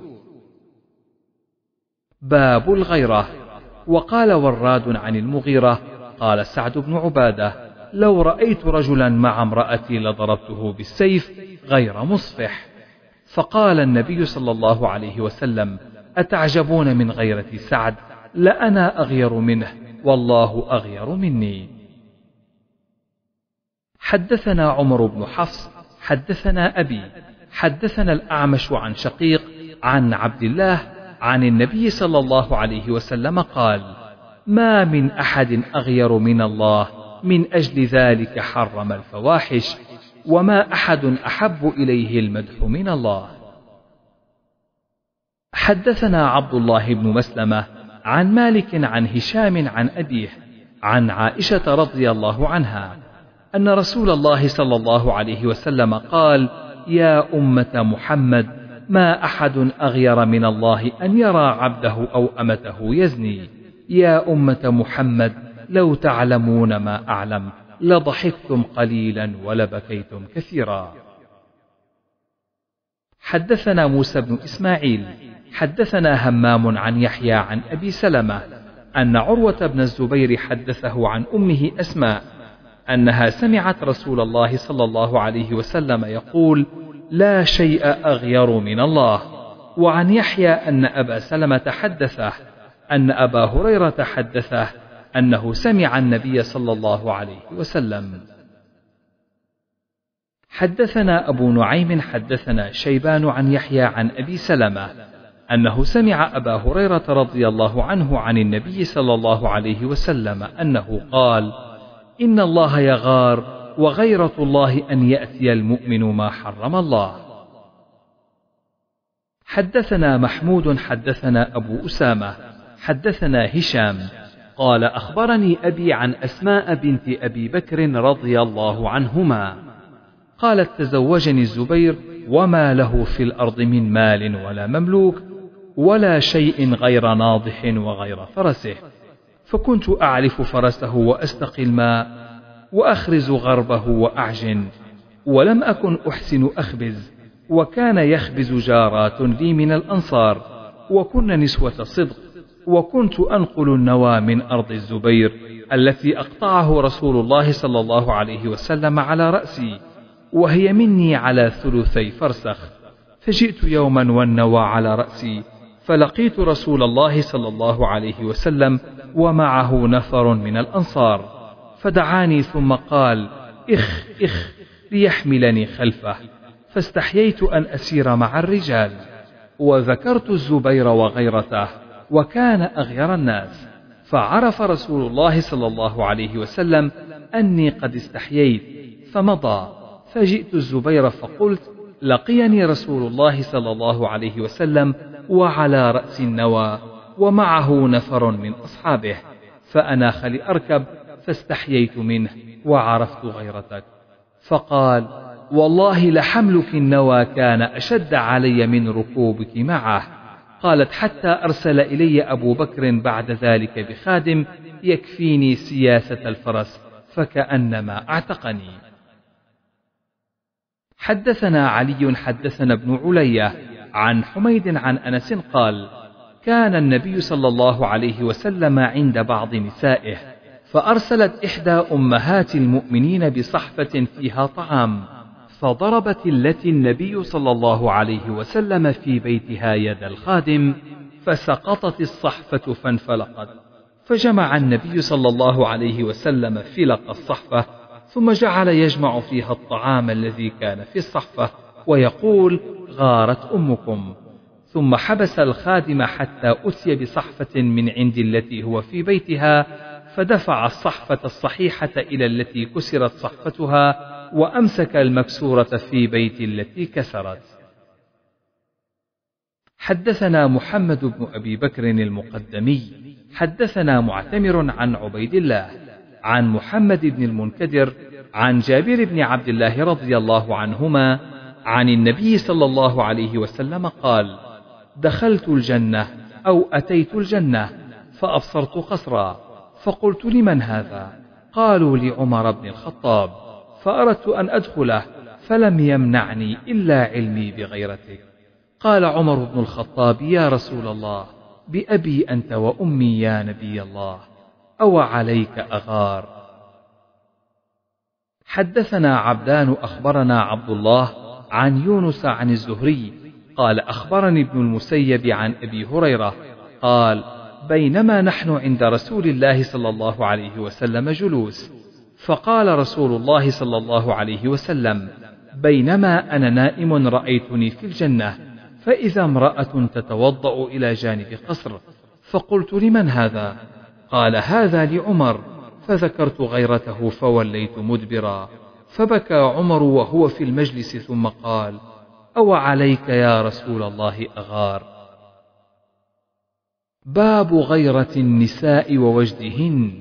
باب الغيرة. وقال وراد عن المغيرة قال سعد بن عبادة لو رأيت رجلا مع امرأتي لضربته بالسيف غير مصفح. فقال النبي صلى الله عليه وسلم أتعجبون من غيرة سعد؟ لأنا أغير منه والله أغير مني. حدثنا عمر بن حفص حدثنا أبي حدثنا الأعمش عن شقيق عن عبد الله عن النبي صلى الله عليه وسلم قال ما من أحد أغير من الله من أجل ذلك حرم الفواحش وما أحد أحب إليه المدح من الله. حدثنا عبد الله بن مسلمة عن مالك عن هشام عن أبيه عن عائشة رضي الله عنها أن رسول الله صلى الله عليه وسلم قال يا أمة محمد ما أحد أغير من الله أن يرى عبده أو أمته يزني. يا أمة محمد لو تعلمون ما أعلم لضحكتم قليلا ولبكيتم كثيرا. حدثنا موسى بن إسماعيل حدثنا همام عن يحيى عن أبي سلمة أن عروة بن الزبير حدثه عن أمه أسماء أنها سمعت رسول الله صلى الله عليه وسلم يقول لا شيء أغير من الله. وعن يحيى أن أبا سلمة حدثه أن أبا هريرة حدثه أنه سمع النبي صلى الله عليه وسلم. حدثنا أبو نعيم حدثنا شيبان عن يحيى عن أبي سلمة أنه سمع أبا هريرة رضي الله عنه عن النبي صلى الله عليه وسلم أنه قال إن الله يغار وغيرة الله أن يأتي المؤمن ما حرم الله. حدثنا محمود حدثنا أبو أسامة حدثنا هشام قال أخبرني أبي عن أسماء بنت أبي بكر رضي الله عنهما قالت تزوجني الزبير وما له في الأرض من مال ولا مملوك ولا شيء غير ناضح وغير فرسه، فكنت أعلف فرسه وأستقي الماء وأخرز غربه وأعجن، ولم أكن أحسن أخبز، وكان يخبز جارات لي من الأنصار وكن نسوة صدق، وكنت أنقل النوى من أرض الزبير التي أقطعه رسول الله صلى الله عليه وسلم على رأسي وهي مني على ثلثي فرسخ. فجئت يوما والنوى على رأسي فلقيت رسول الله صلى الله عليه وسلم ومعه نفر من الأنصار، فدعاني ثم قال إخ إخ ليحملني خلفه، فاستحييت أن أسير مع الرجال، وذكرت الزبير وغيرته وكان أغير الناس، فعرف رسول الله صلى الله عليه وسلم أني قد استحييت فمضى، فجئت الزبير فقلت لقيني رسول الله صلى الله عليه وسلم وعلى رأس النوى ومعه نفر من أصحابه، فأناخ لأركب فاستحييت منه وعرفت غيرتك، فقال والله لحملك النوى كان أشد علي من ركوبك معه. قالت حتى أرسل إلي أبو بكر بعد ذلك بخادم يكفيني سياسة الفرس فكأنما أعتقني. حدثنا علي حدثنا ابن علية عن حميد عن أنس قال كان النبي صلى الله عليه وسلم عند بعض نسائه فأرسلت إحدى أمهات المؤمنين بصحفة فيها طعام، فضربت التي النبي صلى الله عليه وسلم في بيتها يد الخادم، فسقطت الصحفة فانفلقت، فجمع النبي صلى الله عليه وسلم فلق الصحفة، ثم جعل يجمع فيها الطعام الذي كان في الصحفة ويقول: غارت أمكم. ثم حبس الخادم حتى أتي بصحفة من عند التي هو في بيتها، فدفع الصحفة الصحيحة إلى التي كسرت صحفتها، وأمسك المكسورة في بيت التي كسرت. حدثنا محمد بن أبي بكر المقدمي حدثنا معتمر عن عبيد الله عن محمد بن المنكدر عن جابر بن عبد الله رضي الله عنهما عن النبي صلى الله عليه وسلم قال: دخلت الجنة أو أتيت الجنة فأبصرت قصرا، فقلت: لمن هذا؟ قالوا: لعمر بن الخطاب، فأردت أن أدخله فلم يمنعني إلا علمي بغيرتك. قال عمر بن الخطاب: يا رسول الله، بأبي أنت وأمي يا نبي الله، أو عليك أغار. حدثنا عبدان أخبرنا عبد الله عن يونس عن الزهري قال: أخبرني ابن المسيب عن أبي هريرة قال: بينما نحن عند رسول الله صلى الله عليه وسلم جلوس، فقال رسول الله صلى الله عليه وسلم: بينما أنا نائم رأيتني في الجنة، فإذا امرأة تتوضأ إلى جانب قصر، فقلت: لمن هذا؟ قال: هذا لعمر، فذكرت غيرته فوليت مدبرا، فبكى عمر وهو في المجلس ثم قال: أو عليك يا رسول الله أغار. باب غيرة النساء ووجدهن.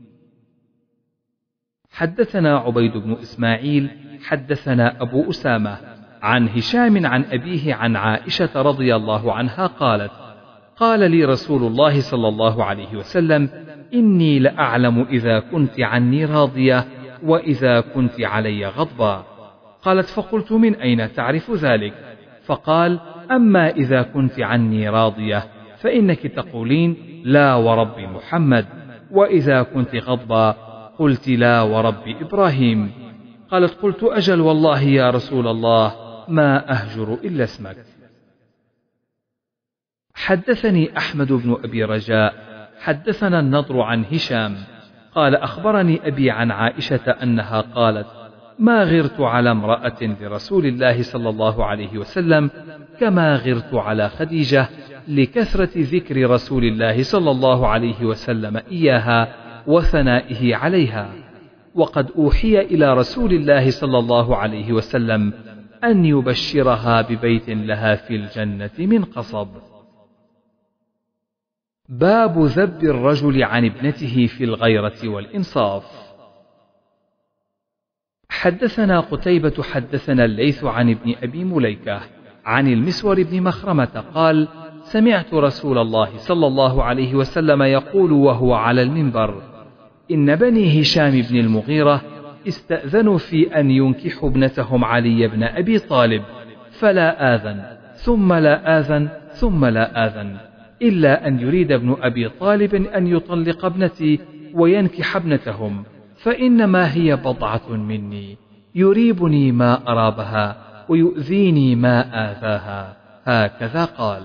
حدثنا عبيد بن إسماعيل حدثنا أبو أسامة عن هشام عن أبيه عن عائشة رضي الله عنها قالت: قال لي رسول الله صلى الله عليه وسلم: إني لأعلم إذا كنت عني راضية وإذا كنت علي غضبا. قالت: فقلت: من أين تعرف ذلك؟ فقال: أما إذا كنت عني راضية فإنك تقولين: لا ورب محمد، وإذا كنت غضبا قلت: لا ورب إبراهيم. قالت: قلت: أجل والله يا رسول الله ما أهجر إلا اسمك. حدثني أحمد بن أبي رجاء حدثنا النضر عن هشام قال: أخبرني أبي عن عائشة أنها قالت: ما غرت على امرأة لرسول الله صلى الله عليه وسلم كما غرت على خديجة، لكثرة ذكر رسول الله صلى الله عليه وسلم إياها وثنائه عليها، وقد أوحي إلى رسول الله صلى الله عليه وسلم أن يبشرها ببيت لها في الجنة من قصب. باب ذب الرجل عن ابنته في الغيرة والإنصاف. حدثنا قتيبة حدثنا الليث عن ابن أبي مليكة عن المسور بن مخرمة قال: سمعت رسول الله صلى الله عليه وسلم يقول وهو على المنبر: إن بني هشام بن المغيرة استأذنوا في أن ينكحوا ابنتهم علي بن أبي طالب، فلا آذن ثم لا آذن ثم لا آذن، إلا أن يريد ابن أبي طالب أن يطلق ابنتي وينكح ابنتهم، فإنما هي بضعة مني، يريبني ما أرابها ويؤذيني ما آذاها. هكذا قال.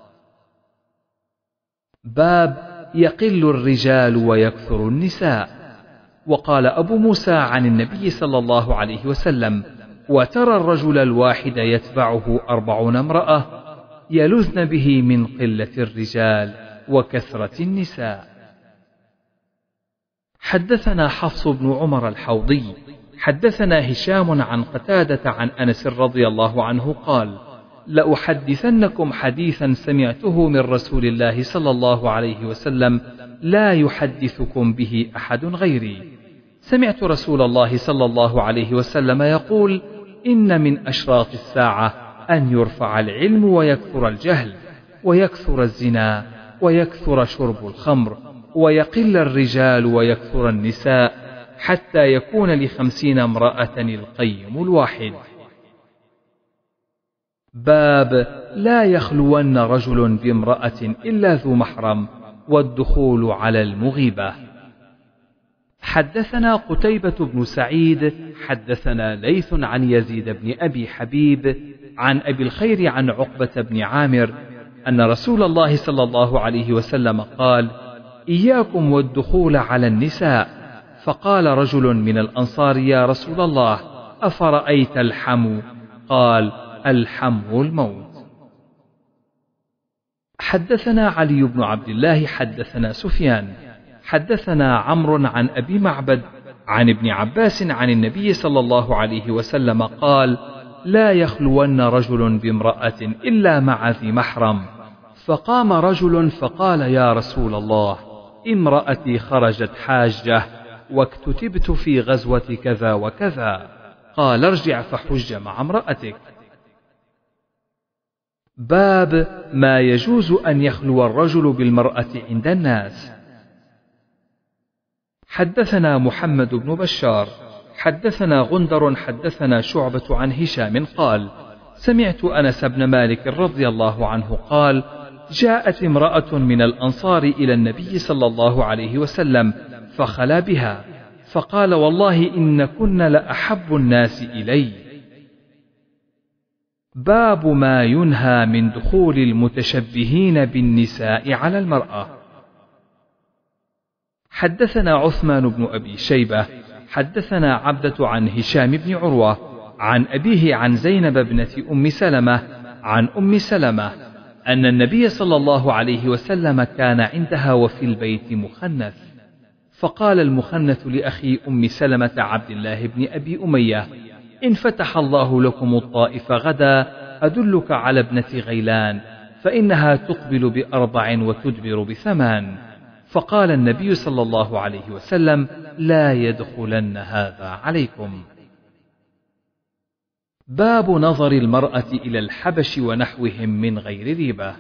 باب يقل الرجال ويكثر النساء. وقال أبو موسى عن النبي صلى الله عليه وسلم: وترى الرجل الواحد يتبعه أربعون امرأة يلذن به من قلة الرجال وكثرة النساء. حدثنا حفص بن عمر الحوضي حدثنا هشام عن قتادة عن أنس رضي الله عنه قال: لأحدثنكم حديثا سمعته من رسول الله صلى الله عليه وسلم لا يحدثكم به أحد غيري. سمعت رسول الله صلى الله عليه وسلم يقول: إن من أشراط الساعة أن يرفع العلم ويكثر الجهل ويكثر الزنا ويكثر شرب الخمر ويقل الرجال ويكثر النساء، حتى يكون لخمسين امرأة القيم الواحد. باب لا يخلون رجل بامرأة إلا ذو محرم والدخول على المغيبة. حدثنا قتيبة بن سعيد حدثنا ليث عن يزيد بن أبي حبيب عن أبي الخير عن عقبة بن عامر أن رسول الله صلى الله عليه وسلم قال: إياكم والدخول على النساء. فقال رجل من الأنصار: يا رسول الله، أفرأيت الحمو؟ قال: الحمو الموت. حدثنا علي بن عبد الله حدثنا سفيان حدثنا عمرو عن أبي معبد عن ابن عباس عن النبي صلى الله عليه وسلم قال: لا يخلون رجل بامرأة إلا مع ذي محرم. فقام رجل فقال: يا رسول الله، امرأتي خرجت حاجة واكتتبت في غزوة كذا وكذا. قال: ارجع فحج مع امرأتك. باب ما يجوز أن يخلو الرجل بالمرأة عند الناس. حدثنا محمد بن بشار حدثنا غندر حدثنا شعبة عن هشام قال: سمعت أنس بن مالك رضي الله عنه قال: جاءت امرأة من الأنصار إلى النبي صلى الله عليه وسلم فخلا بها، فقال: والله إن كن لأحب الناس إلي. باب ما ينهى من دخول المتشبهين بالنساء على المرأة. حدثنا عثمان بن أبي شيبة حدثنا عبدة عن هشام بن عروة عن أبيه عن زينب بنت أم سلمة عن أم سلمة أن النبي صلى الله عليه وسلم كان عندها وفي البيت مخنث، فقال المخنث لأخي أم سلمة عبد الله بن أبي أمية: إن فتح الله لكم الطائف غدا أدلك على ابنة غيلان، فإنها تقبل بأربع وتدبر بثمان. فقال النبي صلى الله عليه وسلم: لا يدخلن هذا عليكم. باب نظر المرأة إلى الحبش ونحوهم من غير ريبة.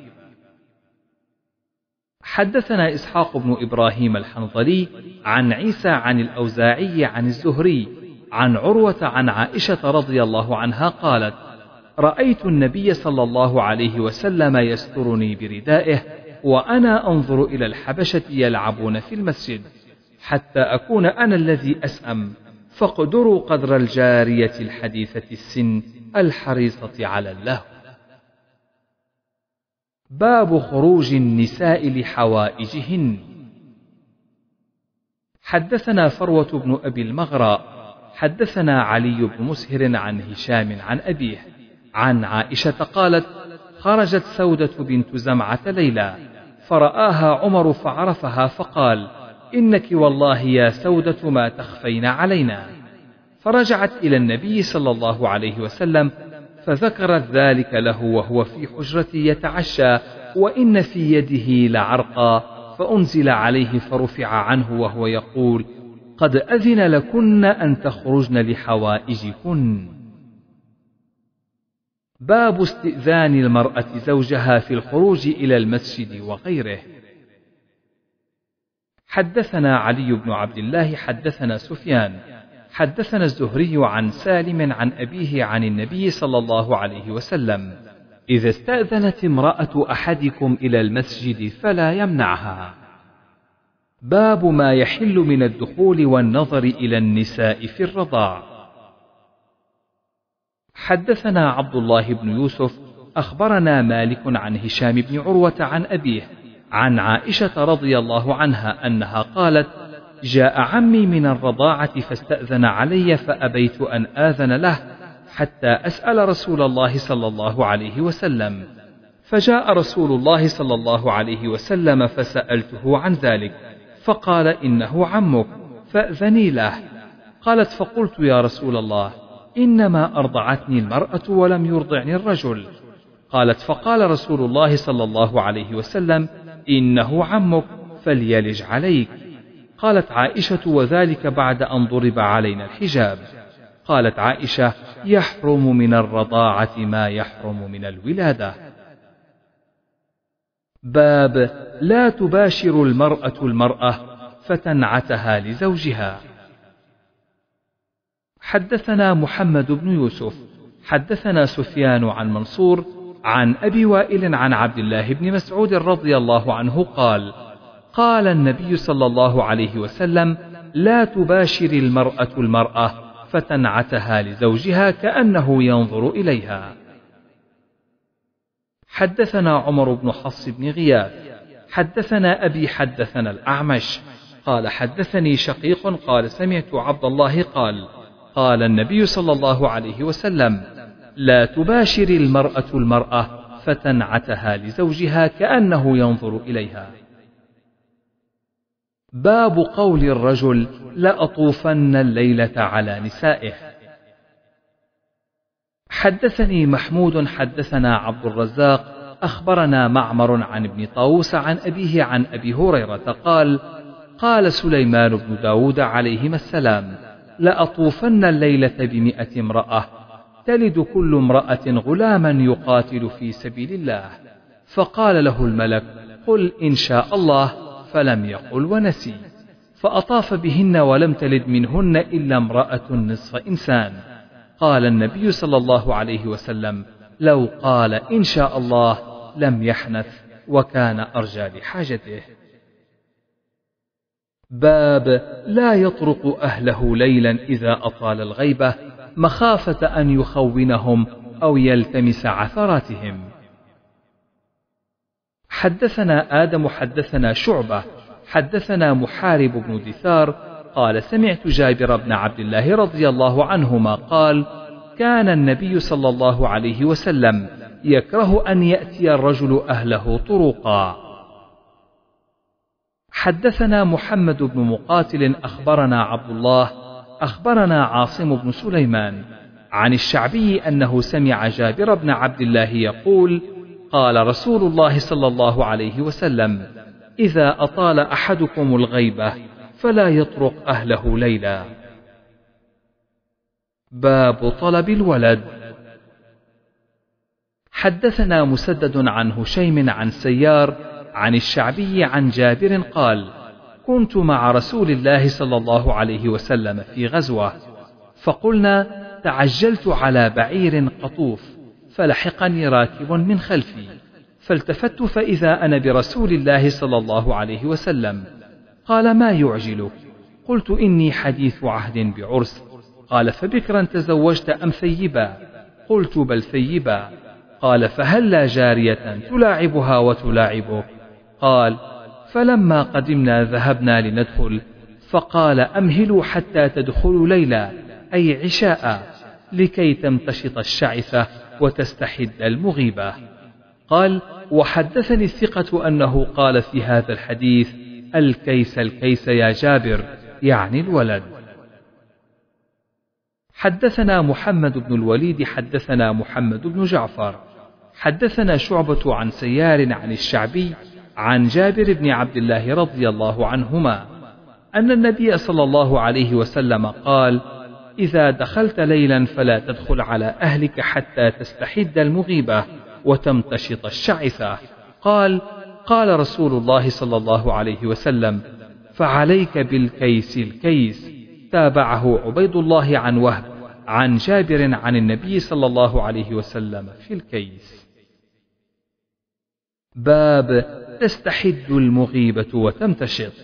حدثنا إسحاق بن إبراهيم الحنظلي عن عيسى عن الأوزاعي عن الزهري عن عروة عن عائشة رضي الله عنها قالت: رأيت النبي صلى الله عليه وسلم يسترني بردائه وأنا أنظر إلى الحبشة يلعبون في المسجد حتى أكون أنا الذي أسأم، فاقدروا قدر الجارية الحديثة السن الحريصة على اللهو. باب خروج النساء لحوائجهن. حدثنا فروة بن أبي المغراء حدثنا علي بن مسهر عن هشام عن أبيه عن عائشة قالت: خرجت سودة بنت زمعة ليلى فرآها عمر فعرفها فقال: إنك والله يا سودة ما تخفين علينا. فرجعت إلى النبي صلى الله عليه وسلم فذكرت ذلك له وهو في حجرته يتعشى وإن في يده لعرقا، فأنزل عليه فرفع عنه وهو يقول: قد أذن لكن أن تخرجن لحوائجكن. باب استئذان المرأة زوجها في الخروج إلى المسجد وغيره. حدثنا علي بن عبد الله حدثنا سفيان حدثنا الزهري عن سالم عن أبيه عن النبي صلى الله عليه وسلم: إذا استأذنت امرأة أحدكم إلى المسجد فلا يمنعها. باب ما يحل من الدخول والنظر إلى النساء في الرضاع. حدثنا عبد الله بن يوسف أخبرنا مالك عن هشام بن عروة عن أبيه عن عائشة رضي الله عنها أنها قالت: جاء عمي من الرضاعة فاستأذن علي فأبيت أن آذن له حتى أسأل رسول الله صلى الله عليه وسلم، فجاء رسول الله صلى الله عليه وسلم فسألته عن ذلك فقال: إنه عمك فأذني له. قالت: فقلت: يا رسول الله، إنما أرضعتني المرأة ولم يرضعني الرجل. قالت: فقال رسول الله صلى الله عليه وسلم: إنه عمك فليلج عليك. قالت عائشة: وذلك بعد أن ضرب علينا الحجاب. قالت عائشة: يحرم من الرضاعة ما يحرم من الولادة. باب لا تباشر المرأة المرأة فتنعتها لزوجها. حدثنا محمد بن يوسف حدثنا سفيان عن منصور عن أبي وائل عن عبد الله بن مسعود رضي الله عنه قال: قال النبي صلى الله عليه وسلم: لا تباشر المرأة المرأة فتنعتها لزوجها كأنه ينظر إليها. حدثنا عمر بن حفص بن غياث حدثنا أبي حدثنا الأعمش قال حدثني شقيق قال سمعت عبد الله قال قال النبي صلى الله عليه وسلم لا تباشر المرأة المرأة فتنعتها لزوجها كأنه ينظر إليها. باب قول الرجل لأطوفن الليلة على نسائه. حدثني محمود حدثنا عبد الرزاق أخبرنا معمر عن ابن طاووس عن أبيه عن أبي هريرة قال قال سليمان بن داود عليهما السلام لأطوفن الليلة بمئة امرأة تلد كل امرأة غلاما يقاتل في سبيل الله. فقال له الملك قل إن شاء الله، فلم يقل ونسي، فأطاف بهن ولم تلد منهن إلا امرأة نصف إنسان. قال النبي صلى الله عليه وسلم لو قال إن شاء الله لم يحنث وكان أرجى لحاجته. باب لا يطرق أهله ليلا إذا أطال الغيبة مخافة أن يخونهم أو يلتمس عثراتهم. حدثنا آدم حدثنا شعبة حدثنا محارب بن دثار قال سمعت جابر بن عبد الله رضي الله عنهما قال كان النبي صلى الله عليه وسلم يكره أن يأتي الرجل أهله طرقا. حدثنا محمد بن مقاتل أخبرنا عبد الله أخبرنا عاصم بن سليمان عن الشعبي أنه سمع جابر بن عبد الله يقول قال رسول الله صلى الله عليه وسلم إذا أطال أحدكم الغيبة فلا يطرق أهله ليلا. باب طلب الولد. حدثنا مسدد عن هشيم عن سيار عن الشعبي عن جابر قال كنت مع رسول الله صلى الله عليه وسلم في غزوة فقلنا تعجلت على بعير قطوف فلحقني راكب من خلفي فالتفت فإذا أنا برسول الله صلى الله عليه وسلم. قال ما يعجلك؟ قلت إني حديث عهد بعرس. قال فبكرا تزوجت أم ثيبا؟ قلت بل ثيبا. قال فهلا جارية تلاعبها وتلاعبك؟ قال فلما قدمنا ذهبنا لندخل فقال أمهلوا حتى تدخلوا ليلا أي عشاء لكي تمتشط الشعثة وتستحد المغيبة. قال وحدثني الثقة أنه قال في هذا الحديث الكيس الكيس يا جابر يعني الولد. حدثنا محمد بن الوليد حدثنا محمد بن جعفر حدثنا شعبة عن سيار عن الشعبي عن جابر بن عبد الله رضي الله عنهما أن النبي صلى الله عليه وسلم قال إذا دخلت ليلا فلا تدخل على أهلك حتى تستحد المغيبة وتمتشط الشعثة. قال قال رسول الله صلى الله عليه وسلم فعليك بالكيس الكيس. تابعه عبيد الله عن وهب عن جابر عن النبي صلى الله عليه وسلم في الكيس. باب تستحد المغيبة وتمتشط.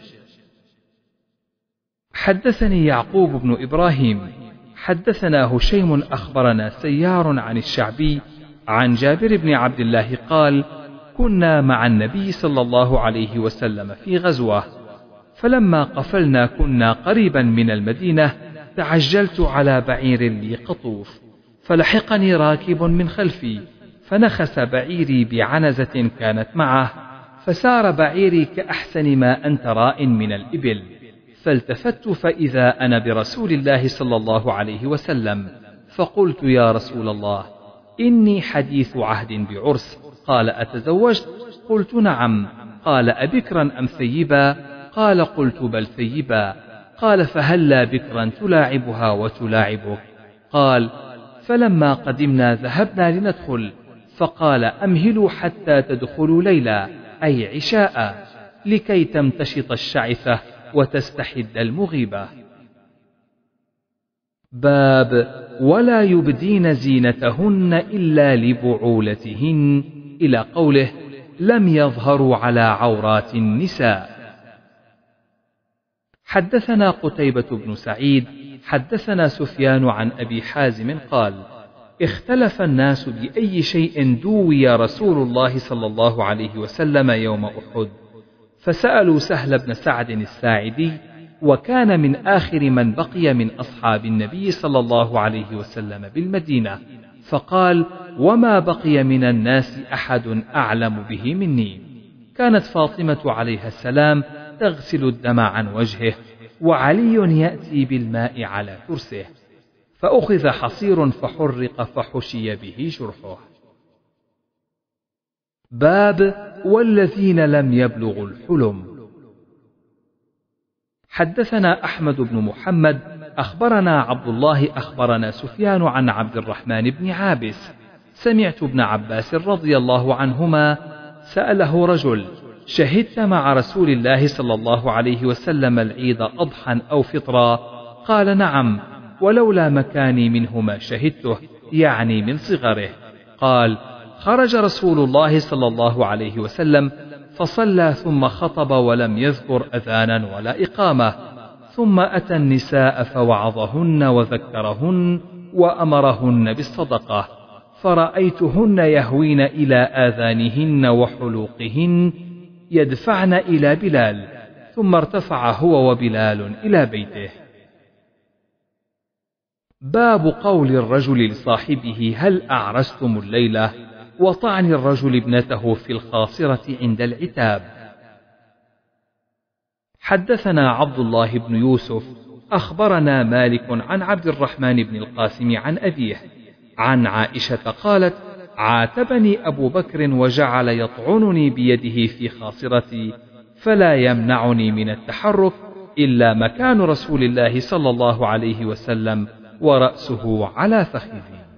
حدثني يعقوب بن إبراهيم حدثنا هشيم أخبرنا سيار عن الشعبي عن جابر بن عبد الله قال كنا مع النبي صلى الله عليه وسلم في غزوة فلما قفلنا كنا قريبا من المدينة تعجلت على بعير لي قطوف فلحقني راكب من خلفي فنخس بعيري بعنزة كانت معه فسار بعيري كأحسن ما أنت راء من الإبل فالتفت فإذا أنا برسول الله صلى الله عليه وسلم فقلت يا رسول الله إني حديث عهد بعرس. قال أتزوجت؟ قلت نعم. قال أبكرا أم ثيبا؟ قال قلت بل ثيبا. قال فهلا بكرا تلاعبها وتلاعبك؟ قال فلما قدمنا ذهبنا لندخل فقال أمهلوا حتى تدخلوا ليلا أي عشاء لكي تمتشط الشعثة وتستحد المغيبة. باب ولا يبدين زينتهن إلا لبعولتهن إلى قوله لم يظهروا على عورات النساء. حدثنا قتيبة بن سعيد حدثنا سفيان عن أبي حازم قال: اختلف الناس بأي شيء دوي رسول الله صلى الله عليه وسلم يوم أحد، فسألوا سهل بن سعد الساعدي، وكان من آخر من بقي من أصحاب النبي صلى الله عليه وسلم بالمدينة، فقال: وما بقي من الناس أحد أعلم به مني. كانت فاطمة عليها السلام تغسل الدم عن وجهه، وعلي يأتي بالماء على ترسه، فأخذ حصير فحرق فحشي به جرحه. باب والذين لم يبلغوا الحلم. حدثنا أحمد بن محمد أخبرنا عبد الله أخبرنا سفيان عن عبد الرحمن بن عابس سمعت ابن عباس رضي الله عنهما سأله رجل: شهدت مع رسول الله صلى الله عليه وسلم العيد أضحى أو فطرا؟ قال: نعم، ولولا مكاني منه ما شهدته، يعني من صغره. قال: خرج رسول الله صلى الله عليه وسلم فصلى ثم خطب ولم يذكر أذانا ولا إقامة، ثم أتى النساء فوعظهن وذكرهن وأمرهن بالصدقة، فرأيتهن يهوين إلى آذانهن وحلوقهن يدفعن إلى بلال، ثم ارتفع هو وبلال إلى بيته. باب قول الرجل لصاحبه: هل أعرستم الليلة؟ وطعن الرجل ابنته في الخاصرة عند العتاب. حدثنا عبد الله بن يوسف أخبرنا مالك عن عبد الرحمن بن القاسم عن أبيه عن عائشة قالت: عاتبني أبو بكر وجعل يطعنني بيده في خاصرتي، فلا يمنعني من التحرك إلا مكان رسول الله صلى الله عليه وسلم ورأسه على فخذي.